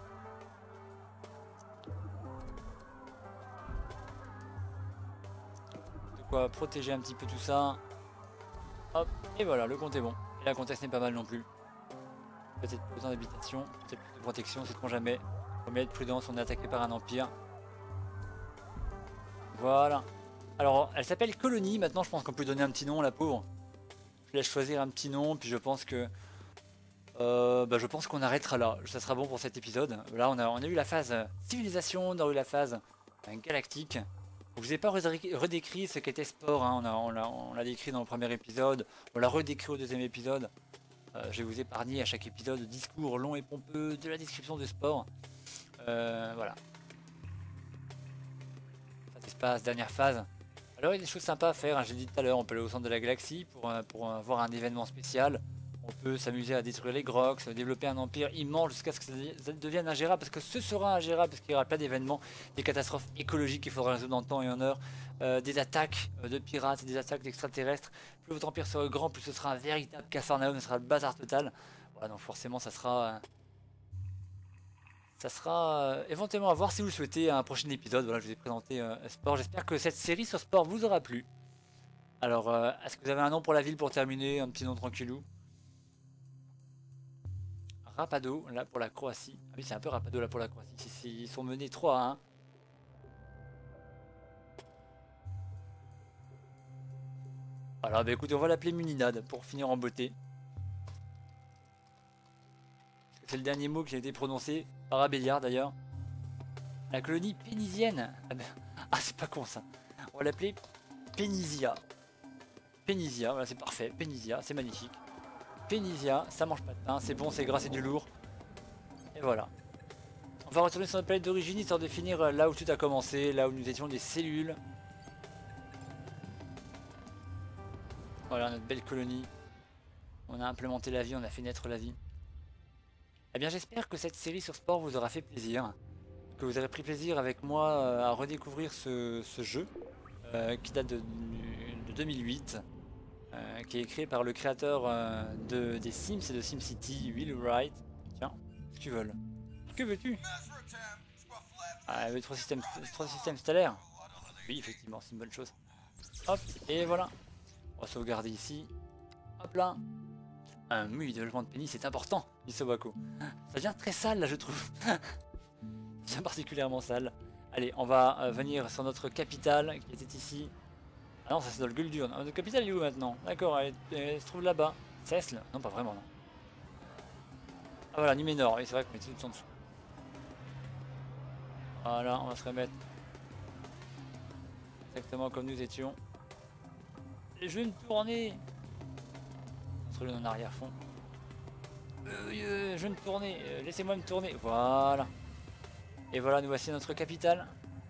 De quoi protéger un petit peu tout ça. Hop, et voilà, le compte est bon. Et la contexte n'est pas mal non plus. Peut-être besoin d'habitation, peut-être plus de protection, c'est qu'on jamais. Faut mieux être prudent si on est attaqué par un empire. Voilà. Alors, elle s'appelle Colonie. Maintenant, je pense qu'on peut donner un petit nom, la pauvre. Je laisse choisir un petit nom, puis je pense que... je pense qu'on arrêtera là. Ça sera bon pour cet épisode. Là, on a eu la phase civilisation, on a eu la phase galactique. Je vous ai pas redécrit ce qu'était sport, hein. On l'a décrit dans le premier épisode, on l'a redécrit au deuxième épisode. Je vais vous épargner à chaque épisode de discours long et pompeux, de la description de sport. Voilà. Phase d'espace, dernière phase. Alors il y a des choses sympas à faire, hein. J'ai dit tout à l'heure, on peut aller au centre de la galaxie pour voir un événement spécial. On peut s'amuser à détruire les Grox, développer un empire immense jusqu'à ce que ça devienne ingérable, parce que ce sera ingérable, parce qu'il y aura plein d'événements, des catastrophes écologiques qu'il faudra résoudre en temps et en heure, des attaques de pirates, des attaques d'extraterrestres. Plus votre empire sera grand, plus ce sera un véritable Capharnaüm, ce sera le bazar total. Voilà, donc forcément ça sera éventuellement à voir si vous le souhaitez un prochain épisode. Voilà, je vous ai présenté Sport. J'espère que cette série sur Sport vous aura plu. Alors, est-ce que vous avez un nom pour la ville pour terminer, un petit nom tranquillou? Rapado, là pour la Croatie. Ah oui, c'est un peu Rapado là pour la Croatie. Ils sont menés 3 à 1. Voilà, bah écoutez, on va l'appeler Muninad pour finir en beauté. C'est le dernier mot qui a été prononcé par Abéliard d'ailleurs. La colonie pénisienne. Ah, c'est pas con ça. On va l'appeler Pénisia. Pénisia, voilà, c'est parfait. Pénisia, c'est magnifique. Pénisia, ça mange pas de pain, c'est bon, c'est gras, c'est du lourd. Et voilà. On va retourner sur notre planète d'origine histoire de finir là où tout a commencé, là où nous étions des cellules. Voilà notre belle colonie. On a implémenté la vie, on a fait naître la vie. Eh bien j'espère que cette série sur sport vous aura fait plaisir. Que vous aurez pris plaisir avec moi à redécouvrir ce jeu qui date de 2008. Qui est créé par le créateur des Sims et de SimCity, Will Wright. Tiens, qu'est-ce qu'ils veulent? Que veux-tu? Ah, il veut 3 systèmes stellaires. Oui, effectivement, c'est une bonne chose. Hop, et voilà. On va sauvegarder ici. Hop là. Oui, le développement de pénis c'est important, dit Sobako. Ça devient très sale là, je trouve. Ça devient particulièrement sale. Allez, on va venir sur notre capitale qui était ici. Ah non, ça c'est dans le Guldur. Notre capitale est où maintenant? D'accord, elle se trouve là-bas. Cesle? Non, pas vraiment, non. Ah voilà, Numénor. Oui, c'est vrai qu'on est tout en dessous. Voilà, on va se remettre exactement comme nous étions. Et je vais me tourner. contrôler en arrière-fond. Je vais me tourner, laissez-moi me tourner, voilà. Et voilà, nous voici notre capitale.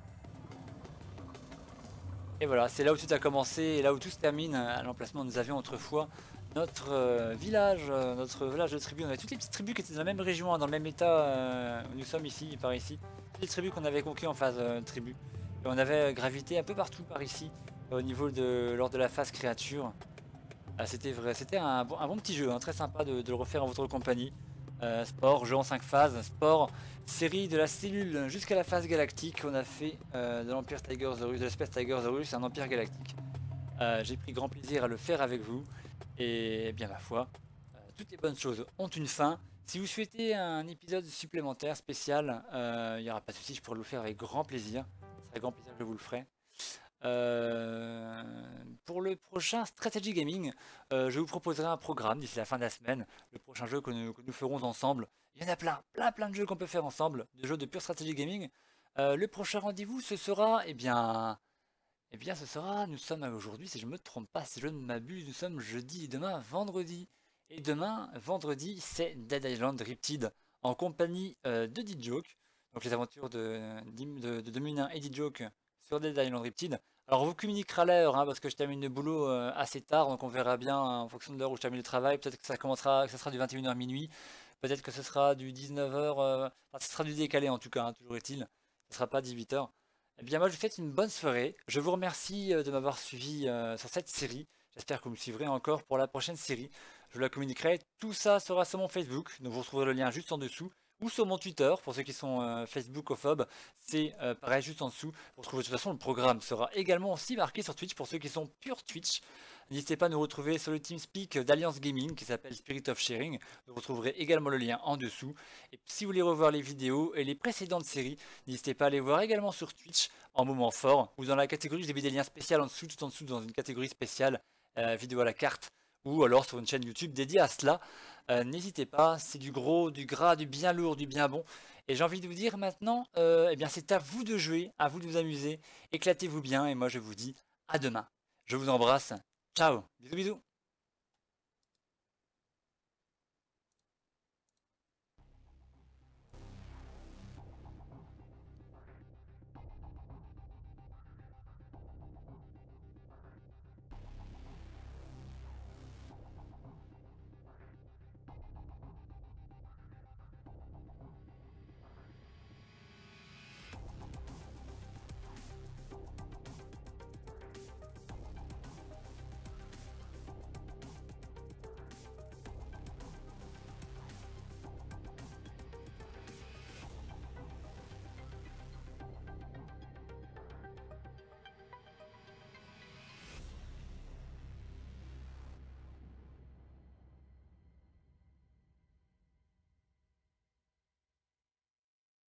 Et voilà, c'est là où tout a commencé et là où tout se termine, à l'emplacement où nous avions autrefois notre village de tribus. On avait toutes les petites tribus qui étaient dans la même région, hein, dans le même état où nous sommes ici, par ici. Toutes les tribus qu'on avait conquis en phase tribu. Et on avait gravité un peu partout par ici, lors de la phase créature. C'était un bon petit jeu, hein, très sympa de le refaire en votre compagnie. Sport, jeu en 5 phases, sport, série de la cellule jusqu'à la phase galactique. On a fait de l'Empire Tigersaurus, de l'espèce Tigersaurus, un empire galactique. J'ai pris grand plaisir à le faire avec vous. Et bien ma foi, toutes les bonnes choses ont une fin. Si vous souhaitez un épisode supplémentaire spécial, il n'y aura pas de souci, je pourrai le faire avec grand plaisir. Ce sera avec grand plaisir que je vous le ferai. Pour le prochain Strategy Gaming, je vous proposerai un programme d'ici la fin de la semaine. Le prochain jeu que nous ferons ensemble. Il y en a plein de jeux qu'on peut faire ensemble, de jeux de pure Strategy Gaming. Le prochain rendez-vous, ce sera, ce sera, nous sommes aujourd'hui, si je ne me trompe pas, si je ne m'abuse, nous sommes jeudi et demain vendredi. Et demain, vendredi, c'est Dead Island Riptide en compagnie de D-Joke. Donc les aventures de Domunin et D-Joke sur Dead Island Riptide. Alors on vous communiquera l'heure, hein, parce que je termine le boulot assez tard, donc on verra bien en fonction de l'heure où je termine le travail. Peut-être que ça sera du 21h minuit, peut-être que ce sera du 19h, enfin ce sera du décalé en tout cas, hein, toujours est-il. Ce ne sera pas 18h. Eh bien moi je vous souhaite une bonne soirée. Je vous remercie de m'avoir suivi sur cette série. J'espère que vous me suivrez encore pour la prochaine série. Je vous la communiquerai. Tout ça sera sur mon Facebook, donc vous retrouverez le lien juste en dessous. Ou sur mon Twitter, pour ceux qui sont Facebookophobes, c'est pareil juste en dessous. Pour trouver de toute façon, le programme sera également aussi marqué sur Twitch pour ceux qui sont pure Twitch. N'hésitez pas à nous retrouver sur le TeamSpeak d'Alliance Gaming qui s'appelle Spirit of Sharing. Vous retrouverez également le lien en dessous. Et si vous voulez revoir les vidéos et les précédentes séries, n'hésitez pas à les voir également sur Twitch en moment fort ou dans la catégorie, j'ai mis des liens spéciaux en dessous, tout en dessous dans une catégorie spéciale vidéo à la carte ou alors sur une chaîne YouTube dédiée à cela. N'hésitez pas, c'est du gros, du gras, du bien lourd, du bien bon. Et j'ai envie de vous dire maintenant, eh bien c'est à vous de jouer, à vous de vous amuser. Éclatez-vous bien et moi je vous dis à demain. Je vous embrasse. Ciao, bisous bisous.